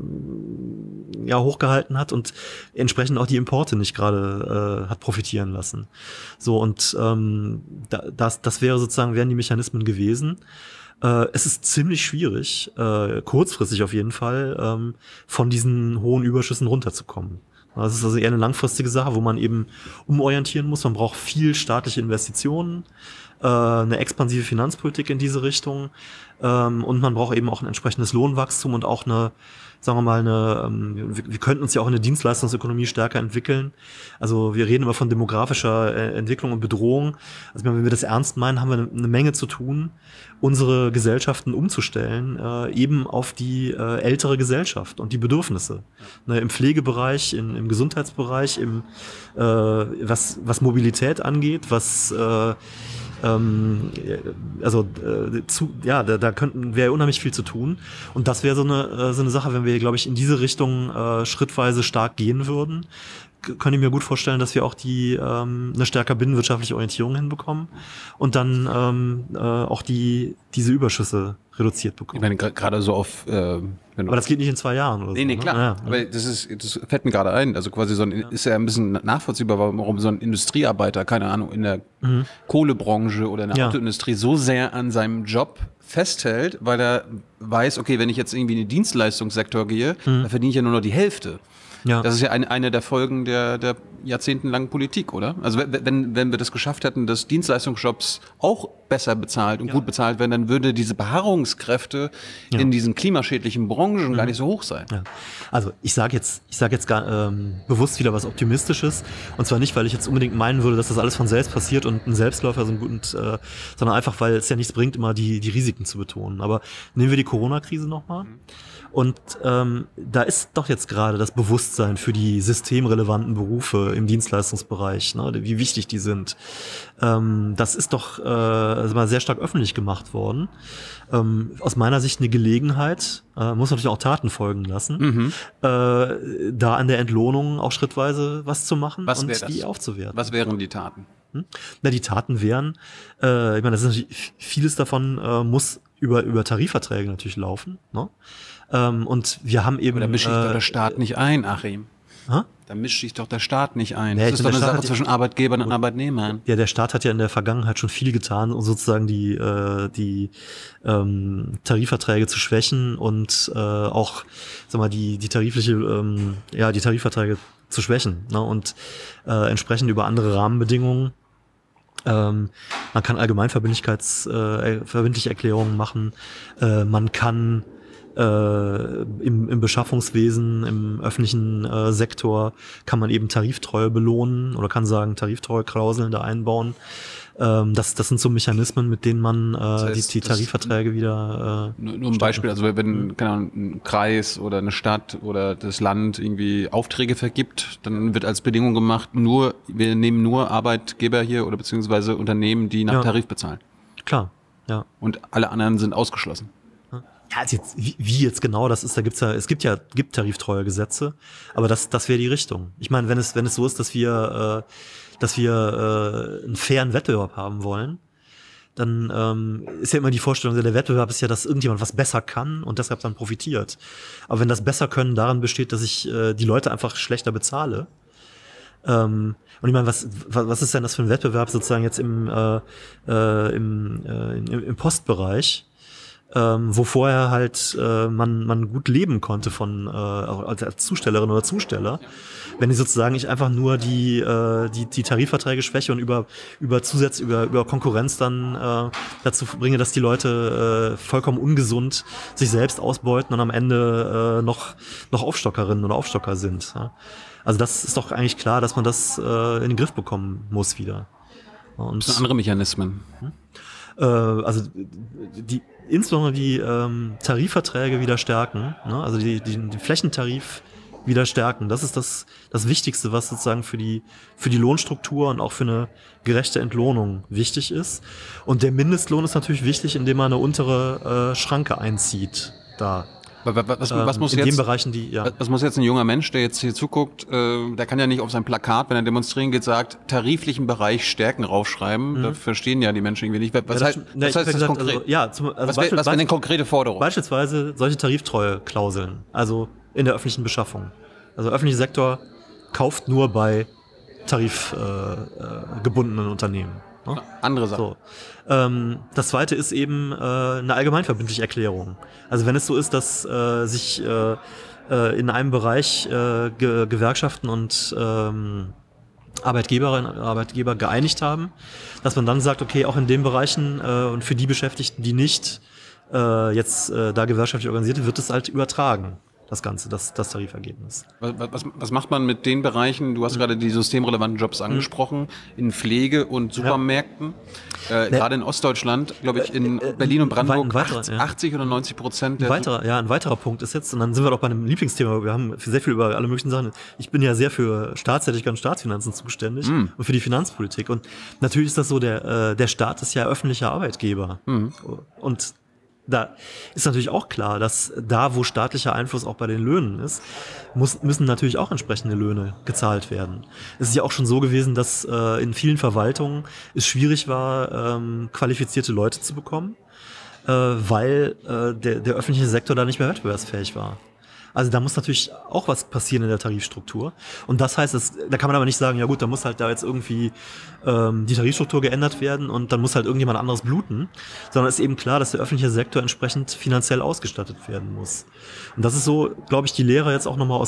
ähm, ja hochgehalten hat und entsprechend auch die Importe nicht gerade äh, hat profitieren lassen. So und ähm, das das wäre sozusagen wären die Mechanismen gewesen. Äh, es ist ziemlich schwierig, äh, kurzfristig auf jeden Fall, ähm, von diesen hohen Überschüssen runterzukommen. Das ist also eher eine langfristige Sache, wo man eben umorientieren muss. Man braucht viel staatliche Investitionen, äh, eine expansive Finanzpolitik in diese Richtung, ähm, und man braucht eben auch ein entsprechendes Lohnwachstum und auch eine, sagen wir mal, eine, ähm, wir, wir könnten uns ja auch in eine Dienstleistungsökonomie stärker entwickeln. Also wir reden immer von demografischer äh, Entwicklung und Bedrohung. Also wenn wir das ernst meinen, haben wir eine, eine Menge zu tun, unsere Gesellschaften umzustellen, äh, eben auf die äh, ältere Gesellschaft und die Bedürfnisse. Ja. Ne, im Pflegebereich, in, im Gesundheitsbereich, im äh, was, was Mobilität angeht, was äh, ähm, also äh, zu, ja, da, da könnten wäre unheimlich viel zu tun. Und das wäre so eine äh, so eine Sache, wenn wir, glaube ich, in diese Richtung äh, schrittweise stark gehen würden, könnte ich mir gut vorstellen, dass wir auch die ähm, eine stärker binnenwirtschaftliche Orientierung hinbekommen und dann ähm, äh, auch die diese Überschüsse reduziert bekommen. Ich meine, gerade so auf... Äh, wenn aber das geht nicht in zwei Jahren oder nee, so. Nee, klar. Ne? Ja, aber ja. das ist, das fällt mir gerade ein. Also quasi so ein, ja. ist ja ein bisschen nachvollziehbar, warum so ein Industriearbeiter, keine Ahnung, in der mhm. Kohlebranche oder in der ja. Autoindustrie so sehr an seinem Job festhält, weil er weiß, okay, wenn ich jetzt irgendwie in den Dienstleistungssektor gehe, mhm. dann verdiene ich ja nur noch die Hälfte. Ja. Das ist ja eine, eine der Folgen der, der jahrzehntelangen Politik, oder? Also wenn, wenn wir das geschafft hätten, dass Dienstleistungsjobs auch besser bezahlt und ja. gut bezahlt werden, dann würde diese Beharrungskräfte ja. in diesen klimaschädlichen Branchen mhm. gar nicht so hoch sein. Ja. Also ich sage jetzt, ich sage jetzt gar ähm, bewusst wieder was Optimistisches, und zwar nicht, weil ich jetzt unbedingt meinen würde, dass das alles von selbst passiert und ein Selbstläufer so ein gut, äh, sondern einfach, weil es ja nichts bringt, immer die die Risiken zu betonen. Aber nehmen wir die Corona-Krise nochmal. Mhm. Und ähm, da ist doch jetzt gerade das Bewusstsein für die systemrelevanten Berufe im Dienstleistungsbereich, ne, wie wichtig die sind. Ähm, das ist doch äh, also mal sehr stark öffentlich gemacht worden. Ähm, aus meiner Sicht eine Gelegenheit, äh, muss natürlich auch Taten folgen lassen, mhm. äh, da an der Entlohnung auch schrittweise was zu machen was und die aufzuwerten. Was wären die Taten? Hm? Na, die Taten wären, äh, ich meine, das ist natürlich, vieles davon äh, muss über über Tarifverträge natürlich laufen, ne? Ähm, und wir haben eben. Aber da mischt sich äh, doch der Staat nicht ein, Achim. Hä? Da mischt sich doch der Staat nicht ein. Ja, das ist doch eine Staat Sache zwischen Arbeitgebern und Arbeitnehmern. Ja, der Staat hat ja in der Vergangenheit schon viel getan, um sozusagen die äh, die ähm, Tarifverträge zu schwächen und äh, auch, sag mal, die die tarifliche ähm, ja die Tarifverträge zu schwächen, ne? Und äh, entsprechend über andere Rahmenbedingungen. Ähm, man kann Allgemeinverbindlichkeits äh, verbindliche Erklärungen machen. Äh, man kann Äh, im, im Beschaffungswesen, im öffentlichen äh, Sektor kann man eben Tariftreue belohnen oder kann sagen, Tariftreue-Klauseln da einbauen. Ähm, das, das sind so Mechanismen, mit denen man äh, das heißt, die, die Tarifverträge wieder äh, Nur, nur ein Beispiel, also wenn keine Ahnung, ein Kreis oder eine Stadt oder das Land irgendwie Aufträge vergibt, dann wird als Bedingung gemacht, nur wir nehmen nur Arbeitgeber hier oder beziehungsweise Unternehmen, die nach ja. Tarif bezahlen. Klar, ja. Und alle anderen sind ausgeschlossen. Ja, also jetzt, wie, wie jetzt genau das ist, da gibt's ja, es gibt ja, gibt tariftreue Gesetze, aber das, das wäre die Richtung. Ich meine, wenn es, wenn es so ist, dass wir, äh, dass wir äh, einen fairen Wettbewerb haben wollen, dann ähm, ist ja immer die Vorstellung, der Wettbewerb ist ja, dass irgendjemand was besser kann und deshalb dann profitiert. Aber wenn das Besserkönnen daran besteht, dass ich äh, die Leute einfach schlechter bezahle, ähm, und ich meine, was, was ist denn das für ein Wettbewerb sozusagen jetzt im, äh, äh, im, äh, im, im Postbereich? Ähm, wo vorher halt äh, man man gut leben konnte von äh, als, als Zustellerin oder Zusteller, wenn ich sozusagen ich einfach nur die äh, die die Tarifverträge schwäche und über über Zusatz über über Konkurrenz dann äh, dazu bringe, dass die Leute äh, vollkommen ungesund sich selbst ausbeuten und am Ende äh, noch noch Aufstockerinnen oder Aufstocker sind. Ja? Also das ist doch eigentlich klar, dass man das äh, in den Griff bekommen muss wieder. Und das sind andere Mechanismen. Hm? Äh, also die insbesondere die ähm, Tarifverträge wieder stärken, ne? Also die, die, den Flächentarif wieder stärken. Das ist das, das Wichtigste, was sozusagen für die, für die Lohnstruktur und auch für eine gerechte Entlohnung wichtig ist. Und der Mindestlohn ist natürlich wichtig, indem man eine untere äh, Schranke einzieht da. Was, was, muss in jetzt, den Bereichen, die, ja. was muss jetzt ein junger Mensch, der jetzt hier zuguckt, äh, der kann ja nicht auf sein Plakat, wenn er demonstrieren geht, sagt, tariflichen Bereich Stärken raufschreiben. Mhm. Da verstehen ja die Menschen irgendwie nicht. Was, ja, heißt, das, was heißt das gesagt, konkret? Also, ja, zum, also was wäre wär denn konkrete Forderung? Beispielsweise solche Tariftreue-Klauseln, also in der öffentlichen Beschaffung. Also der öffentliche Sektor kauft nur bei tarifgebundenen äh, Unternehmen. Ne? Andere Sache. So. Ähm, das zweite ist eben äh, eine allgemeinverbindliche Erklärung. Also wenn es so ist, dass äh, sich äh, äh, in einem Bereich äh, Ge- Gewerkschaften und ähm, Arbeitgeberinnen und Arbeitgeber geeinigt haben, dass man dann sagt, okay, auch in den Bereichen äh, und für die Beschäftigten, die nicht äh, jetzt äh, da gewerkschaftlich organisiert sind, wird es halt übertragen. Das Ganze, das, das Tarifergebnis. Was, was, was macht man mit den Bereichen, du hast mhm. gerade die systemrelevanten Jobs angesprochen, mhm. in Pflege und Supermärkten, ja. äh, ne, gerade in Ostdeutschland, glaube ich, in äh, äh, Berlin und Brandenburg, weiterer, achtzig, ja. achtzig oder neunzig Prozent der... Ein weiterer, ja, ein weiterer Punkt ist jetzt, und dann sind wir doch bei einem Lieblingsthema, wir haben sehr viel über alle möglichen Sachen, ich bin ja sehr für Staatstätigkeit und Staatsfinanzen zuständig mhm. und für die Finanzpolitik und natürlich ist das so, der, äh, der Staat ist ja öffentlicher Arbeitgeber mhm. und da ist natürlich auch klar, dass da, wo staatlicher Einfluss auch bei den Löhnen ist, muss, müssen natürlich auch entsprechende Löhne gezahlt werden. Es ist ja auch schon so gewesen, dass äh, in vielen Verwaltungen es schwierig war, ähm, qualifizierte Leute zu bekommen, äh, weil äh, der, der öffentliche Sektor da nicht mehr wettbewerbsfähig war. Also da muss natürlich auch was passieren in der Tarifstruktur. Und das heißt, es, da kann man aber nicht sagen, ja gut, da muss halt da jetzt irgendwie ähm, die Tarifstruktur geändert werden und dann muss halt irgendjemand anderes bluten, sondern es ist eben klar, dass der öffentliche Sektor entsprechend finanziell ausgestattet werden muss. Und das ist so, glaube ich, die Lehre jetzt auch nochmal aus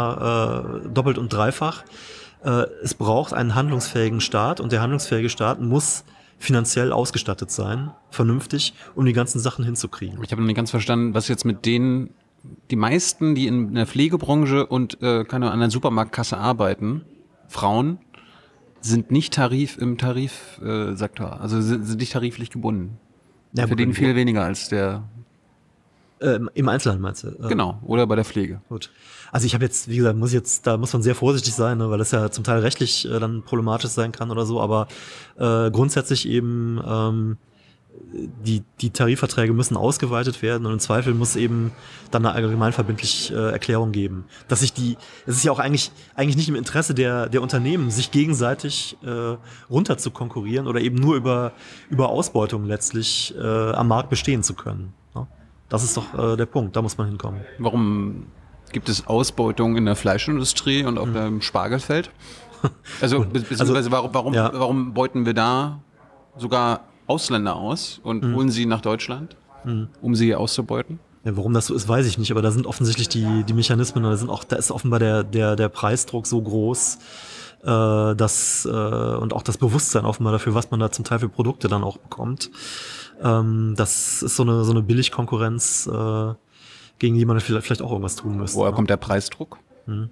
Corona äh, doppelt und dreifach. Äh, es braucht einen handlungsfähigen Staat und der handlungsfähige Staat muss finanziell ausgestattet sein, vernünftig, um die ganzen Sachen hinzukriegen. Ich habe noch nicht ganz verstanden, was jetzt mit denen, die meisten, die in der Pflegebranche und äh, keine Ahnung, an der Supermarktkasse arbeiten, Frauen, sind nicht Tarif im Tarifsektor, äh, also sind, sind nicht tariflich gebunden. Ja, verdienen viel weniger als der... Ähm, Im Einzelhandel meinst du? Ähm, genau, oder bei der Pflege. Gut. Also ich habe jetzt, wie gesagt, muss jetzt, da muss man sehr vorsichtig sein, ne, weil das ja zum Teil rechtlich äh, dann problematisch sein kann oder so, aber äh, grundsätzlich eben ähm, die, die Tarifverträge müssen ausgeweitet werden und im Zweifel muss eben dann eine allgemeinverbindliche äh, Erklärung geben. Dass sich die, es ist ja auch eigentlich, eigentlich nicht im Interesse der, der Unternehmen, sich gegenseitig äh, runter zu konkurrieren oder eben nur über, über Ausbeutung letztlich äh, am Markt bestehen zu können. Ne? Das ist doch äh, der Punkt, da muss man hinkommen. Warum gibt es Ausbeutung in der Fleischindustrie und auf hm. dem Spargelfeld? Also, be beziehungsweise also, warum, warum, ja. warum beuten wir da sogar Ausländer aus und hm. holen sie nach Deutschland, hm. um sie auszubeuten? Ja, warum das so ist, weiß ich nicht, aber da sind offensichtlich die, die Mechanismen, da sind auch, da ist offenbar der, der, der Preisdruck so groß, äh, dass, äh, und auch das Bewusstsein offenbar dafür, was man da zum Teil für Produkte dann auch bekommt. Ähm, das ist so eine, so eine Billigkonkurrenz, äh, gegen die man vielleicht auch irgendwas tun müsste. Woher ne? kommt der Preisdruck? Hm.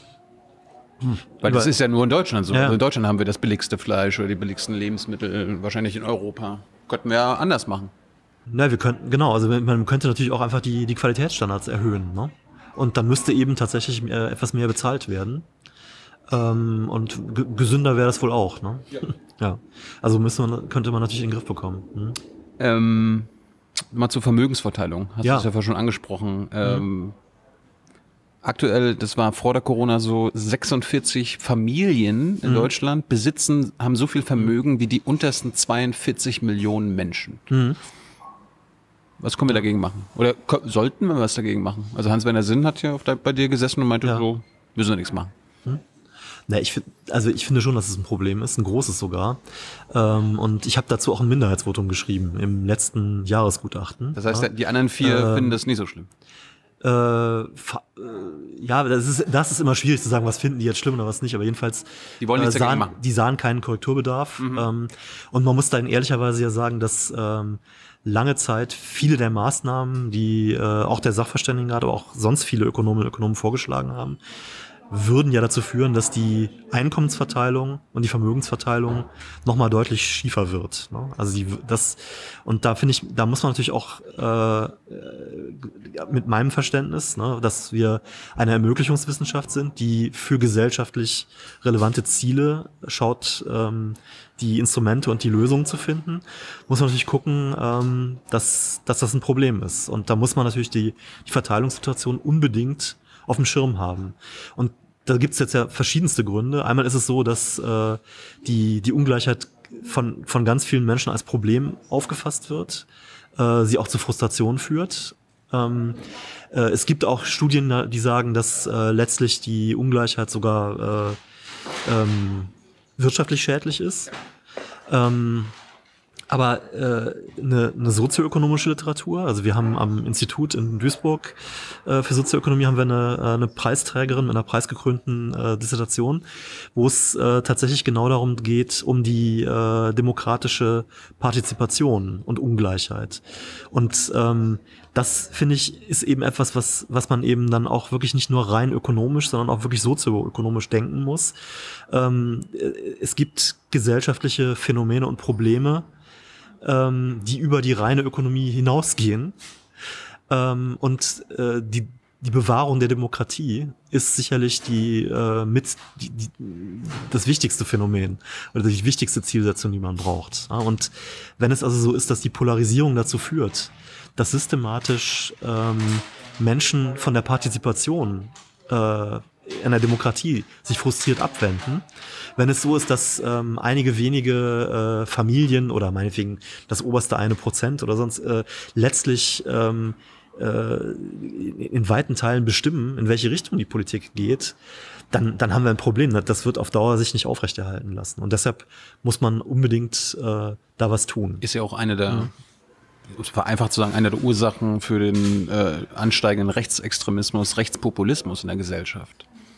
Hm. Weil das ist ja nur in Deutschland so. Ja. Also in Deutschland haben wir das billigste Fleisch oder die billigsten Lebensmittel, wahrscheinlich in Europa. Könnten wir ja anders machen. Na, wir könnten, genau, also man könnte natürlich auch einfach die, die Qualitätsstandards erhöhen, ne? Und dann müsste eben tatsächlich äh, etwas mehr bezahlt werden. Ähm, und gesünder wäre das wohl auch, ne? Ja. Ja. Also müsste man, könnte man natürlich in den Griff bekommen. Hm? Ähm, mal zur Vermögensverteilung. Hast ja. du es ja vorhin schon angesprochen. Ähm, hm. Aktuell, das war vor der Corona so, sechsundvierzig Familien in mhm. Deutschland besitzen, haben so viel Vermögen wie die untersten zweiundvierzig Millionen Menschen. Mhm. Was können wir dagegen machen? Oder sollten wir was dagegen machen? Also Hans-Werner Sinn hat ja auf der, bei dir gesessen und meinte ja. so, müssen wir nichts machen. Mhm. Na, ich find, also ich finde schon, dass es ein Problem ist, ein großes sogar. Ähm, und ich habe dazu auch ein Minderheitsvotum geschrieben im letzten Jahresgutachten. Das heißt, ja, die anderen vier ähm, finden das nicht so schlimm? Äh, äh, ja, das ist, das ist immer schwierig zu sagen, was finden die jetzt schlimm oder was nicht, aber jedenfalls die wollen nichts äh, sahen, machen. Die sahen keinen Korrekturbedarf. Mhm. Ähm, und man muss dann ehrlicherweise ja sagen, dass ähm, lange Zeit viele der Maßnahmen, die äh, auch der Sachverständigenrat, aber auch sonst viele Ökonomen und Ökonomen vorgeschlagen haben, würden ja dazu führen, dass die Einkommensverteilung und die Vermögensverteilung nochmal deutlich schiefer wird. Ne? Also die, das, und da finde ich, da muss man natürlich auch äh, mit meinem Verständnis, ne, dass wir eine Ermöglichungswissenschaft sind, die für gesellschaftlich relevante Ziele schaut, ähm, die Instrumente und die Lösungen zu finden, muss man natürlich gucken, ähm, dass, dass das ein Problem ist. Und da muss man natürlich die, die Verteilungssituation unbedingt auf dem Schirm haben. Und da gibt's jetzt ja verschiedenste Gründe. Einmal ist es so, dass äh, die die Ungleichheit von von ganz vielen Menschen als Problem aufgefasst wird, äh, sie auch zu Frustration führt. Ähm, äh, es gibt auch Studien, die sagen, dass äh, letztlich die Ungleichheit sogar äh, ähm, wirtschaftlich schädlich ist. Ähm, Aber äh, eine, eine sozioökonomische Literatur, also wir haben am Institut in Duisburg äh, für Sozioökonomie haben wir eine, eine Preisträgerin mit einer preisgekrönten äh, Dissertation, wo es äh, tatsächlich genau darum geht, um die äh, demokratische Partizipation und Ungleichheit. Und ähm, das, finde ich, ist eben etwas, was was man eben dann auch wirklich nicht nur rein ökonomisch, sondern auch wirklich sozioökonomisch denken muss. Ähm, es gibt gesellschaftliche Phänomene und Probleme, ähm, die über die reine Ökonomie hinausgehen. Ähm, und äh, die die Bewahrung der Demokratie ist sicherlich die äh, mit die, die, das wichtigste Phänomen oder die wichtigste Zielsetzung, die man braucht. Ja, und wenn es also so ist, dass die Polarisierung dazu führt, dass systematisch ähm, Menschen von der Partizipation äh, in der Demokratie sich frustriert abwenden, wenn es so ist, dass ähm, einige wenige äh, Familien oder meinetwegen das oberste eine Prozent oder sonst äh, letztlich ähm, äh, in weiten Teilen bestimmen, in welche Richtung die Politik geht, dann dann haben wir ein Problem. Das wird auf Dauer sich nicht aufrechterhalten lassen. Und deshalb muss man unbedingt äh, da was tun. Ist ja auch eine der, mhm. vereinfacht zu sagen, eine der Ursachen für den äh, ansteigenden Rechtsextremismus, Rechtspopulismus in der Gesellschaft.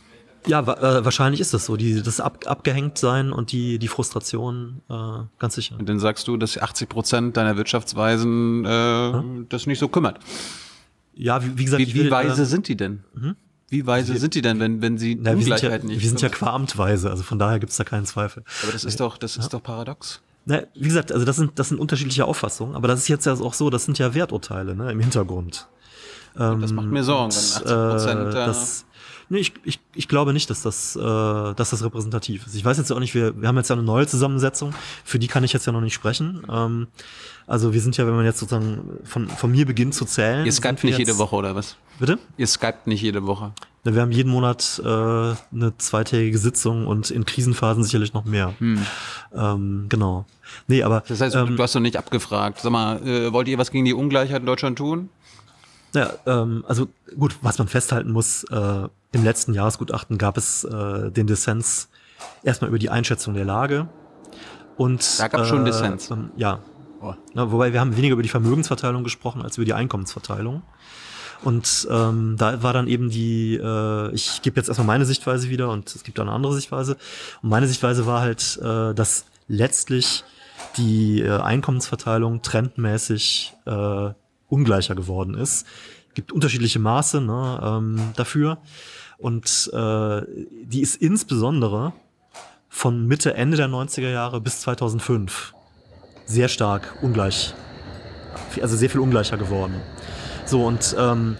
Ja, wa äh, wahrscheinlich ist das so. Die, das ab abgehängt sein und die, die Frustration, äh, ganz sicher. Und dann sagst du, dass achtzig Prozent deiner Wirtschaftsweisen äh, hm? das nicht so kümmert. Ja, wie, wie gesagt, wie, wie will, weise äh, sind die denn? Hm? Wie weise wir, sind die denn, wenn, wenn sie na, Ungleichheit ja, nicht? Wir sind ja qua Amt weise, also von daher gibt's da keinen Zweifel. Aber das ist doch, das ist ja. doch paradox. Na, wie gesagt, also das sind, das sind unterschiedliche Auffassungen, aber das ist jetzt ja auch so, das sind ja Werturteile, ne, im Hintergrund. Ähm, das macht mir Sorgen, wenn achtzig Prozent äh, das, nee, ich, ich, ich glaube nicht, dass das, äh, dass das repräsentativ ist. Ich weiß jetzt auch nicht, wir, wir haben jetzt ja eine neue Zusammensetzung, für die kann ich jetzt ja noch nicht sprechen. Ähm, also wir sind ja, wenn man jetzt sozusagen von, von mir beginnt zu zählen. Ihr skypt nicht jede Woche, oder was? Bitte? Ihr skypt nicht jede Woche. Wir haben jeden Monat äh, eine zweitägige Sitzung und in Krisenphasen sicherlich noch mehr. Hm. Ähm, genau. Nee, aber das heißt, ähm, du hast doch nicht abgefragt. Sag mal, äh, wollt ihr was gegen die Ungleichheit in Deutschland tun? Ja, ähm, also gut, was man festhalten muss, äh, im letzten Jahresgutachten gab es äh, den Dissens erstmal über die Einschätzung der Lage. Und da gab es äh, schon Dissens. Ähm, ja. Oh. Ja, wobei wir haben weniger über die Vermögensverteilung gesprochen als über die Einkommensverteilung. Und ähm, da war dann eben die, äh, ich gebe jetzt erstmal meine Sichtweise wieder und es gibt auch eine andere Sichtweise. Und meine Sichtweise war halt, äh, dass letztlich die äh, Einkommensverteilung trendmäßig äh, ungleicher geworden ist. Es gibt unterschiedliche Maße ne, ähm, dafür. Und äh, die ist insbesondere von Mitte, Ende der neunziger Jahre bis zweitausendfünf sehr stark ungleich, also sehr viel ungleicher geworden. So, und ähm,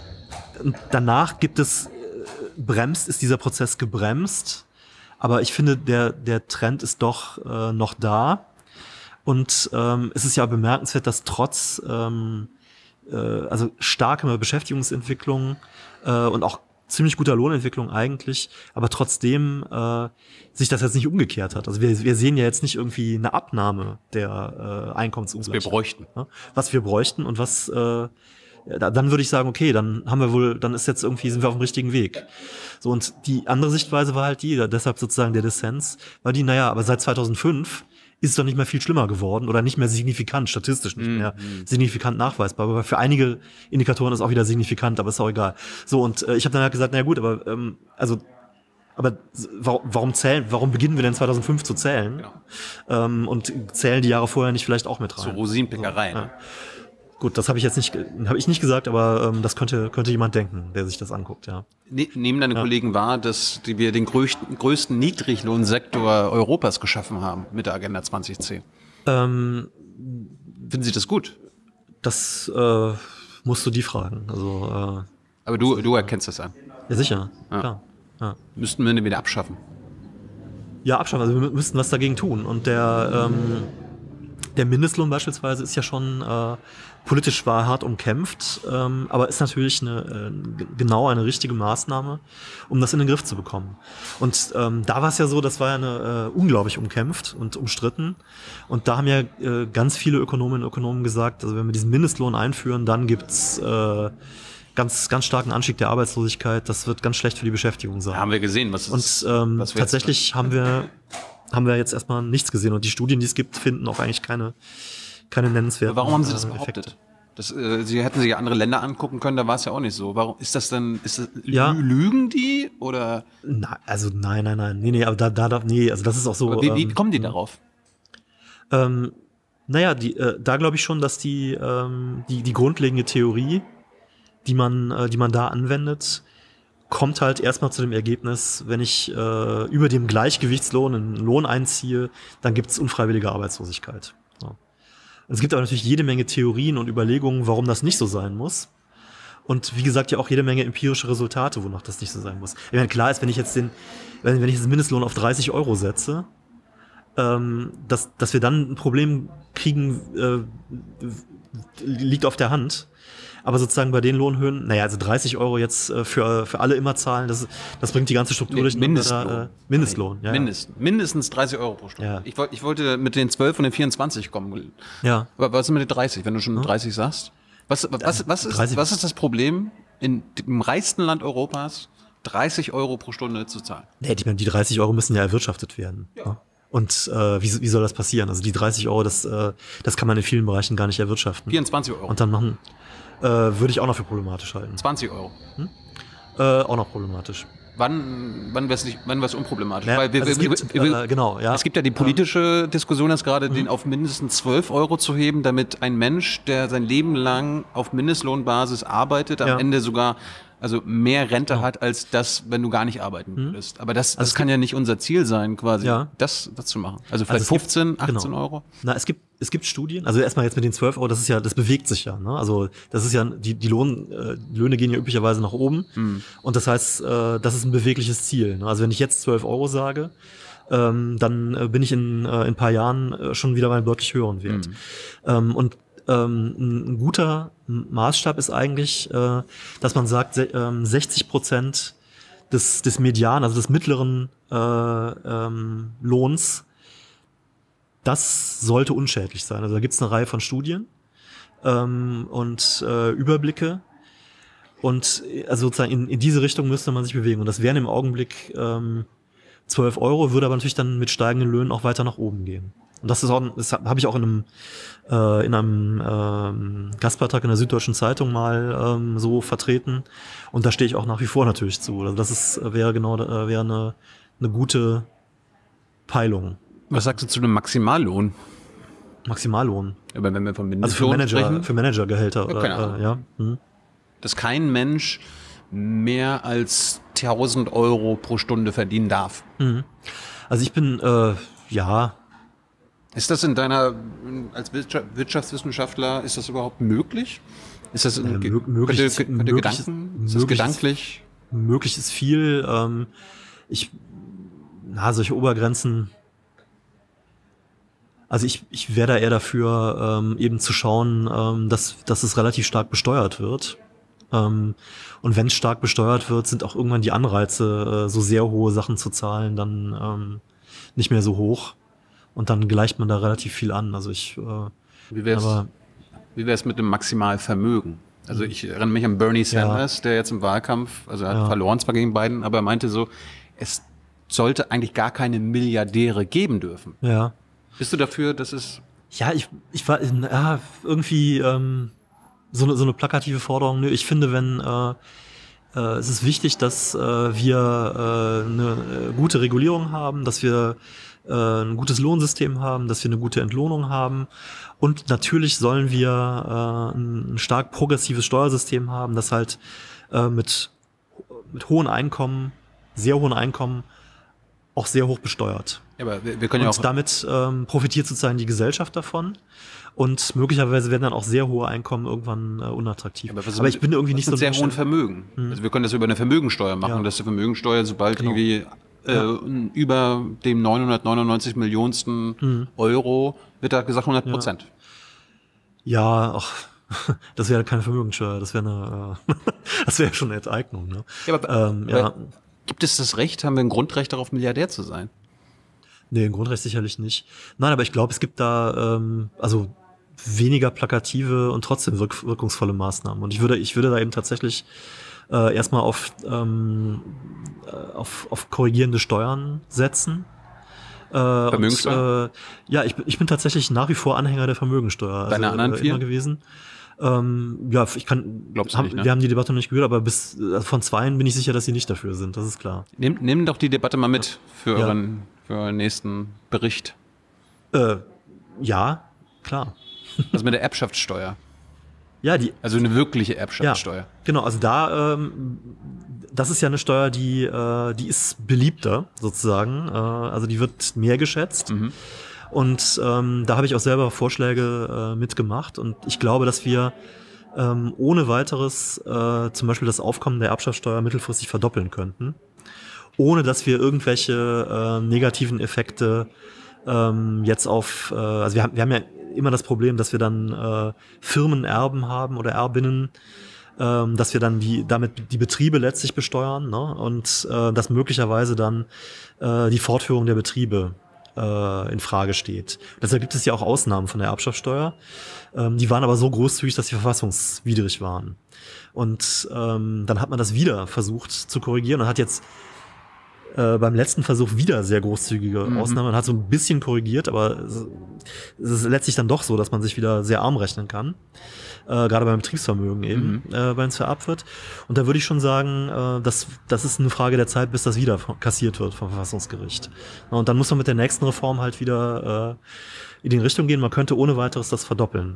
danach gibt es, äh, bremst, ist dieser Prozess gebremst, aber ich finde, der, der Trend ist doch äh, noch da. Und ähm, es ist ja bemerkenswert, dass trotz ähm, äh, also starker Beschäftigungsentwicklung äh, und auch ziemlich guter Lohnentwicklung eigentlich, aber trotzdem äh, sich das jetzt nicht umgekehrt hat. Also wir, wir sehen ja jetzt nicht irgendwie eine Abnahme der äh, Einkommensungleichheit. Was wir bräuchten. Ne? Was wir bräuchten und was äh, ja, dann würde ich sagen, okay, dann haben wir wohl, dann ist jetzt irgendwie, sind wir auf dem richtigen Weg. So, und die andere Sichtweise war halt die, deshalb sozusagen der Dissens, war die, naja, aber seit zweitausendfünf ist es doch nicht mehr viel schlimmer geworden oder nicht mehr signifikant, statistisch nicht mehr mm-hmm. signifikant nachweisbar. Aber für einige Indikatoren ist es auch wieder signifikant, aber ist auch egal. So, und äh, ich habe dann halt gesagt, naja gut, aber ähm, also aber warum, warum zählen, warum beginnen wir denn zweitausendfünf zu zählen? Genau. Ähm, und zählen die Jahre vorher nicht vielleicht auch mit rein? So Rosinenpickerei. So, ja. Gut, das habe ich jetzt nicht, habe ich nicht gesagt, aber ähm, das könnte könnte jemand denken, der sich das anguckt, ja. Ne, nehmen deine ja. Kollegen wahr, dass die, wir den größten, größten Niedriglohnsektor Europas geschaffen haben mit der Agenda zwanzig zehn? Ähm, Finden Sie das gut? Das äh, musst du die fragen. Also, äh, aber du, du erkennst das an? Ja, sicher, ja. klar. Ja. Müssten wir den wieder abschaffen? Ja, abschaffen. Also wir müssten was dagegen tun. Und der ähm, der Mindestlohn beispielsweise ist ja schon äh, politisch zwar hart umkämpft, ähm, aber ist natürlich eine, äh, genau eine richtige Maßnahme, um das in den Griff zu bekommen. Und ähm, da war es ja so, das war ja eine, äh, unglaublich umkämpft und umstritten. Und da haben ja äh, ganz viele Ökonominnen und Ökonomen gesagt, also wenn wir diesen Mindestlohn einführen, dann gibt's äh, ganz ganz starken Anstieg der Arbeitslosigkeit. Das wird ganz schlecht für die Beschäftigung sein. Ja, haben wir gesehen, was ist. Und ähm, was tatsächlich haben wir haben wir jetzt erstmal nichts gesehen. Und die Studien, die es gibt, finden auch eigentlich keine, keine nennenswerten Warum haben Sie das äh, behauptet? Das, äh, Sie hätten sich ja andere Länder angucken können, da war es ja auch nicht so. Warum ist das denn, ist das, ja. lügen die oder? Na, also nein, nein, nein. Nee, nee, aber da, da, da nee, also das ist auch so. Aber wie, wie ähm, kommen die darauf? Ähm, naja, die, äh, da glaube ich schon, dass die, ähm, die, die grundlegende Theorie, die man, äh, die man da anwendet, kommt halt erstmal zu dem Ergebnis, wenn ich äh, über dem Gleichgewichtslohn einen Lohn einziehe, dann gibt es unfreiwillige Arbeitslosigkeit. Ja. Es gibt aber natürlich jede Menge Theorien und Überlegungen, warum das nicht so sein muss. Und wie gesagt, ja auch jede Menge empirische Resultate, wonach das nicht so sein muss. Ich meine, klar ist, wenn ich jetzt den, wenn, wenn ich den Mindestlohn auf dreißig Euro setze, ähm, dass, dass wir dann ein Problem kriegen, äh, liegt auf der Hand. Aber sozusagen bei den Lohnhöhen, naja, also dreißig Euro jetzt äh, für, für alle immer zahlen, das, das bringt die ganze Struktur nee, durch. Mindestlohn. Äh, Mindestlohn, ja. Mindest, mindestens dreißig Euro pro Stunde. Ja. Ich, wollt, ich wollte mit den zwölf und den vierundzwanzig kommen. Ja. Aber was ist mit den dreißig, wenn du schon hm? dreißig sagst? Was, was, was, ist, was ist das Problem in dem reichsten Land Europas, dreißig Euro pro Stunde zu zahlen? Nee, ich meine, die dreißig Euro müssen ja erwirtschaftet werden. Ja. Ja. Und äh, wie, wie soll das passieren? Also die dreißig Euro, das, äh, das kann man in vielen Bereichen gar nicht erwirtschaften. vierundzwanzig Euro. Und dann machen, äh, würde ich auch noch für problematisch halten. zwanzig Euro. Hm? Äh, auch noch problematisch. Wann, wann wäre es nicht, wann wäre es unproblematisch? Ja, Weil wir, also es, wir, gibt, wir, wir, äh, genau, ja. es gibt ja die politische Diskussion jetzt gerade, mhm. den auf mindestens zwölf Euro zu heben, damit ein Mensch, der sein Leben lang auf Mindestlohnbasis arbeitet, am ja. Ende sogar also mehr Rente ja. hat, als das, wenn du gar nicht arbeiten würdest. Mhm. Aber das, das also kann ja nicht unser Ziel sein, quasi, ja. das, das zu machen. Also vielleicht also fünfzehn, gibt, achtzehn genau. Euro? Na, es gibt, es gibt Studien, also erstmal jetzt mit den zwölf Euro, das ist ja, das bewegt sich ja, ne? Also, das ist ja, die, die Lohn, äh, Löhne gehen ja üblicherweise nach oben. Mhm. Und das heißt, äh, das ist ein bewegliches Ziel, ne? Also, wenn ich jetzt zwölf Euro sage, ähm, dann äh, bin ich in, äh, in ein paar Jahren äh, schon wieder bei einem deutlich höheren Wert. Mhm. Ähm, und Ähm, ein guter Maßstab ist eigentlich, äh, dass man sagt, se- ähm, sechzig Prozent des, des Median, also des mittleren äh, ähm, Lohns, das sollte unschädlich sein. Also da gibt es eine Reihe von Studien ähm, und äh, Überblicke. Und also sozusagen in, in diese Richtung müsste man sich bewegen. Und das wären im Augenblick ähm, zwölf Euro, würde aber natürlich dann mit steigenden Löhnen auch weiter nach oben gehen. Und das ist auch, das habe ich auch in einem äh, in einem ähm, Gastbeitrag in der Süddeutschen Zeitung mal ähm, so vertreten. Und da stehe ich auch nach wie vor natürlich zu. Also das ist wäre genau äh, wäre eine eine gute Peilung. Was sagst du zu einem Maximallohn? Maximallohn. Aber wenn wir von also für Manager sprechen, für Managergehälter ja, oder äh, ja. Hm. Dass kein Mensch mehr als tausend Euro pro Stunde verdienen darf. Mhm. Also ich bin äh, ja. Ist das in deiner, als Wirtschaftswissenschaftler, ist das überhaupt möglich? Ist das in, äh, mö- möglich, könnt ihr, könnt ihr möglich, Gedanken, ist das gedanklich? Ist, möglich ist viel. Ähm, ich, na, solche Obergrenzen. Also ich, ich wäre da eher dafür, ähm, eben zu schauen, ähm, dass, dass es relativ stark besteuert wird. Ähm, und wenn es stark besteuert wird, sind auch irgendwann die Anreize, äh, so sehr hohe Sachen zu zahlen, dann ähm, nicht mehr so hoch. Und dann gleicht man da relativ viel an. Also ich. Äh, wie wär's, aber, wie wär's mit dem Maximalvermögen? Also ich erinnere mich an Bernie Sanders, ja. der jetzt im Wahlkampf, also er hat ja. verloren zwar gegen Biden, aber er meinte so, es sollte eigentlich gar keine Milliardäre geben dürfen. Ja. Bist du dafür, dass es... Ja, ich, ich war ja, irgendwie ähm, so, eine, so eine plakative Forderung. Nö, ich finde, wenn äh, äh, es ist wichtig, dass äh, wir äh, eine äh, gute Regulierung haben, dass wir äh, ein gutes Lohnsystem haben, dass wir eine gute Entlohnung haben. Und natürlich sollen wir äh, ein stark progressives Steuersystem haben, das halt äh, mit, mit hohen Einkommen, sehr hohen Einkommen, auch sehr hoch besteuert. Ja, aber wir, wir können und ja auch damit ähm, profitiert sozusagen die Gesellschaft davon. Und möglicherweise werden dann auch sehr hohe Einkommen irgendwann äh, unattraktiv. Ja, aber, aber ich bin irgendwie nicht so... Mit sehr hohen Vermögen. Hm. Also wir können das über eine Vermögensteuer machen, ja. dass die Vermögensteuer, sobald genau. irgendwie äh, ja. über dem neunhundertneunundneunzig Millionensten hm. Euro wird da gesagt hundert Prozent. Ja, ach, das wäre keine Vermögensteuer, das wäre eine, äh, das wäre schon eine Enteignung. Ne? Ja, aber, ähm, aber ja. Gibt es das Recht, haben wir ein Grundrecht darauf, Milliardär zu sein? Nee, ein Grundrecht sicherlich nicht. Nein, aber ich glaube, es gibt da ähm, also weniger plakative und trotzdem wirk- wirkungsvolle Maßnahmen. Und ich würde, ich würde da eben tatsächlich äh, erstmal auf, ähm, auf, auf korrigierende Steuern setzen. Äh, Vermögenssteuer? Und, äh, ja, ich, ich bin tatsächlich nach wie vor Anhänger der Vermögensteuer. Deine also, anderen äh, vier? Immer gewesen. Ähm, ja, ich kann, Glaubst du haben, nicht, ne? wir haben die Debatte noch nicht gehört, aber bis also von zweien bin ich sicher, dass sie nicht dafür sind. Das ist klar. Nimm, nimm doch die Debatte mal mit für ja. euren, für euren nächsten Bericht. Äh, ja, klar. Also mit der Erbschaftssteuer. Ja, die. Also eine wirkliche Erbschaftssteuer. Ja, genau, also da, ähm, das ist ja eine Steuer, die, äh, die ist beliebter sozusagen. Äh, also die wird mehr geschätzt. Mhm. Und ähm, da habe ich auch selber Vorschläge äh, mitgemacht. Und ich glaube, dass wir ähm, ohne weiteres äh, zum Beispiel das Aufkommen der Erbschaftssteuer mittelfristig verdoppeln könnten, ohne dass wir irgendwelche äh, negativen Effekte ähm, jetzt auf, äh, also wir haben, wir haben ja immer das Problem, dass wir dann äh, Firmenerben haben oder Erbinnen, ähm, dass wir dann die damit die Betriebe letztlich besteuern, ne? Und äh, dass möglicherweise dann äh, die Fortführung der Betriebe äh, in Frage steht. Deshalb gibt es ja auch Ausnahmen von der Erbschaftssteuer. Ähm, die waren aber so großzügig, dass sie verfassungswidrig waren. Und ähm, dann hat man das wieder versucht zu korrigieren und hat jetzt äh, beim letzten Versuch wieder sehr großzügige Mhm. Ausnahmen. Man hat so ein bisschen korrigiert, aber es, es ist letztlich dann doch so, dass man sich wieder sehr arm rechnen kann. Äh, gerade beim Betriebsvermögen eben, Mhm. äh, wenn es vererbt wird. Und da würde ich schon sagen, äh, das, das ist eine Frage der Zeit, bis das wieder kassiert wird vom Verfassungsgericht. Und dann muss man mit der nächsten Reform halt wieder äh, in die Richtung gehen. Man könnte ohne weiteres das verdoppeln,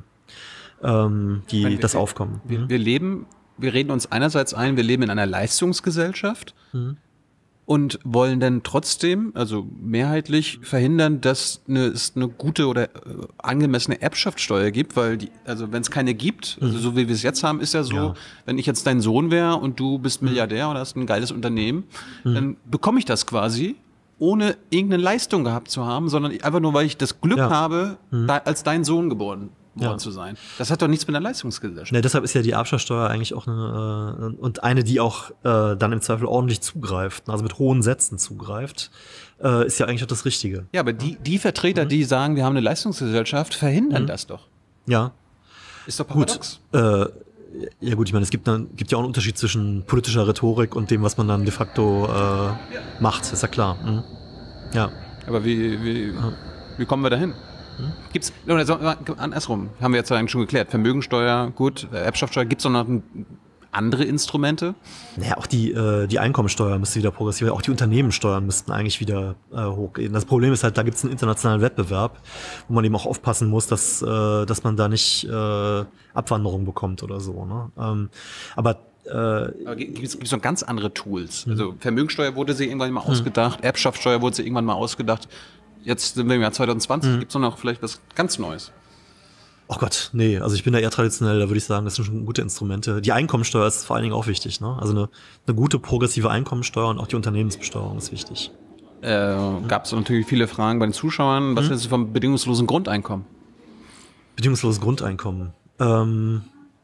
ähm, die, Wenn wir- das Aufkommen. Wir, Mhm. wir leben, wir reden uns einerseits ein, wir leben in einer Leistungsgesellschaft Mhm. und wollen dann trotzdem, also mehrheitlich verhindern, dass eine, es eine gute oder äh, angemessene Erbschaftssteuer gibt, weil die, also wenn es keine gibt, also so wie wir es jetzt haben, ist ja so, Ja. wenn ich jetzt dein Sohn wäre und du bist Milliardär oder hast ein geiles Unternehmen, dann bekomme ich das quasi, ohne irgendeine Leistung gehabt zu haben, sondern einfach nur, weil ich das Glück Ja. habe, da, als dein Sohn geboren worden Ja. zu sein. Das hat doch nichts mit einer Leistungsgesellschaft. Ja, deshalb ist ja die Erbschaftssteuer eigentlich auch eine, äh, und eine, die auch äh, dann im Zweifel ordentlich zugreift, also mit hohen Sätzen zugreift, äh, ist ja eigentlich auch das Richtige. Ja, aber die, die Vertreter, Mhm. die sagen, wir haben eine Leistungsgesellschaft, verhindern das doch. Ja, Ist doch gut. paradox. Äh, ja gut, ich meine, es gibt, dann, gibt ja auch einen Unterschied zwischen politischer Rhetorik und dem, was man dann de facto äh, macht, ist ja klar. Mhm. Ja. Aber wie, wie, wie kommen wir dahin? Hm? Gibt's, oder so, andersrum, haben wir jetzt eigentlich schon geklärt. Vermögensteuer, gut, Erbschaftssteuer, gibt es noch andere Instrumente? Naja, auch die, äh, die Einkommensteuer müsste wieder progressiv, auch die Unternehmenssteuern müssten eigentlich wieder äh, hochgehen. Das Problem ist halt, da gibt es einen internationalen Wettbewerb, wo man eben auch aufpassen muss, dass, äh, dass man da nicht äh, Abwanderung bekommt oder so. Ne? Ähm, aber Aber gibt es noch ganz andere Tools? Hm. Also Vermögensteuer wurde sich irgendwann mal ausgedacht, Erbschaftssteuer wurde sich irgendwann mal ausgedacht. Jetzt sind wir im Jahr zwanzig zwanzig, Hm. gibt es noch vielleicht was ganz Neues? Oh Gott, nee, also ich bin da eher traditionell, da würde ich sagen, das sind schon gute Instrumente. Die Einkommensteuer ist vor allen Dingen auch wichtig, ne? Also eine, eine gute progressive Einkommensteuer und auch die Unternehmensbesteuerung ist wichtig. Äh, Gab es natürlich viele Fragen bei den Zuschauern. Was Hm. ist vom bedingungslosen Grundeinkommen? Bedingungsloses Grundeinkommen. Ähm,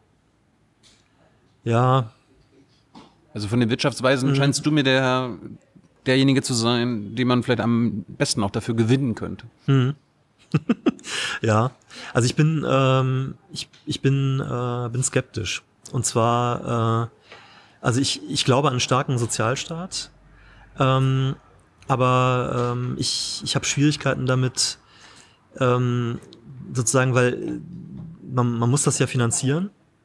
ja, Also von den Wirtschaftsweisen Mhm. scheinst du mir der, derjenige zu sein, den man vielleicht am besten auch dafür gewinnen könnte. ja. Also ich bin, ähm, ich, ich bin, äh, bin skeptisch. Und zwar, äh, also ich, ich glaube an einen starken Sozialstaat, ähm, aber ähm, ich, ich habe Schwierigkeiten damit, ähm, sozusagen, weil man, man muss das ja finanzieren.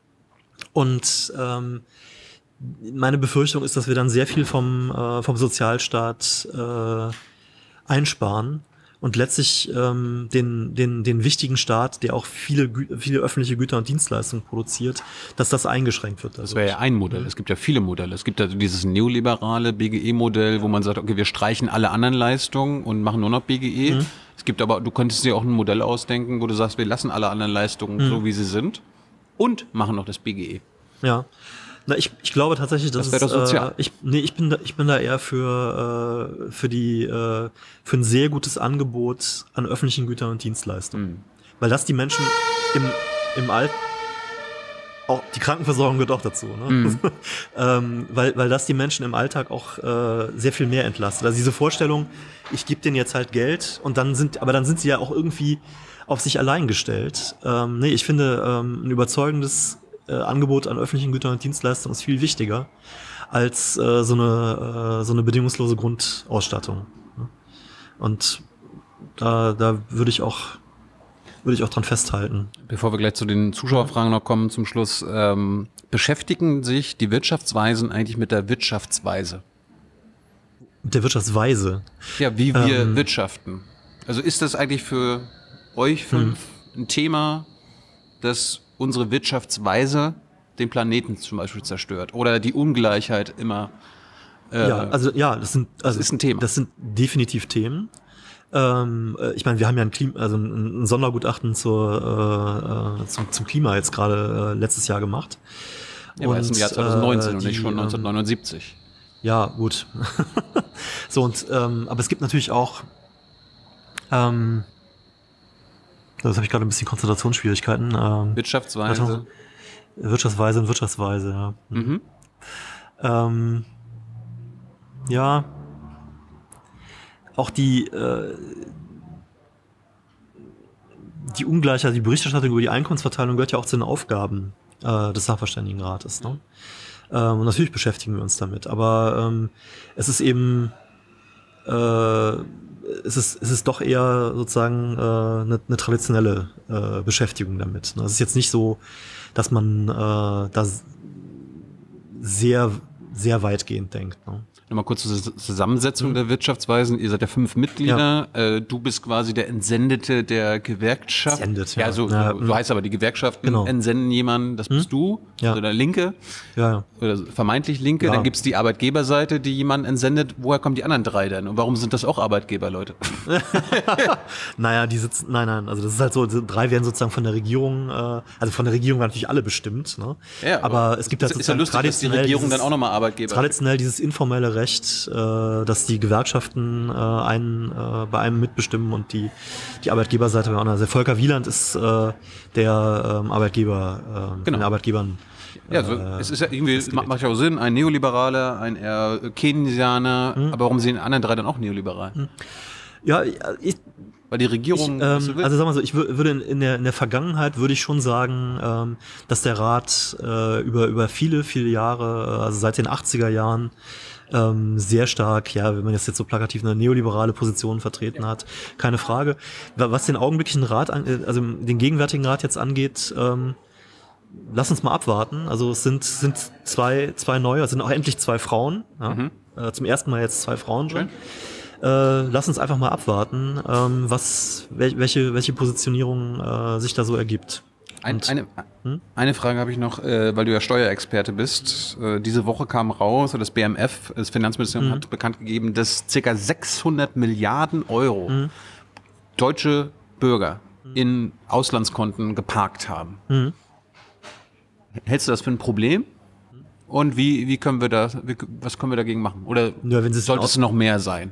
Und ähm, meine Befürchtung ist, dass wir dann sehr viel vom, äh, vom Sozialstaat äh, einsparen und letztlich ähm, den, den, den wichtigen Staat, der auch viele, Gü- viele öffentliche Güter und Dienstleistungen produziert, dass das eingeschränkt wird. Das wäre ja ein Modell. Es gibt ja viele Modelle. Es gibt ja dieses neoliberale B G E-Modell, wo man sagt, okay, wir streichen alle anderen Leistungen und machen nur noch B G E. Mhm. Es gibt aber, du könntest dir auch ein Modell ausdenken, wo du sagst, wir lassen alle anderen Leistungen Mhm. so, wie sie sind und machen noch das B G E. Ja. Na, ich, ich glaube tatsächlich, dass Das wäre es, doch sozial. Äh, ich, nee, ich bin da, ich bin da eher für, äh, für die, äh, für ein sehr gutes Angebot an öffentlichen Gütern und Dienstleistungen. Mhm. Weil das die Menschen im, im Alt, auch die Krankenversorgung gehört auch dazu, ne? Mhm. ähm, weil, weil das die Menschen im Alltag auch äh, sehr viel mehr entlastet. Also diese Vorstellung, ich gebe denen jetzt halt Geld und dann sind, aber dann sind sie ja auch irgendwie auf sich allein gestellt. Ähm, nee, ich finde, ähm, ein überzeugendes äh, Angebot an öffentlichen Gütern und Dienstleistungen ist viel wichtiger als äh, so eine äh, so eine bedingungslose Grundausstattung. Ne? Und da da würde ich auch würde ich auch dran festhalten. Bevor wir gleich zu den Zuschauerfragen noch kommen zum Schluss, ähm, beschäftigen sich die Wirtschaftsweisen eigentlich mit der Wirtschaftsweise? Mit der Wirtschaftsweise. Ja, wie wir Ähm. wirtschaften. Also ist das eigentlich für euch fünf ein Thema, das unsere Wirtschaftsweise den Planeten zum Beispiel zerstört oder die Ungleichheit immer? Äh, Ja, also ja, das sind also ist ein Thema. Das sind definitiv Themen. Ähm, äh, ich meine, wir haben ja ein, Klima, also ein, ein Sondergutachten zur, äh, zum, zum Klima jetzt gerade äh, letztes Jahr gemacht. ja, aber jetzt im Jahr zwanzig neunzehn äh, und nicht die, schon ähm, neunzehnhundertneunundsiebzig. Ja, gut. So, und ähm, aber es gibt natürlich auch ähm, das habe ich gerade ein bisschen Konzentrationsschwierigkeiten. Ähm, Wirtschaftsweise. Wirtschaftsweise und Wirtschaftsweise, ja. Mhm. Ähm, ja, auch die äh, die Ungleichheit, die Berichterstattung über die Einkommensverteilung gehört ja auch zu den Aufgaben äh, des Sachverständigenrates. Ne? Ähm, und natürlich beschäftigen wir uns damit, aber ähm, es ist eben äh, es ist, es ist doch eher sozusagen äh, eine, eine traditionelle äh, Beschäftigung damit. Es ist jetzt nicht so, dass man äh, da sehr, sehr weitgehend denkt. Ne? Nochmal kurz zur Zusammensetzung mhm. der Wirtschaftsweisen. Ihr seid ja fünf Mitglieder. Ja. Äh, du bist quasi der Entsendete der Gewerkschaft. Entsendet, ja. Ja, so, ja, so, so heißt aber, die Gewerkschaften genau. entsenden jemanden, das bist mhm. du, ja. also der Linke, ja, ja. oder vermeintlich Linke. Ja. Dann gibt's die Arbeitgeberseite, die jemanden entsendet. Woher kommen die anderen drei denn? Und warum sind das auch Arbeitgeber, Leute? Naja, die sitzen, nein, nein, also das ist halt so, drei werden sozusagen von der Regierung, äh, also von der Regierung werden natürlich alle bestimmt. Ne? Ja, aber, aber es gibt halt sozusagen ist ja lustig, dass die Regierung dieses, dann auch nochmal Arbeitgeber traditionell dieses informelle Recht, äh, dass die Gewerkschaften äh, einen äh, bei einem mitbestimmen und die die Arbeitgeberseite bei anderen. Also Volker Wieland ist äh, der ähm, Arbeitgeber, äh, genau. den Arbeitgebern. Ja, so, äh, es ist ja irgendwie, macht, macht ja auch Sinn, ein Neoliberaler, ein eher Keynesianer, hm. aber warum sehen die anderen drei dann auch neoliberal? Hm. Ja, ich, weil die Regierung. Ich, ähm, so also sag mal so, ich würde in, in der in der Vergangenheit würde ich schon sagen, ähm, dass der Rat äh, über über viele viele Jahre, also seit den achtziger Jahren ähm, sehr stark, ja, wenn man jetzt jetzt so plakativ eine neoliberale Position vertreten ja. hat, keine Frage. Was den augenblicklichen Rat, an, also den gegenwärtigen Rat jetzt angeht, ähm, lass uns mal abwarten. Also es sind sind zwei zwei neue, es sind auch endlich zwei Frauen. Ja? Mhm. Äh, zum ersten Mal jetzt zwei Frauen schon. Äh, lass uns einfach mal abwarten, ähm, was wel, welche welche Positionierung äh, sich da so ergibt. Ein, eine, hm? eine Frage habe ich noch, äh, weil du ja Steuerexperte bist. Äh, diese Woche kam raus, oder das B M F, das Finanzministerium, mhm. hat bekannt gegeben, dass ca. sechshundert Milliarden Euro mhm. deutsche Bürger mhm. in Auslandskonten geparkt haben. Mhm. Hältst du das für ein Problem? Und wie, wie können wir da, wie, was können wir dagegen machen? Oder ja, wenn sollte es noch mehr sein?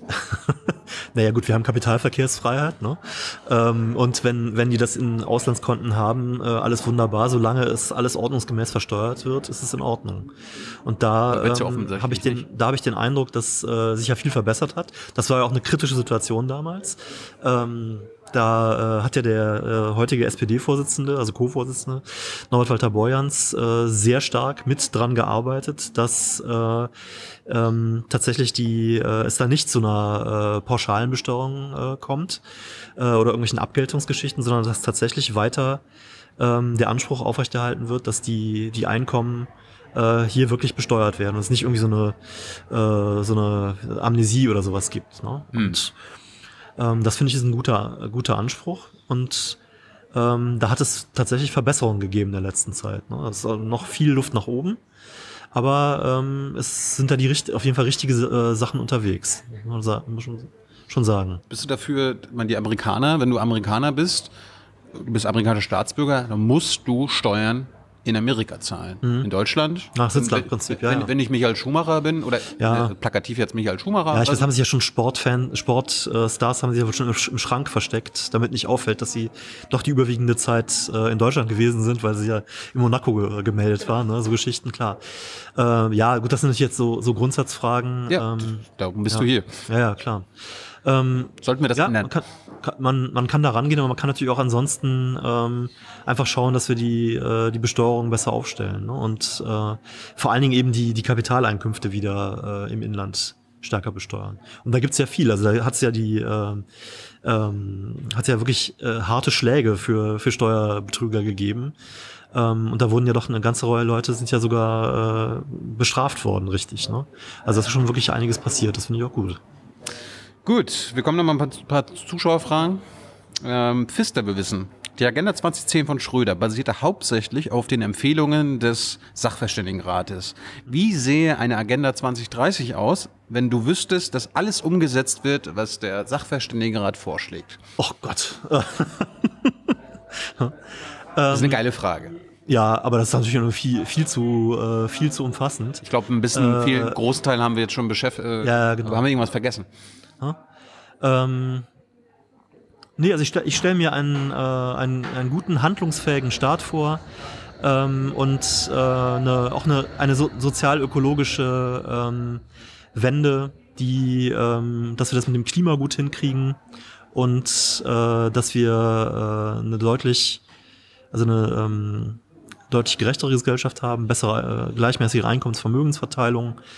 Naja gut, wir haben Kapitalverkehrsfreiheit, ne? Ähm, und wenn wenn die das in Auslandskonten haben, äh, alles wunderbar, solange es alles ordnungsgemäß versteuert wird, ist es in Ordnung. Und da ähm, habe ich den, da habe ich den Eindruck, dass äh, sich ja viel verbessert hat. Das war ja auch eine kritische Situation damals. Ähm, Da äh, hat ja der äh, heutige S P D-Vorsitzende, also Co-Vorsitzende, Norbert Walter Borjans, äh, sehr stark mit dran gearbeitet, dass äh, ähm, tatsächlich die äh, es da nicht zu einer äh, pauschalen Besteuerung äh, kommt äh, oder irgendwelchen Abgeltungsgeschichten, sondern dass tatsächlich weiter ähm, der Anspruch aufrechterhalten wird, dass die die Einkommen äh, hier wirklich besteuert werden und es nicht irgendwie so eine äh, so eine Amnesie oder sowas gibt. Ne? Mhm. Und Ähm, das finde ich ist ein guter, guter Anspruch und ähm, da hat es tatsächlich Verbesserungen gegeben in der letzten Zeit. Ne? Es ist noch viel Luft nach oben, aber ähm, es sind da die auf jeden Fall richtige äh, Sachen unterwegs, muss man schon, schon sagen. Bist du dafür, man die Amerikaner, wenn du Amerikaner bist, du bist amerikanischer Staatsbürger, dann musst du Steuern in Amerika zahlen. Mhm. In Deutschland. Nach Sitzlandprinzip, ja, wenn, ja. wenn ich Michael Schumacher bin, oder ja. äh, plakativ jetzt Michael Schumacher. Ja, ich weiß, haben sich ja schon Sportfan, Sportstars haben sich ja schon im Schrank versteckt, damit nicht auffällt, dass sie doch die überwiegende Zeit äh, in Deutschland gewesen sind, weil sie ja in Monaco ge gemeldet waren, ne? So Geschichten, klar. Äh, ja, gut, das sind natürlich jetzt so, so Grundsatzfragen. Ja, ähm, darum bist ja. du hier. Ja, ja, klar. Ähm, Sollten wir das ja, ändern? Man kann, kann, man, man kann da rangehen, aber man kann natürlich auch ansonsten ähm, einfach schauen, dass wir die, äh, die Besteuerung besser aufstellen, ne? Und äh, vor allen Dingen eben die, die Kapitaleinkünfte wieder äh, im Inland stärker besteuern. Und da gibt's ja viel. Also da hat's ja die äh, ähm, hat's ja wirklich äh, harte Schläge für, für Steuerbetrüger gegeben. Ähm, und da wurden ja doch eine ganze Reihe Leute sind ja sogar äh, bestraft worden, richtig, ne? Also da ist schon wirklich einiges passiert. Das finde ich auch gut. Gut, wir kommen noch mal ein paar, paar Zuschauerfragen. Ähm, Pfister will wissen, die Agenda zwanzig zehn von Schröder basierte hauptsächlich auf den Empfehlungen des Sachverständigenrates. Wie sähe eine Agenda zwanzig dreißig aus, wenn du wüsstest, dass alles umgesetzt wird, was der Sachverständigenrat vorschlägt? Oh Gott. Das ist eine geile Frage. Ja, aber das ist natürlich noch viel, viel zu, äh, viel zu umfassend. Ich glaube, ein bisschen, äh, viel Großteil haben wir jetzt schon beschäftigt. Äh, ja, genau. Aber haben wir irgendwas vergessen? Ähm, nee, also ich stelle ich stell mir einen, äh, einen, einen guten, handlungsfähigen Staat vor ähm, und äh, eine, auch eine, eine so, sozial-ökologische ähm, Wende, die, ähm, dass wir das mit dem Klima gut hinkriegen und äh, dass wir äh, eine deutlich, also eine ähm, deutlich gerechtere Gesellschaft haben, bessere, äh, gleichmäßige Einkommensvermögensverteilung.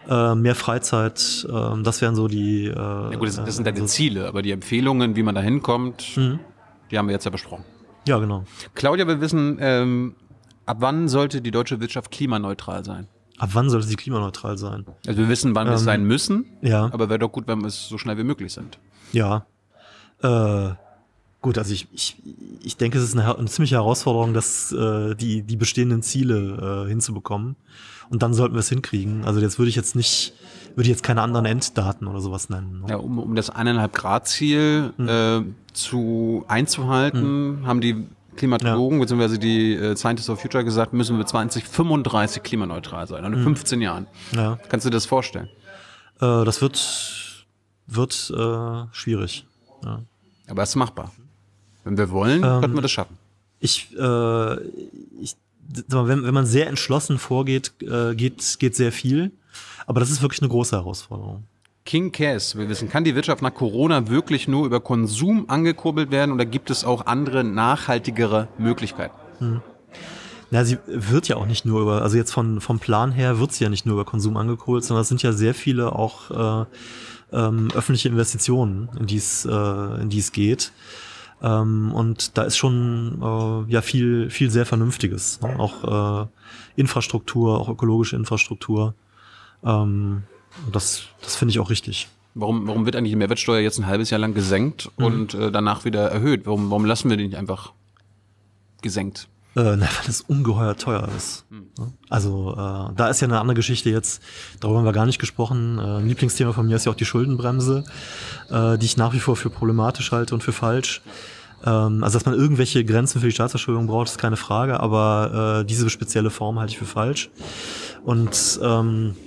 äh, mehr Freizeit, äh, das wären so die... Äh, ja gut, das, das sind deine so Ziele, aber die Empfehlungen, wie man da hinkommt, mhm. die haben wir jetzt ja besprochen. Ja, genau. Claudia will wissen, ähm, ab wann sollte die deutsche Wirtschaft klimaneutral sein? Ab wann sollte sie klimaneutral sein? Also wir wissen, wann ähm, wir es sein müssen, ja. aber wäre doch gut, wenn wir es so schnell wie möglich sind. Ja, äh, gut, also ich, ich, ich denke, es ist eine, eine ziemliche Herausforderung, das, äh, die, die bestehenden Ziele äh, hinzubekommen. Und dann sollten wir es hinkriegen. Also jetzt würde ich jetzt nicht, würde ich jetzt keine anderen Enddaten oder sowas nennen. Ne? Ja, um, um das eineinhalb Grad Ziel hm. äh, zu einzuhalten, hm. haben die Klimatologen, ja. beziehungsweise die äh, Scientists of Future gesagt, müssen wir zwanzig fünfunddreißig klimaneutral sein, also in hm. fünfzehn Jahren. Ja. Kannst du dir das vorstellen? Äh, das wird, wird äh, schwierig. Ja. Aber es ist machbar. Wenn wir wollen, ähm, könnten wir das schaffen. Ich, äh, ich wenn, wenn man sehr entschlossen vorgeht, äh, geht, geht sehr viel. Aber das ist wirklich eine große Herausforderung. King Cass, wir wissen, kann die Wirtschaft nach Corona wirklich nur über Konsum angekurbelt werden oder gibt es auch andere, nachhaltigere Möglichkeiten? Hm. Na, sie wird ja auch nicht nur über, also jetzt von, vom Plan her wird sie ja nicht nur über Konsum angekurbelt, sondern es sind ja sehr viele auch äh, ähm, öffentliche Investitionen, in die es, äh, in die es geht. Ähm, und da ist schon äh, ja viel, viel sehr Vernünftiges. Ne? Auch äh, Infrastruktur, auch ökologische Infrastruktur. Ähm, das das finde ich auch richtig. Warum, warum wird eigentlich die Mehrwertsteuer jetzt ein halbes Jahr lang gesenkt mhm. und äh, danach wieder erhöht? Warum, warum lassen wir die nicht einfach gesenkt? Äh, na, weil es ungeheuer teuer ist. Mhm. Also äh, da ist ja eine andere Geschichte jetzt, darüber haben wir gar nicht gesprochen. Äh, ein Lieblingsthema von mir ist ja auch die Schuldenbremse, äh, die ich nach wie vor für problematisch halte und für falsch. Ähm, also dass man irgendwelche Grenzen für die Staatsverschuldung braucht, ist keine Frage, aber äh, diese spezielle Form halte ich für falsch. Und ähm,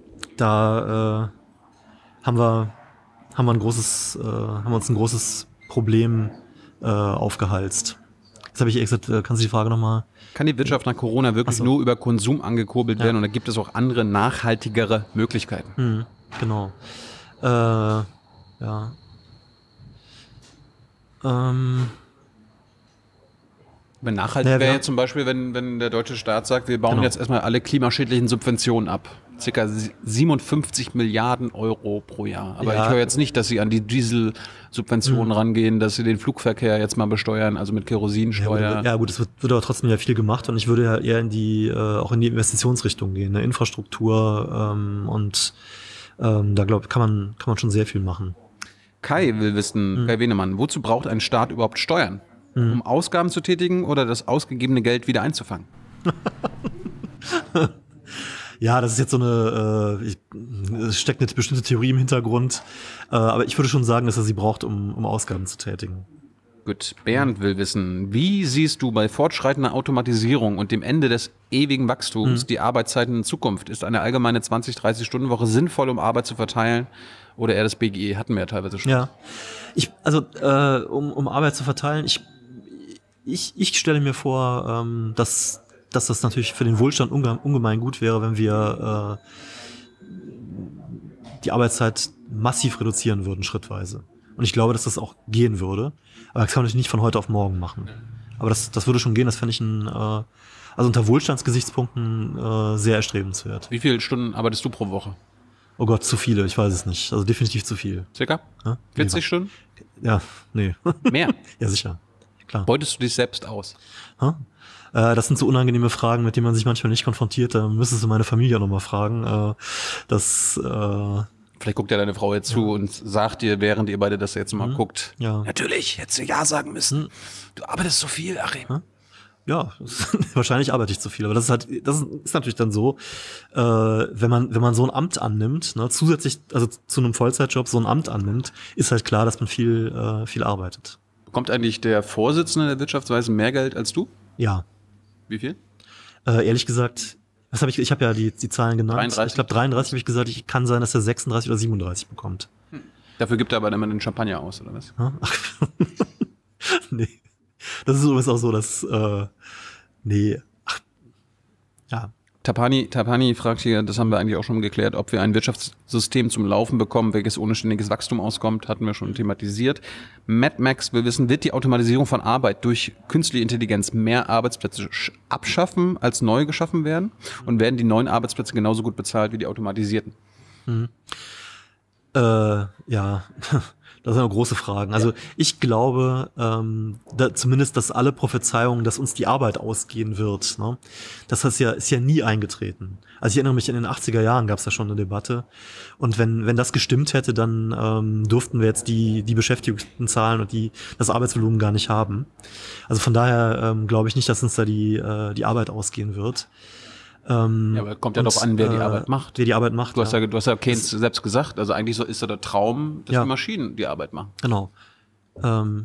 da äh, haben wir haben wir ein großes äh, haben wir uns ein großes Problem äh, aufgehalst. Jetzt habe ich gesagt, äh, kannst du die Frage nochmal? Kann die Wirtschaft nach Corona wirklich so. nur über Konsum angekurbelt ja. werden oder gibt es auch andere nachhaltigere Möglichkeiten? Hm, genau. Äh, ja. Ähm. Wenn nachhaltig naja, wäre ja zum Beispiel, wenn, wenn der deutsche Staat sagt, wir bauen genau. jetzt erstmal alle klimaschädlichen Subventionen ab. Circa siebenundfünfzig Milliarden Euro pro Jahr. Aber ja. ich höre jetzt nicht, dass sie an die Dieselsubventionen mhm. rangehen, dass sie den Flugverkehr jetzt mal besteuern, also mit Kerosinsteuer. Ja, ja gut, es wird, wird aber trotzdem ja viel gemacht und ich würde ja eher in die, äh, auch in die Investitionsrichtung gehen, ne? Infrastruktur ähm, und ähm, da glaube ich, kann man, kann man schon sehr viel machen. Kai will wissen, mhm. Kai Wenemann, wozu braucht ein Staat überhaupt Steuern? Mhm. Um Ausgaben zu tätigen oder das ausgegebene Geld wieder einzufangen? Ja, das ist jetzt so eine, äh, ich, es steckt eine bestimmte Theorie im Hintergrund, äh, aber ich würde schon sagen, dass er sie braucht, um, um Ausgaben zu tätigen. Gut, Bernd will wissen, wie siehst du bei fortschreitender Automatisierung und dem Ende des ewigen Wachstums mhm. die Arbeitszeiten in Zukunft? Ist eine allgemeine zwanzig-, dreißig-Stunden-Woche sinnvoll, um Arbeit zu verteilen? Oder eher das B G E, hatten wir ja teilweise schon. Ja, ich, also äh, um, um Arbeit zu verteilen, ich, ich, ich stelle mir vor, ähm, dass dass das natürlich für den Wohlstand unge- ungemein gut wäre, wenn wir äh, die Arbeitszeit massiv reduzieren würden, schrittweise. Und ich glaube, dass das auch gehen würde. Aber das kann man natürlich nicht von heute auf morgen machen. Aber das, das würde schon gehen, das fände ich ein, äh, also unter Wohlstandsgesichtspunkten äh, sehr erstrebenswert. Wie viele Stunden arbeitest du pro Woche? Oh Gott, zu viele, ich weiß es nicht. Also definitiv zu viel. Circa? Ja? vierzig nee, Stunden? Ja, nee. Mehr? Ja, sicher. Klar. Beutest du dich selbst aus? Ha? Das sind so unangenehme Fragen, mit denen man sich manchmal nicht konfrontiert. Da müsstest du meine Familie nochmal fragen. Das, äh Vielleicht guckt ja deine Frau jetzt ja. zu und sagt dir, während ihr beide das jetzt mal mhm. guckt. Ja. Natürlich, hättest du Ja sagen müssen. Mhm. Du arbeitest so viel, Achim. Ja, wahrscheinlich arbeite ich zu viel. Aber das ist halt, das ist natürlich dann so, äh, wenn man, wenn man so ein Amt annimmt, ne, zusätzlich, also zu einem Vollzeitjob so ein Amt annimmt, ist halt klar, dass man viel, äh, viel arbeitet. Bekommt eigentlich der Vorsitzende der Wirtschaftsweise mehr Geld als du? Ja. Wie viel? Äh, ehrlich gesagt, was habe ich? Ich habe ja die, die Zahlen genannt. dreiunddreißig? Ich glaube dreiunddreißig habe ich gesagt. Ich kann sein, dass er sechsunddreißig oder siebenunddreißig bekommt. Hm. Dafür gibt er aber immer den Champagner aus, oder was? Ach. Nee. Das ist übrigens auch so, dass äh, nee. Ach. Ja. Tapani, Tapani fragt hier, das haben wir eigentlich auch schon geklärt, ob wir ein Wirtschaftssystem zum Laufen bekommen, welches ohne ständiges Wachstum auskommt, hatten wir schon thematisiert. Mad Max will wissen, wird die Automatisierung von Arbeit durch künstliche Intelligenz mehr Arbeitsplätze abschaffen, als neu geschaffen werden? Und werden die neuen Arbeitsplätze genauso gut bezahlt wie die automatisierten? Hm. Äh, ja, das sind eine große Fragen. Also ja. ich glaube ähm, da, zumindest, dass alle Prophezeiungen, dass uns die Arbeit ausgehen wird, ne? Das ist ja, ist ja nie eingetreten. Also ich erinnere mich, in den achtziger Jahren gab es da schon eine Debatte. Und wenn wenn das gestimmt hätte, dann ähm, durften wir jetzt die die Beschäftigtenzahlen und die das Arbeitsvolumen gar nicht haben. Also von daher ähm, glaube ich nicht, dass uns da die äh, die Arbeit ausgehen wird. Ähm, ja, aber kommt ja darauf an, wer die äh, Arbeit macht. Wer die Arbeit macht. Du hast ja, ja, du hast ja Keynes das selbst gesagt, also eigentlich so ist ja der Traum, dass ja. die Maschinen die Arbeit machen. Genau. Ähm,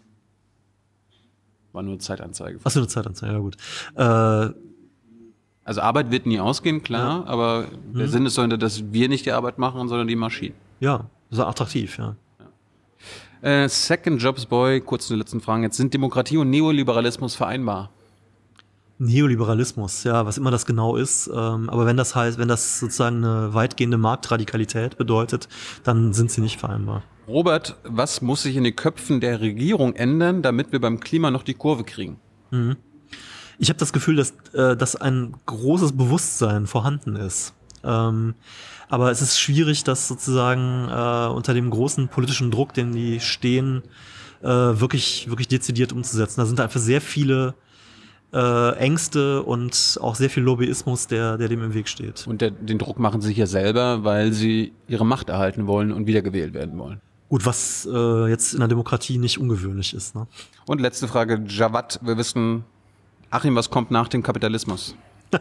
War nur eine Zeitanzeige. Achso, eine Zeitanzeige, ja gut. Äh, also Arbeit wird nie ausgehen, klar, ja. aber der hm. Sinn ist sollte, dass wir nicht die Arbeit machen, sondern die Maschinen. Ja, so attraktiv, ja. ja. Äh, Second Jobs Boy, kurz zu den letzten Fragen jetzt. Sind Demokratie und Neoliberalismus vereinbar? Neoliberalismus, ja, was immer das genau ist. Ähm, aber wenn das heißt, wenn das sozusagen eine weitgehende Marktradikalität bedeutet, dann sind sie nicht vereinbar. Robert, was muss sich in den Köpfen der Regierung ändern, damit wir beim Klima noch die Kurve kriegen? Mhm. Ich habe das Gefühl, dass, äh, dass ein großes Bewusstsein vorhanden ist. Ähm, aber es ist schwierig, das sozusagen äh, unter dem großen politischen Druck, den die stehen, äh, wirklich, wirklich dezidiert umzusetzen. Da sind einfach sehr viele Äh, Ängste und auch sehr viel Lobbyismus, der, der dem im Weg steht. Und der, den Druck machen sie sich ja selber, weil sie ihre Macht erhalten wollen und wiedergewählt werden wollen. Gut, was äh, jetzt in der Demokratie nicht ungewöhnlich ist. Ne? Und letzte Frage, Jawad, wir wissen, Achim, was kommt nach dem Kapitalismus?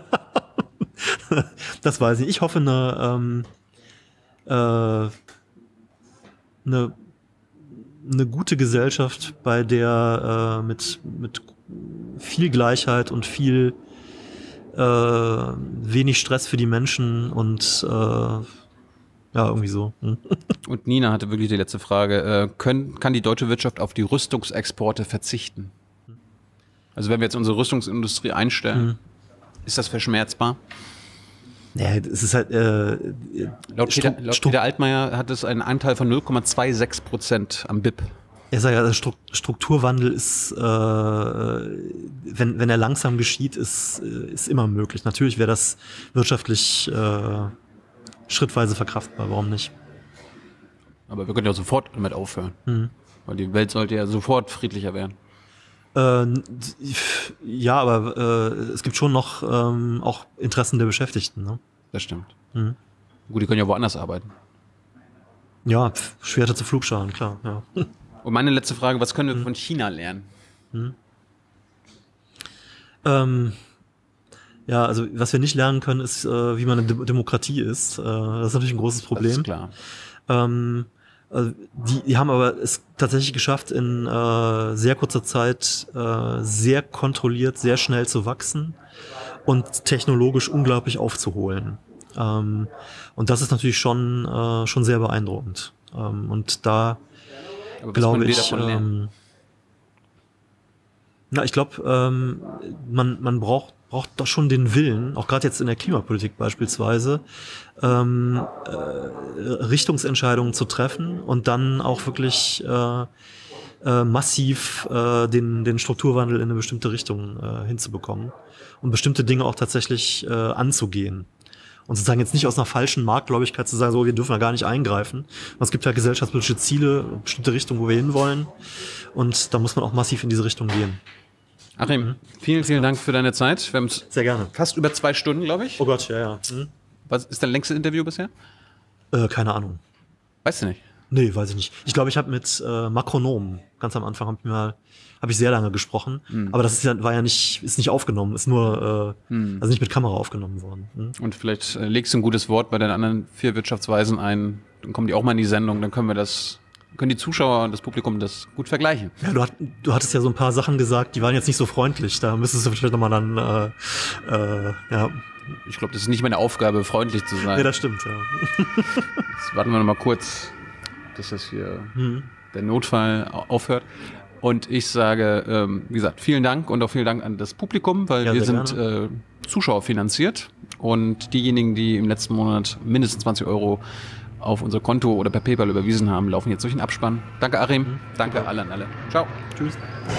Das weiß ich. Ich hoffe, eine, ähm, äh, eine, eine gute Gesellschaft, bei der äh, mit, mit viel Gleichheit und viel äh, wenig Stress für die Menschen und äh, ja, irgendwie so. Hm. Und Nina hatte wirklich die letzte Frage. Äh, können, kann die deutsche Wirtschaft auf die Rüstungsexporte verzichten? Also wenn wir jetzt unsere Rüstungsindustrie einstellen, hm. ist das verschmerzbar? Ja, es ist halt äh, laut, Peter, laut Peter Altmaier hat es einen Anteil von null Komma sechsundzwanzig Prozent am B I P. Er sagt ja, der Strukturwandel ist, äh, wenn, wenn er langsam geschieht, ist, ist immer möglich. Natürlich wäre das wirtschaftlich äh, schrittweise verkraftbar, warum nicht? Aber wir können ja sofort damit aufhören. Mhm. Weil die Welt sollte ja sofort friedlicher werden. Äh, ja, aber äh, es gibt schon noch ähm, auch Interessen der Beschäftigten. Ne? Das stimmt. Mhm. Gut, die können ja woanders arbeiten. Ja, Schwerter zu Flugscharen, klar. Ja. Und meine letzte Frage, was können wir hm. von China lernen? Hm. Ähm, ja, also was wir nicht lernen können, ist, äh, wie man eine De- Demokratie ist. Äh, das ist natürlich ein großes Problem. Das ist klar. Ähm, also die, die haben aber es tatsächlich geschafft, in äh, sehr kurzer Zeit äh, sehr kontrolliert, sehr schnell zu wachsen und technologisch unglaublich aufzuholen. Ähm, und das ist natürlich schon, äh, schon sehr beeindruckend. Ähm, und da glaube ich, ähm, na, ich glaube, ähm, man, man braucht, braucht doch schon den Willen, auch gerade jetzt in der Klimapolitik beispielsweise, ähm, äh, Richtungsentscheidungen zu treffen und dann auch wirklich äh, äh, massiv äh, den, den Strukturwandel in eine bestimmte Richtung äh, hinzubekommen und bestimmte Dinge auch tatsächlich äh, anzugehen. Und sozusagen jetzt nicht aus einer falschen Marktgläubigkeit zu sagen, so, wir dürfen da gar nicht eingreifen. Und es gibt ja gesellschaftspolitische Ziele, bestimmte Richtungen, wo wir hinwollen. Und da muss man auch massiv in diese Richtung gehen. Achim, mhm. vielen, vielen Dank für deine Zeit. Wir haben sehr gerne. Fast über zwei Stunden, glaube ich. Oh Gott, ja, ja. Mhm. Was ist dein längstes Interview bisher? Äh, keine Ahnung. Weißt du nicht? Nee, weiß ich nicht. Ich glaube, ich habe mit äh, Makronomen, ganz am Anfang habe ich mal, habe ich sehr lange gesprochen, mhm. aber das ist ja, war ja nicht, ist nicht aufgenommen, ist nur, äh, mhm. also nicht mit Kamera aufgenommen worden. Mhm. Und vielleicht äh, legst du ein gutes Wort bei den anderen vier Wirtschaftsweisen ein, dann kommen die auch mal in die Sendung, dann können wir das, können die Zuschauer und das Publikum das gut vergleichen. Ja, du, hat, du hattest ja so ein paar Sachen gesagt, die waren jetzt nicht so freundlich, da müsstest du vielleicht nochmal dann, äh, äh, ja. Ich glaube, das ist nicht meine Aufgabe, freundlich zu sein. Nee, das stimmt, ja. Jetzt warten wir noch mal kurz, dass das hier hm. der Notfall aufhört. Und ich sage, ähm, wie gesagt, vielen Dank und auch vielen Dank an das Publikum, weil ja, wir sind äh, Zuschauer finanziert. Und diejenigen, die im letzten Monat mindestens zwanzig Euro auf unser Konto oder per PayPal überwiesen haben, laufen jetzt durch den Abspann. Danke, Achim. Mhm. Danke alle an alle. Ciao. Tschüss.